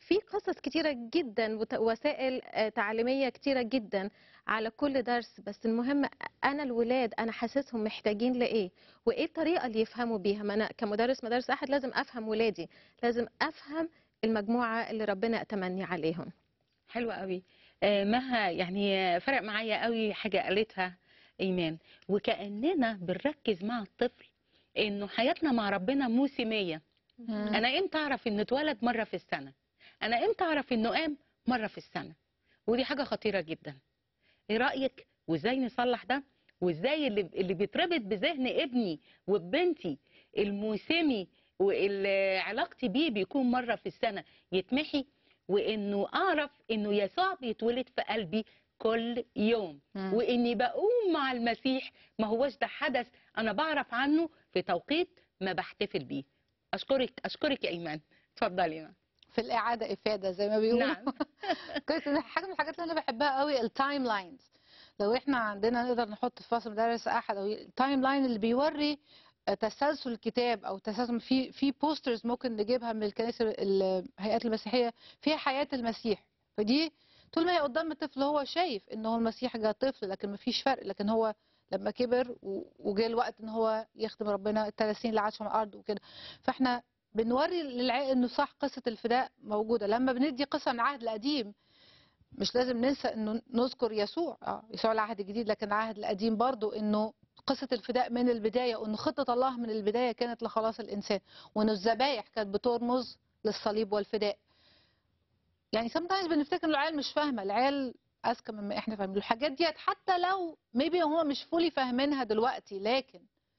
في قصص كتيرة جدا وت- وسائل آه، تعليمية كتيرة جدا على كل درس، بس المهم أنا الولاد أنا حاسسهم محتاجين لإيه وإيه الطريقة اللي يفهموا بيها. ما أنا كمدرس مدارس أحد لازم أفهم ولادي، لازم أفهم المجموعة اللي ربنا أتمني عليهم. حلوة قوي. آه، مها يعني فرق معايا قوي حاجة قالتها إيمان، وكأننا بنركز مع الطفل إنه حياتنا مع ربنا موسمية. أنا إمتى أعرف إنه اتولد مرة في السنة؟ أنا إمتى أعرف إنه قام مرة في السنة؟ ودي حاجة خطيرة جدا. إيه رأيك؟ وإزاي نصلح ده؟ وإزاي اللي اللي بيتربط بذهن ابني وبنتي الموسمي واللي علاقتي بيه بيكون مرة في السنة يتمحي، وإنه أعرف إنه يسوع بيتولد في قلبي كل يوم، مم. وإني بقوم مع المسيح ما هوش ده حدث أنا بعرف عنه في توقيت ما بحتفل بيه. أشكرك أشكرك يا إيمان. اتفضلي يا في الإعادة إفادة زي ما بيقولوا. نعم. كويس. إن حاجة من الحاجات اللي أنا بحبها قوي التايم لاينز. لو إحنا عندنا نقدر نحط في فصل مدارس أحد أو التايم لاين اللي بيوري تسلسل الكتاب أو تسلسل في في بوسترز ممكن نجيبها من الكنائس الهيئات المسيحية فيها حياة المسيح. فدي طول ما هي قدام الطفل هو شايف إن هو المسيح جه طفل لكن ما فيش فرق، لكن هو لما كبر و- وجه الوقت إن هو يخدم ربنا الثلاث سنين اللي عاشهم على الأرض وكده. فإحنا بنوري للعيال انه صح قصه الفداء موجوده. لما بندي قصه من العهد القديم مش لازم ننسى انه نذكر يسوع، اه يسوع العهد الجديد، لكن العهد القديم برضو انه قصه الفداء من البدايه، وان خطه الله من البدايه كانت لخلاص الانسان، وان الذبايح كانت بترمز للصليب والفداء. يعني sometimes بنفتكر ان العيال مش فاهمه، العيال اذكى مما احنا فاهمين الحاجات ديت، حتى لو maybe هم مش فولي فاهمينها دلوقتي، لكن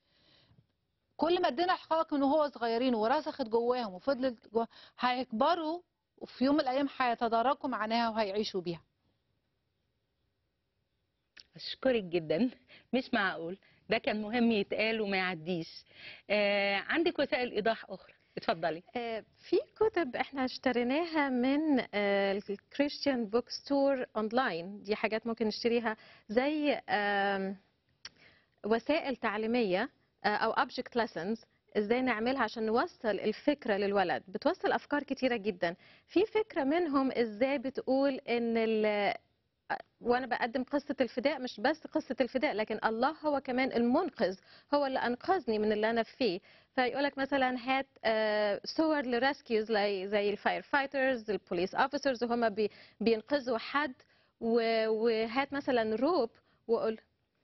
كل ما ادينا حقائق من وهو صغيرين ورسخت جواهم وفضلت جوا هيكبروا وفي يوم من الايام هيتداركوا معناها وهيعيشوا بيها. أشكرك جدا. مش معقول ده كان مهم يتقال وما يعديش. آه عندك وسائل إيضاح أخرى، اتفضلي. آه، في كتب احنا اشتريناها من الكريستيان بوك ستور اونلاين، دي حاجات ممكن نشتريها زي آم، وسائل تعليمية آه، او object lessons، ازاي نعملها عشان نوصل الفكرة للولد. بتوصل افكار كتيرة جدا. في فكرة منهم ازاي بتقول ان ال وانا بقدم قصه الفداء مش بس قصه الفداء، لكن الله هو كمان المنقذ، هو اللي انقذني من اللي انا فيه. فيقولك مثلا هات آه، صور لريسكيوز زي الفاير فايترز البوليس اوفيسرز وهم بي بينقذوا حد، و- وهات مثلا روب وقول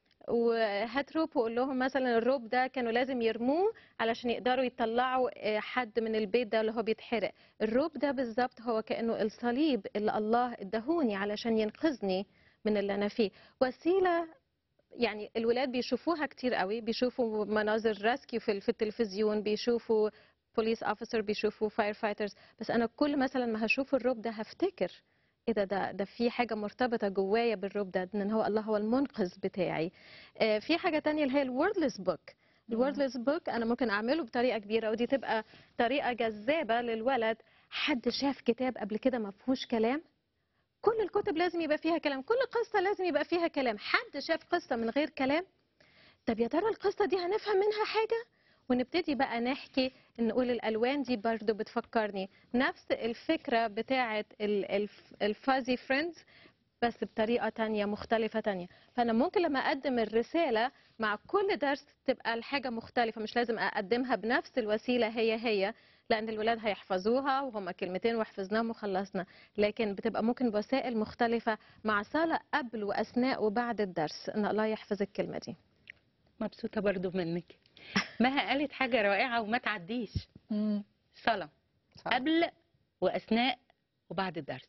وهات روب وقول لهم مثلا الروب ده كانوا لازم يرموه علشان يقدروا يطلعوا آه، حد من البيت ده اللي هو بيتحرق. الروب ده بالظبط هو كأنه الصليب اللي الله ادهوني علشان ينقذني من اللي انا فيه. وسيله يعني الولاد بيشوفوها كتير قوي، بيشوفوا مناظر راسكيو في في التلفزيون، بيشوفوا بوليس اوفيسر، بيشوفوا فاير فايترز، بس انا كل مثلا ما هشوف الروب ده هفتكر ايه ده ده ده في حاجه مرتبطه جوايا بالروب ده، ان هو الله هو المنقذ بتاعي. آه، في حاجه تانية اللي هي الوردلس بوك. الوردلس بوك انا ممكن اعمله بطريقه كبيره، ودي تبقى طريقه جذابه للولد. حد شاف كتاب قبل كده ما فيهوش كلام؟ كل الكتب لازم يبقى فيها كلام، كل قصة لازم يبقى فيها كلام. حد شاف قصة من غير كلام؟ طب يا ترى القصة دي هنفهم منها حاجة؟ ونبتدي بقى نحكي، نقول الألوان دي برضو بتفكرني نفس الفكرة بتاعة الفازي فريندز بس بطريقة تانية مختلفة تانية. فأنا ممكن لما أقدم الرسالة مع كل درس تبقى الحاجة مختلفة، مش لازم أقدمها بنفس الوسيلة هي هي، لأن الولاد هيحفظوها وهما كلمتين وحفظناهم وخلصنا، لكن بتبقى ممكن بوسائل مختلفة مع صلاة قبل وأثناء وبعد الدرس إن الله يحفظ الكلمة دي. مبسوطة برضو منك. مها قالت حاجة رائعة وما تعديش. مم. صلاة صح. قبل وأثناء وبعد الدرس.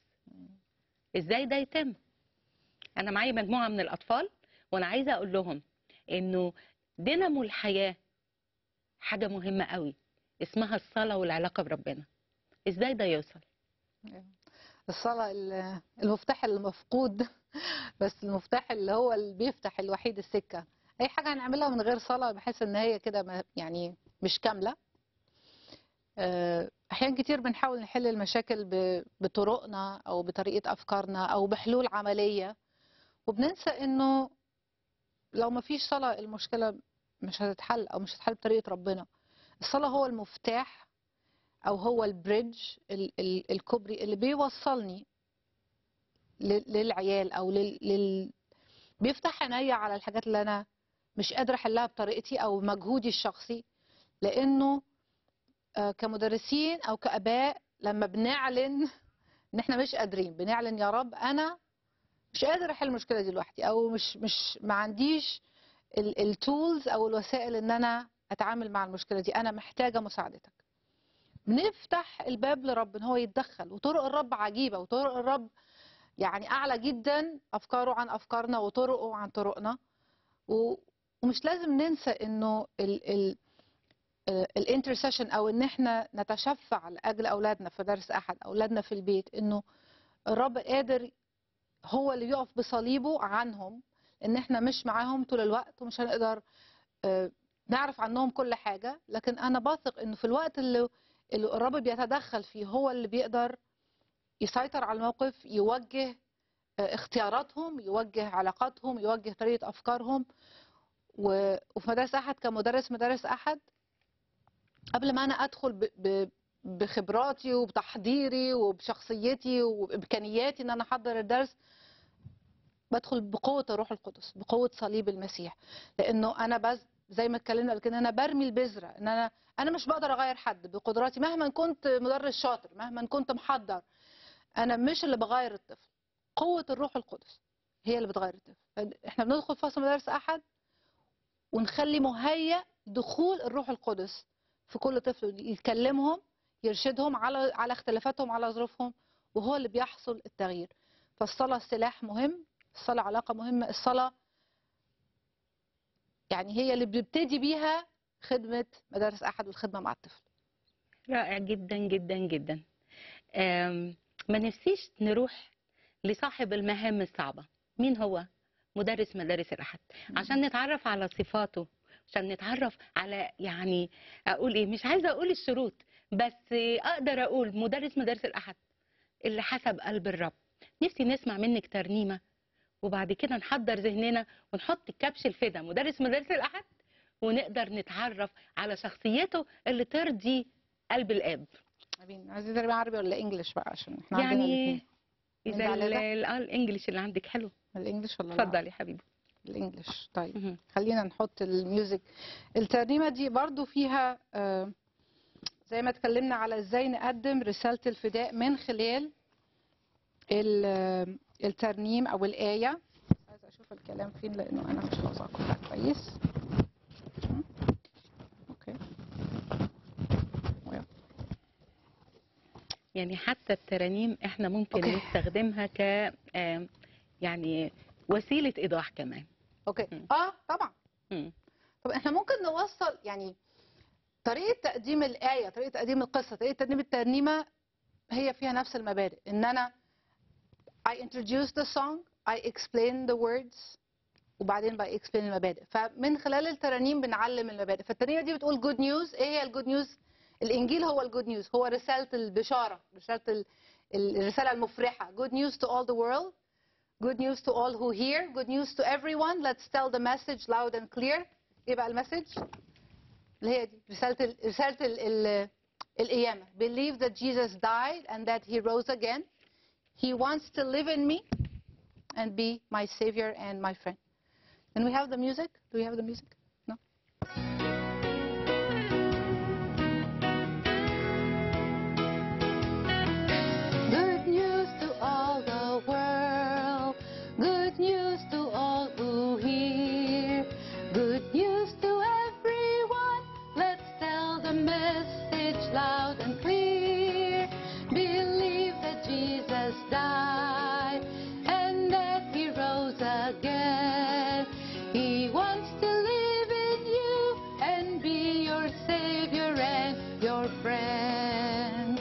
إزاي ده يتم؟ أنا معايا مجموعة من الأطفال وأنا عايزة أقول لهم إنه دينامو الحياة حاجة مهمة قوي اسمها الصلاة والعلاقة بربنا. إزاي ده يوصل؟ الصلاة ال- المفتاح المفقود، بس المفتاح اللي هو اللي بيفتح الوحيد السكة. أي حاجة هنعملها من غير صلاة بحس إن هي كده ما- يعني مش كاملة. آه، أحيان كتير بنحاول نحل المشاكل ب- بطرقنا أو بطريقة أفكارنا أو بحلول عملية، وبننسى إنه لو ما فيش صلاة المشكلة مش هتتحل أو مش هتتحل بطريقة ربنا. الصلاة هو المفتاح او هو البريدج، ال- ال- الكوبري اللي بيوصلني لل- للعيال، او لل... لل... بيفتح عينيا على الحاجات اللي انا مش قادره احلها بطريقتي او مجهودي الشخصي. لانه آه، كمدرسين او كاباء لما بنعلن ان احنا مش قادرين، بنعلن يا رب انا مش قادر احل المشكله دي لوحدي، او مش مش ما عنديش التولز او الوسائل ان انا اتعامل مع المشكله دي، انا محتاجه مساعدتك. بنفتح الباب لرب ان هو يتدخل، وطرق الرب عجيبه، وطرق الرب يعني اعلى جدا، افكاره عن افكارنا وطرقه عن طرقنا. و- ومش لازم ننسى انه الانترسيشن او ان احنا نتشفع لاجل اولادنا في درس احد، اولادنا في البيت، انه الرب قادر هو اللي يقف بصليبه عنهم، ان احنا مش معاهم طول الوقت ومش هنقدر آه، نعرف عنهم كل حاجه، لكن انا بثق انه في الوقت اللي اللي الرب بيتدخل فيه هو اللي بيقدر يسيطر على الموقف، يوجه آه، اختياراتهم، يوجه علاقاتهم، يوجه طريقه افكارهم. و- وفي مدارس احد كمدرس مدارس احد، قبل ما انا ادخل ب- ب- بخبراتي وبتحضيري وبشخصيتي وبامكانياتي ان انا احضر الدرس، بدخل بقوه الروح القدس، بقوه صليب المسيح. لانه انا بس زي ما اتكلمنا قبل كده، انا برمي البذره، ان انا انا مش بقدر اغير حد بقدراتي مهما كنت مدرس شاطر، مهما كنت محضر، انا مش اللي بغير الطفل، قوه الروح القدس هي اللي بتغير الطفل. احنا بندخل فصل مدارس احد ونخلي مهيأ دخول الروح القدس في كل طفل، يكلمهم، يرشدهم على على اختلافاتهم، على ظروفهم، وهو اللي بيحصل التغيير. فالصلاة سلاح مهم، الصلاة علاقة مهمة، الصلاة يعني هي اللي بنبتدي بيها خدمة مدارس أحد والخدمة مع الطفل. رائع جدا جدا جدا. آم، ما نفسيش نروح لصاحب المهام الصعبة. مين هو؟ مدرس مدارس الأحد، عشان نتعرف على صفاته، عشان نتعرف على يعني أقول إيه، مش عايزة أقول الشروط، بس أقدر أقول مدرس مدارس الأحد اللي حسب قلب الرب. نفسي نسمع منك ترنيمة، وبعد كده نحضر ذهننا ونحط الكبش الفدا مدرس مدارس الأحد، ونقدر نتعرف على شخصيته اللي ترضي قلب الآب. أمين. عايزين ترجمة عربي ولا إنجلش بقى؟ عشان احنا عندنا يعني الاثنين. إذا ال- ال- آه الإنجليش اللي عندك حلو، الإنجلش ولا لا؟ اتفضلي يا حبيبي. الإنجلش. طيب مهم. خلينا نحط الميوزك. الترنيمة دي برضو فيها آه، زي ما اتكلمنا على ازاي نقدم رسالة الفداء من خلال ال- آه، الترنيم او الآية. عايزة اشوف الكلام فين لانه انا مش حافظة كلها كويس. اوكي. ويلا. يعني حتى الترانيم احنا ممكن أوكي. نستخدمها ك آم، يعني وسيلة إيضاح كمان. اوكي. مم. اه طبعا. مم. طب احنا ممكن نوصل يعني طريقة تقديم الآية، طريقة تقديم القصة، طريقة تقديم الترنيمة هي فيها نفس المبادئ. ان انا I introduce the song, I explain the words، وبعدين بقى explain المبادئ. فمن خلال الترانيم بنعلم المبادئ. فالترنيمة دي بتقول good news. ايه هي الجود نيوز؟ الانجيل هو الجود نيوز، هو رسالة البشارة، رسالة ال- الرسالة المفرحة. good news to all the world, good news to all who hear, good news to everyone. Let's tell the message loud and clear. ايه بقى المسج؟ اللي هي دي رسالة ال رسالة ال ال القيامة. Believe that Jesus died and that he rose again. He wants to live in me and be my savior and my friend. And we have the music? Do we have the music? No? Good news to all the world. Good news to all who hear. Good news to everyone. Let's tell the message loud and clear. Believe that Jesus died and that he rose again. He wants to live in you and be your savior and your friend.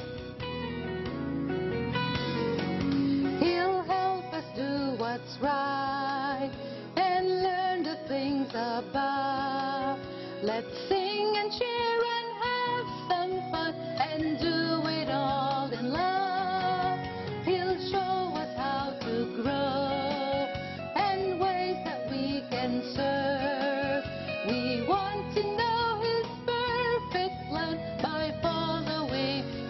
He'll help us do what's right and learn the things above. Let's sing and cheer and have some fun and do it all in love. He'll show us how to grow and ways that we can serve. We want to know his perfect plan by following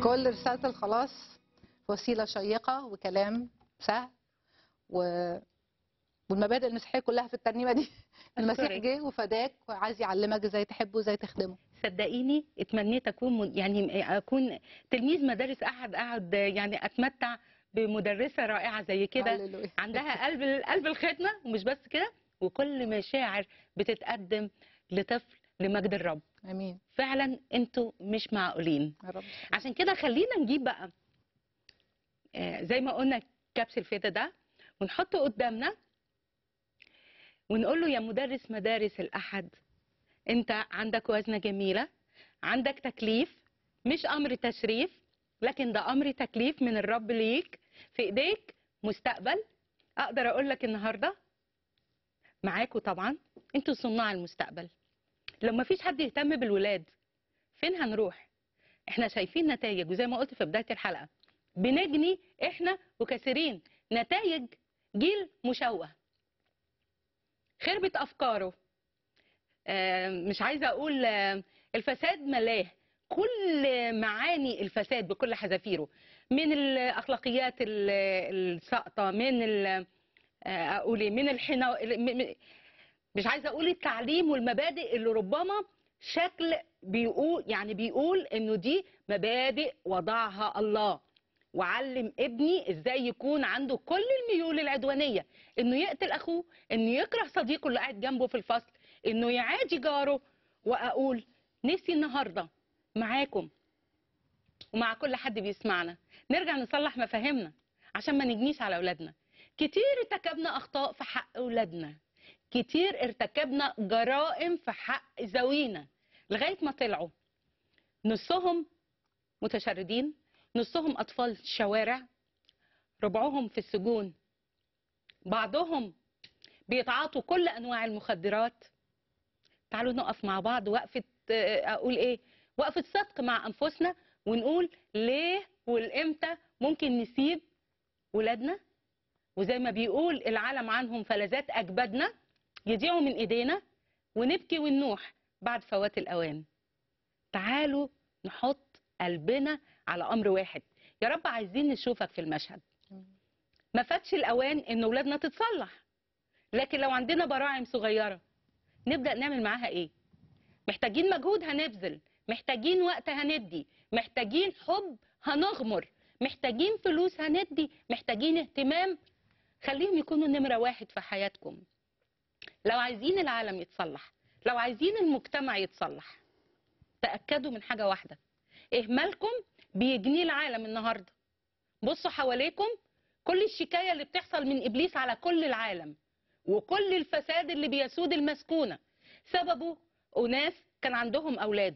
كل رسالة الخلاص وسيلة شيقة وكلام سهل و... والمبادئ المسيحية كلها في الترنيمة دي. المسيح أشكرك. جه وفداك وعايز يعلمك ازاي تحبه وازاي تخدمه. صدقيني اتمنيت اكون من- يعني اكون تلميذ مدارس احد، اقعد يعني اتمتع بمدرسه رائعه زي كده، هللويا. عندها قلب قلب الخدمه، ومش بس كده، وكل مشاعر بتتقدم لطفل لمجد الرب. امين فعلا انتوا مش معقولين. يا رب. عشان كده خلينا نجيب بقى آه، زي ما قلنا كبس الفدا ده ونحطه قدامنا ونقول له يا مدرس مدارس الأحد، أنت عندك وزنة جميلة، عندك تكليف، مش أمر تشريف، لكن ده أمر تكليف من الرب ليك، في إيديك مستقبل. أقدر أقول لك النهاردة معاكوا طبعا، أنتوا صناع المستقبل. لو ما فيش حد يهتم بالولاد فين هنروح؟ احنا شايفين نتائج، وزي ما قلت في بداية الحلقة بنجني احنا وكثيرين نتائج جيل مشوه، خربت افكاره. آه، مش عايزه اقول آه، الفساد ملاه، كل معاني الفساد بكل حذافيره، من الاخلاقيات ال- الساقطه، من ال- آه، اقول إيه، من الحنا، م- م- مش عايزه اقول التعليم والمبادئ اللي ربما شكل بيقول يعني بيقول انه دي مبادئ وضعها الله، وعلم ابني ازاي يكون عنده كل الميول العدوانيه، انه يقتل اخوه، انه يكره صديقه اللي قاعد جنبه في الفصل، انه يعادي جاره. واقول نفسي النهارده معاكم ومع كل حد بيسمعنا نرجع نصلح مفاهيمنا عشان ما نجنيش على اولادنا. كتير ارتكبنا اخطاء في حق اولادنا، كتير ارتكبنا جرائم في حق ذوينا لغايه ما طلعوا نصهم متشردين، نصهم اطفال شوارع، ربعهم في السجون، بعضهم بيتعاطوا كل انواع المخدرات. تعالوا نقف مع بعض وقفه آه، اقول ايه، وقفه صدق مع انفسنا ونقول ليه والامتى ممكن نسيب ولادنا، وزي ما بيقول العالم عنهم فلذات اجبادنا، يضيعوا من ايدينا ونبكي وننوح بعد فوات الاوان. تعالوا نحط قلبنا على امر واحد. يا رب عايزين نشوفك في المشهد. ما فاتش الاوان ان اولادنا تتصلح، لكن لو عندنا براعم صغيره نبدا نعمل معاها ايه؟ محتاجين مجهود هنبذل، محتاجين وقت هندي، محتاجين حب هنغمر، محتاجين فلوس هندي، محتاجين اهتمام. خليهم يكونوا نمره واحد في حياتكم. لو عايزين العالم يتصلح، لو عايزين المجتمع يتصلح، تاكدوا من حاجه واحده، اهمالكم بيجني العالم النهارده. بصوا حواليكم، كل الشكايه اللي بتحصل من ابليس على كل العالم وكل الفساد اللي بيسود المسكونه سببه اناس كان عندهم اولاد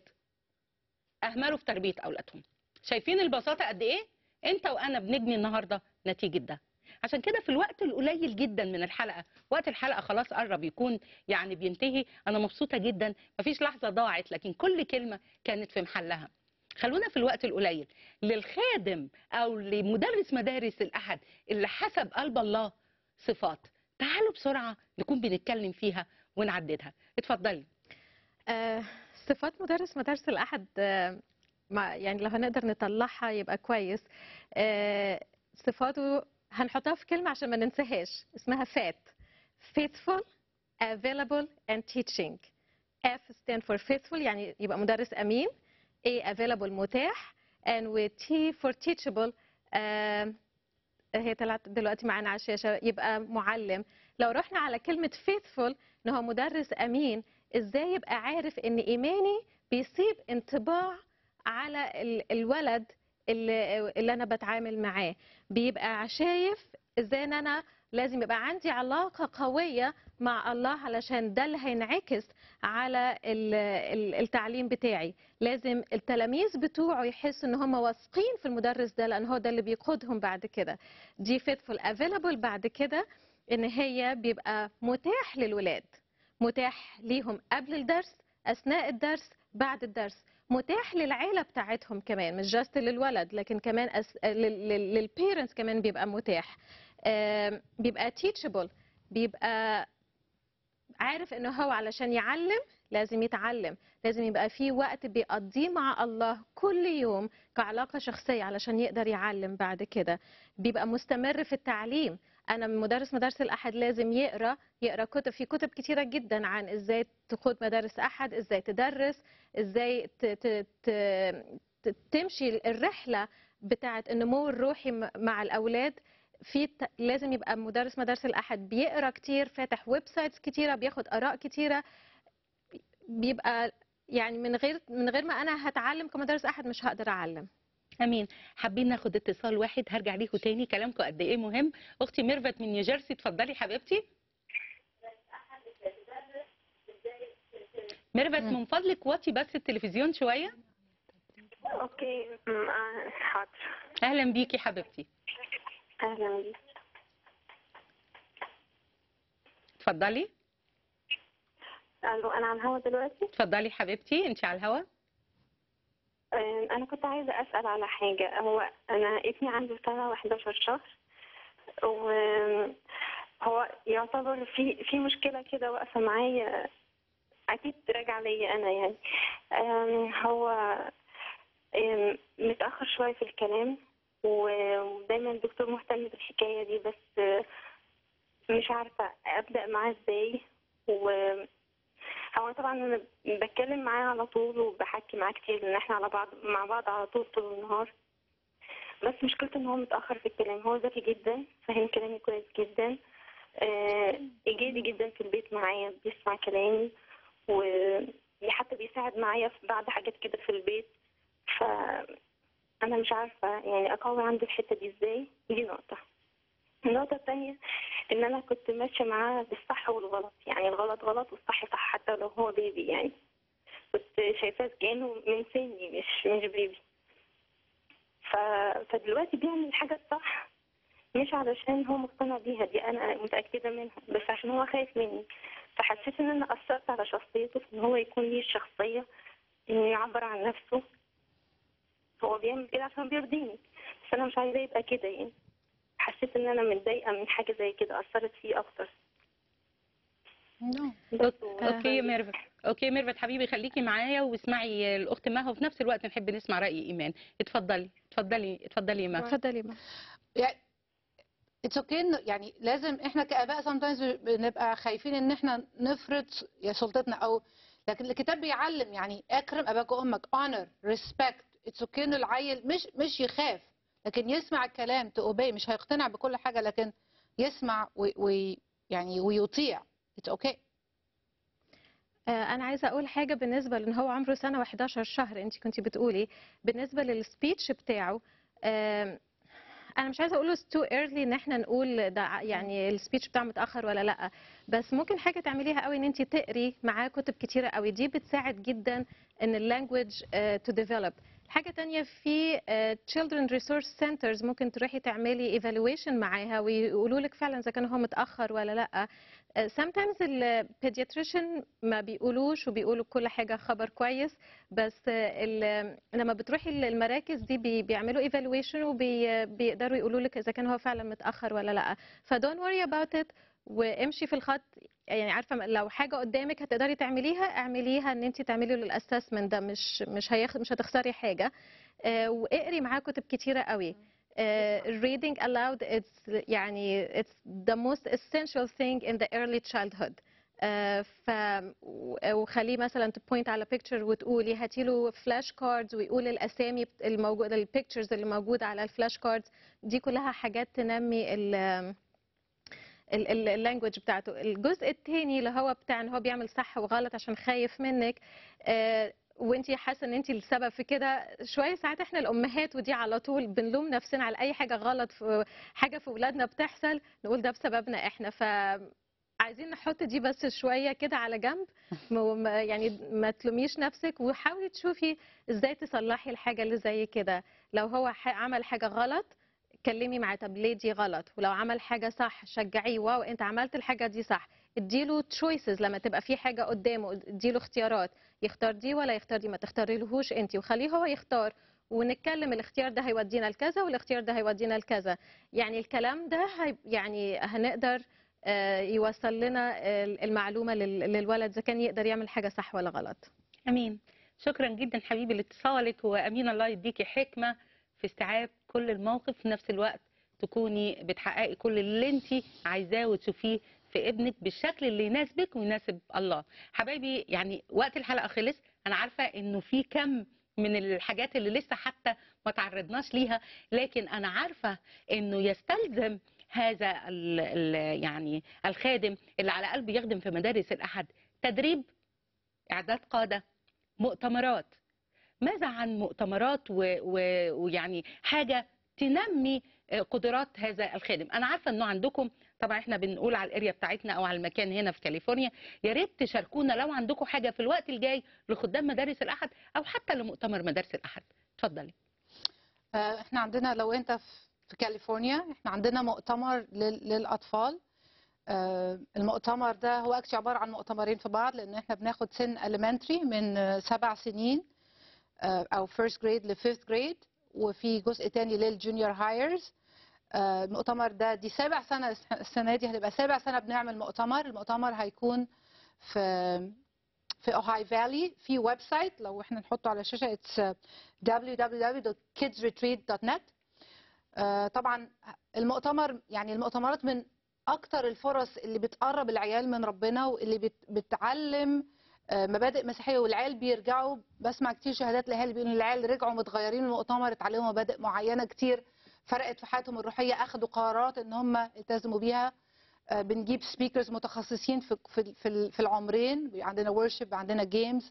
اهملوا في تربيه اولادهم. شايفين البساطه قد ايه؟ انت وانا بنجني النهارده نتيجه ده. عشان كده في الوقت القليل جدا من الحلقه، وقت الحلقه خلاص قرب يكون يعني بينتهي، انا مبسوطه جدا، مفيش لحظه ضاعت، لكن كل كلمه كانت في محلها. خلونا في الوقت القليل للخادم او لمدرس مدارس الاحد اللي حسب قلب الله صفات، تعالوا بسرعه نكون بنتكلم فيها ونعددها. اتفضلي. آه، صفات مدرس مدارس الأحد، آه، ما يعني لو هنقدر نطلعها يبقى كويس. آه، صفاته هنحطها في كلمة عشان ما ننساهاش، اسمها فات. faithful, available and teaching. F stand for faithful يعني يبقى مدرس أمين. A available متاح. and with T for teachable، آه، هي طلعت دلوقتي معانا على الشاشة، يبقى معلم. لو رحنا على كلمة faithful ان هو مدرس امين، ازاي يبقى عارف ان ايماني بيسيب انطباع على ال- الولد اللي, اللي انا بتعامل معاه، بيبقى شايف ازاي ان انا لازم يبقى عندي علاقة قوية مع الله علشان ده اللي هينعكس على ال- ال- التعليم بتاعي. لازم التلاميذ بتوعه يحسوا ان هم واثقين في المدرس ده لان هو ده اللي بيقودهم بعد كده. دي faithful. available بعد كده ان هي بيبقى متاح للولاد، متاح ليهم قبل الدرس، اثناء الدرس، بعد الدرس، متاح للعيله بتاعتهم كمان، مش جاست للولد لكن كمان أس... للبيرنتس كمان بيبقى متاح. آم، بيبقى teachable، بيبقى عارف انه هو علشان يعلم لازم يتعلم، لازم يبقى في وقت بيقضيه مع الله كل يوم كعلاقة شخصية علشان يقدر يعلم بعد كده. بيبقى مستمر في التعليم. أنا مدرس مدارس الأحد لازم يقرأ يقرأ كتب، في كتب كتيرة جدا عن إزاي تخوض مدارس أحد، إزاي تدرس، إزاي ت- ت- ت- ت- تمشي الرحلة بتاعة النمو الروحي م- مع الأولاد. في ت- لازم يبقى مدرس مدارس الأحد بيقرأ كتير، فاتح ويب سايتس كتيرة، بياخد آراء كتيرة. بيبقى يعني من غير من غير ما أنا هتعلم كمدرس أحد مش هقدر أعلم. امين. حابين ناخد اتصال واحد، هرجع ليكوا تاني، كلامكم قد ايه مهم. اختي ميرفت من نيوجيرسي، اتفضلي حبيبتي. ميرفت مم. من فضلك وطي بس التلفزيون شويه. اوكي أمم، آه، حاضر. اهلا بيكي حبيبتي، اهلا بيك. اتفضلي. الو، انا على الهوا دلوقتي. اتفضلي حبيبتي، انت على الهوا. آه، انا كنت عايزه اسال على حاجه. هو انا ابني عنده سنه وحداشر شهر، وهو يعتبر في في مشكله كده واقفه معايا، اكيد راجع ليا انا يعني. آم، هو آم، متاخر شويه في الكلام، ودايما الدكتور مهتم بالحكايه دي، بس آه، مش عارفه ابدا معاه ازاي. و هو طبعا انا بتكلم معاه على طول وبحكي معاه كتير، لان احنا على بعض مع بعض على طول طول النهار. بس مشكلته ان هو متاخر في الكلام. هو ذكي جدا، فاهم كلامي كويس جدا، آه، ايجابي جدا في البيت معايا، بيسمع كلامي، وحتى بيساعد معايا في بعض حاجات كده في البيت. فانا مش عارفه يعني اقوي عنده الحته دي ازاي. دي نقطه. النقطة التانية إن أنا كنت ماشية معاه بالصح والغلط، يعني الغلط غلط والصح صح، حتى لو هو بيبي يعني كنت شايفاه كأنه من سني، مش مش بيبي. ف... فدلوقتي بيعمل الحاجة الصح، مش علشان هو مقتنع بيها، دي أنا متأكدة منها، بس عشان هو خايف مني. فحسيت إن أنا أثرت على شخصيته، إن هو يكون ليه الشخصية إنه يعبر عن نفسه. هو بيعمل كده عشان بيرضيني، بس أنا مش عايزاه يبقى كده يعني. حسيت ان انا متضايقه من حاجه زي كده، اثرت فيه اكتر. بس و- اوكي ميرفت، اوكي ميرفت حبيبي، خليكي معايا واسمعي الاخت مها، وفي نفس الوقت نحب نسمع راي ايمان. اتفضلي اتفضلي اتفضلي يا مها. اتفضلي ما. يعني اتس اوكي، يعني لازم احنا كاباء sometimes بنبقى خايفين ان احنا نفرض يا سلطتنا، او لكن الكتاب بيعلم يعني اكرم اباك وامك، honor respect. اتس اوكي انه العيل مش مش يخاف، لكن يسمع الكلام تؤبي. مش هيقتنع بكل حاجه، لكن يسمع ويعني ويطيع. اتس اوكي. آه، أنا عايزة أقول حاجة بالنسبة لأن هو عمره سنة وحداشر شهر. أنت كنتي بتقولي بالنسبة للسبيتش بتاعه. آم، أنا مش عايزة أقوله too early إن إحنا نقول ده ع- يعني السبيتش بتاعه متأخر ولا لأ، بس ممكن حاجة تعمليها قوي إن أنت تقري معاه كتب كتيرة قوي. دي بتساعد جدا إن اللانجوج to develop. حاجة تانية في آه، children resource centers ممكن تروحي تعملي evaluation معاها ويقولوا لك فعلا إذا كان هو متأخر ولا لأ. آه، sometimes البيدياتريشن ما بيقولوش، وبيقولوا كل حاجة خبر كويس، بس آه، ال- لما بتروحي المراكز دي بي- بيعملوا evaluation وبيقدروا يقولوا لك إذا كان هو فعلا متأخر ولا لأ. ف don't worry about it وامشي في الخط. يعني عارفة لو حاجة قدامك هتقدري تعمليها اعمليها، ان انت تعملي له الاسسمنت ده، مش مش هيخ... مش هتخسري حاجة. آه، واقري معاه كتب كتيرة قوي. آه، reading aloud it's يعني it's the most essential thing in the early childhood. آه، ف و- وخليه مثلا تبوينت على picture وتقولي هاتي له فلاش كاردز ويقول الاسامي الموجوده البيكتشرز اللي موجوده على الفلاش كاردز. دي كلها حاجات تنمي ال اللانجوج بتاعته. الجزء الثاني اللي هو بتاع ان هو بيعمل صح وغلط عشان خايف منك، آه، وانتي حاسه ان انتي السبب في كده. شويه ساعات احنا الامهات ودي على طول بنلوم نفسنا على اي حاجه غلط في حاجه في اولادنا بتحصل، نقول ده بسببنا احنا. ف عايزين نحط دي بس شويه كده على جنب. م- م- يعني ما تلوميش نفسك، وحاولي تشوفي ازاي تصلحي الحاجه اللي زي كده. لو هو ح- عمل حاجه غلط اتكلمي معاه، طب ليه دي غلط؟ ولو عمل حاجه صح شجعيه، واو انت عملت الحاجه دي صح. اديله تشويسز لما تبقى في حاجه قدامه، اديله اختيارات يختار دي ولا يختار دي، ما تختاريلهوش انت وخليه هو يختار. ونتكلم الاختيار ده هيودينا لكذا والاختيار ده هيودينا لكذا. يعني الكلام ده هي يعني هنقدر آه، يوصل لنا ال- المعلومه لل- للولد اذا كان يقدر يعمل حاجه صح ولا غلط. امين. شكرا جدا حبيبي لاتصالك، وامين الله يديكي حكمه في استيعاب كل الموقف، في نفس الوقت تكوني بتحققي كل اللي انت عايزاه وتشوفيه في ابنك بالشكل اللي يناسبك ويناسب الله. حبايبي يعني وقت الحلقه خلص، انا عارفه انه في كم من الحاجات اللي لسه حتى ما تعرضناش ليها، لكن انا عارفه انه يستلزم هذا ال ال يعني الخادم اللي على قلبه يخدم في مدارس الاحد تدريب، اعداد قاده، مؤتمرات. ماذا عن مؤتمرات و- و- ويعني حاجه تنمي قدرات هذا الخادم؟ انا عارفه انه عندكم، طبعا احنا بنقول على الاريا بتاعتنا او على المكان هنا في كاليفورنيا، يا ريت تشاركونا لو عندكم حاجه في الوقت الجاي لخدام مدارس الاحد او حتى لمؤتمر مدارس الاحد. اتفضلي. آه، احنا عندنا لو انت في في كاليفورنيا، احنا عندنا مؤتمر لل- للاطفال. آه، المؤتمر ده هو اكشلي عباره عن مؤتمرين في بعض، لان احنا بناخد سن elementary من آه، سبع سنين آه، او first grade ل fifth grade، وفي جزء تاني للجونيور هايرز. المؤتمر ده دي سابع سنه، السنه دي هتبقى سابع سنه بنعمل مؤتمر. المؤتمر هيكون في في اوهاي فالي. في ويب سايت لو احنا نحطه على الشاشه، اتس دبليو دبليو دبليو دوت كيدز ريتريت دوت نت. طبعا المؤتمر يعني المؤتمرات من اكتر الفرص اللي بتقرب العيال من ربنا، واللي بت- بتعلم آه، مبادئ مسيحيه، والعيال بيرجعوا. بسمع كتير شهادات لاهالي بيقولوا ان العيال رجعوا متغيرين من المؤتمر، اتعلموا مبادئ معينه كتير فرقت في حياتهم الروحيه، اخذوا قرارات ان هم التزموا بيها. آه، بنجيب سبيكرز متخصصين في في في في العمرين، عندنا ورشيب، عندنا جيمز.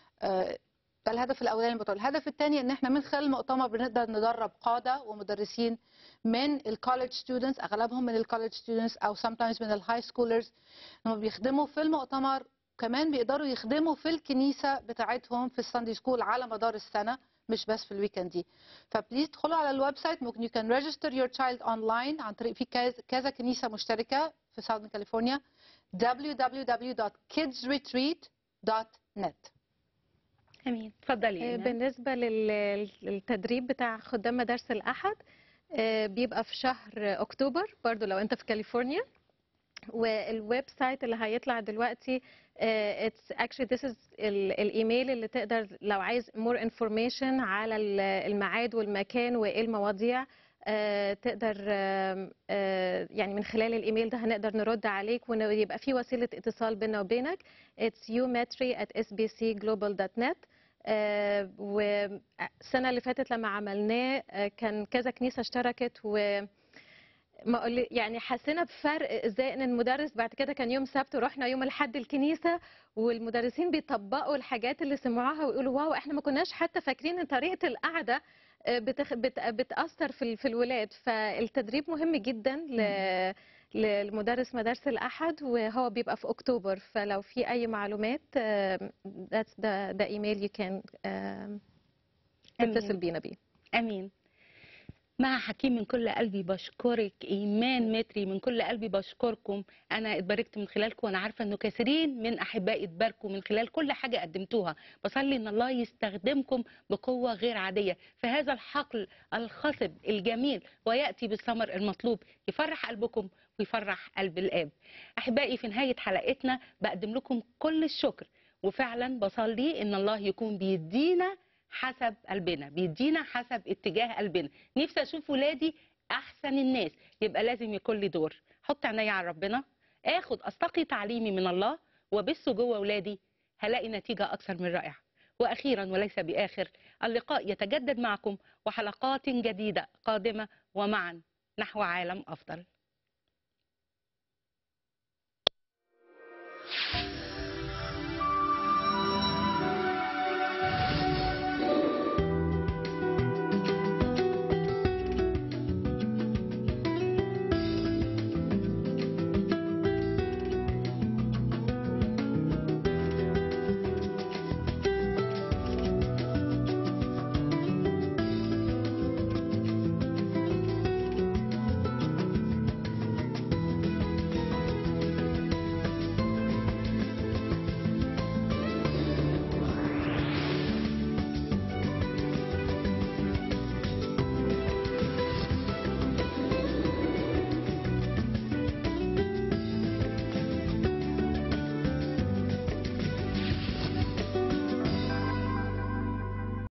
ده الهدف الاولاني من المؤتمر. الهدف الثاني ان احنا من خلال المؤتمر بنقدر ندرب قاده ومدرسين من الكوليدج ستودنتس، اغلبهم من الكوليدج ستودنتس او sometimes من الهاي سكولرز. هم بيخدموا في المؤتمر، كمان بيقدروا يخدموا في الكنيسه بتاعتهم في الساندي سكول على مدار السنه، مش بس في الويكند دي. فبليز ادخلوا على الويب سايت، ممكن you can register your child online عن طريق في كذا- كذا كنيسه مشتركه في ساوثern كاليفورنيا، دبليو دبليو دبليو دوت كيدز ريتريت دوت نت. امين. اتفضلي يا آه، ايمان. بالنسبة لل- للتدريب بتاع خدام مدارس الأحد، آه، بيبقى في شهر أكتوبر برضو لو أنت في كاليفورنيا. والويب سايت اللي هيطلع دلوقتي آه، it's actually this is ال- الايميل اللي تقدر لو عايز more information على ال- الميعاد والمكان وايه المواضيع، آه، تقدر آم، آه، يعني من خلال الايميل ده هنقدر نرد عليك ويبقى في وسيلة اتصال بيننا وبينك. it's umetry at s b c global dot net. آه، والسنة اللي فاتت لما عملناه آه، كان كذا كنيسة اشتركت، و ما أقول يعني حسينا بفرق ازاي ان المدرس بعد كده كان يوم سبت ورحنا يوم الاحد الكنيسه، والمدرسين بيطبقوا الحاجات اللي سمعوها ويقولوا واو احنا ما كناش حتى فاكرين ان طريقه القعده آه، بتخ... بت... بتاثر في ال- في الولاد. فالتدريب مهم جدا ل... للمدرس مدارس الاحد، وهو بيبقى في اكتوبر. فلو في اي معلومات آه، that's the the email you can آه، تتصل امين. بينا بيه. امين. مع حكيم من كل قلبي بشكرك، ايمان متري من كل قلبي بشكركم. انا اتباركت من خلالكم، وانا عارفه انه كثيرين من احبائي اتباركوا من خلال كل حاجه قدمتوها. بصلي ان الله يستخدمكم بقوه غير عاديه في هذا الحقل الخصب الجميل، وياتي بالثمر المطلوب يفرح قلبكم ويفرح قلب الاب. احبائي في نهايه حلقتنا بقدم لكم كل الشكر، وفعلا بصلي ان الله يكون بيدينا حسب قلبنا، بيدينا حسب اتجاه قلبنا. نفسي اشوف ولادي احسن الناس، يبقى لازم يكون لي دور. حط عينيا على ربنا، اخد استقي تعليمي من الله وابثه جوه ولادي، هلاقي نتيجه اكثر من رائعه. واخيرا وليس باخر، اللقاء يتجدد معكم وحلقات جديده قادمه، ومعا نحو عالم افضل.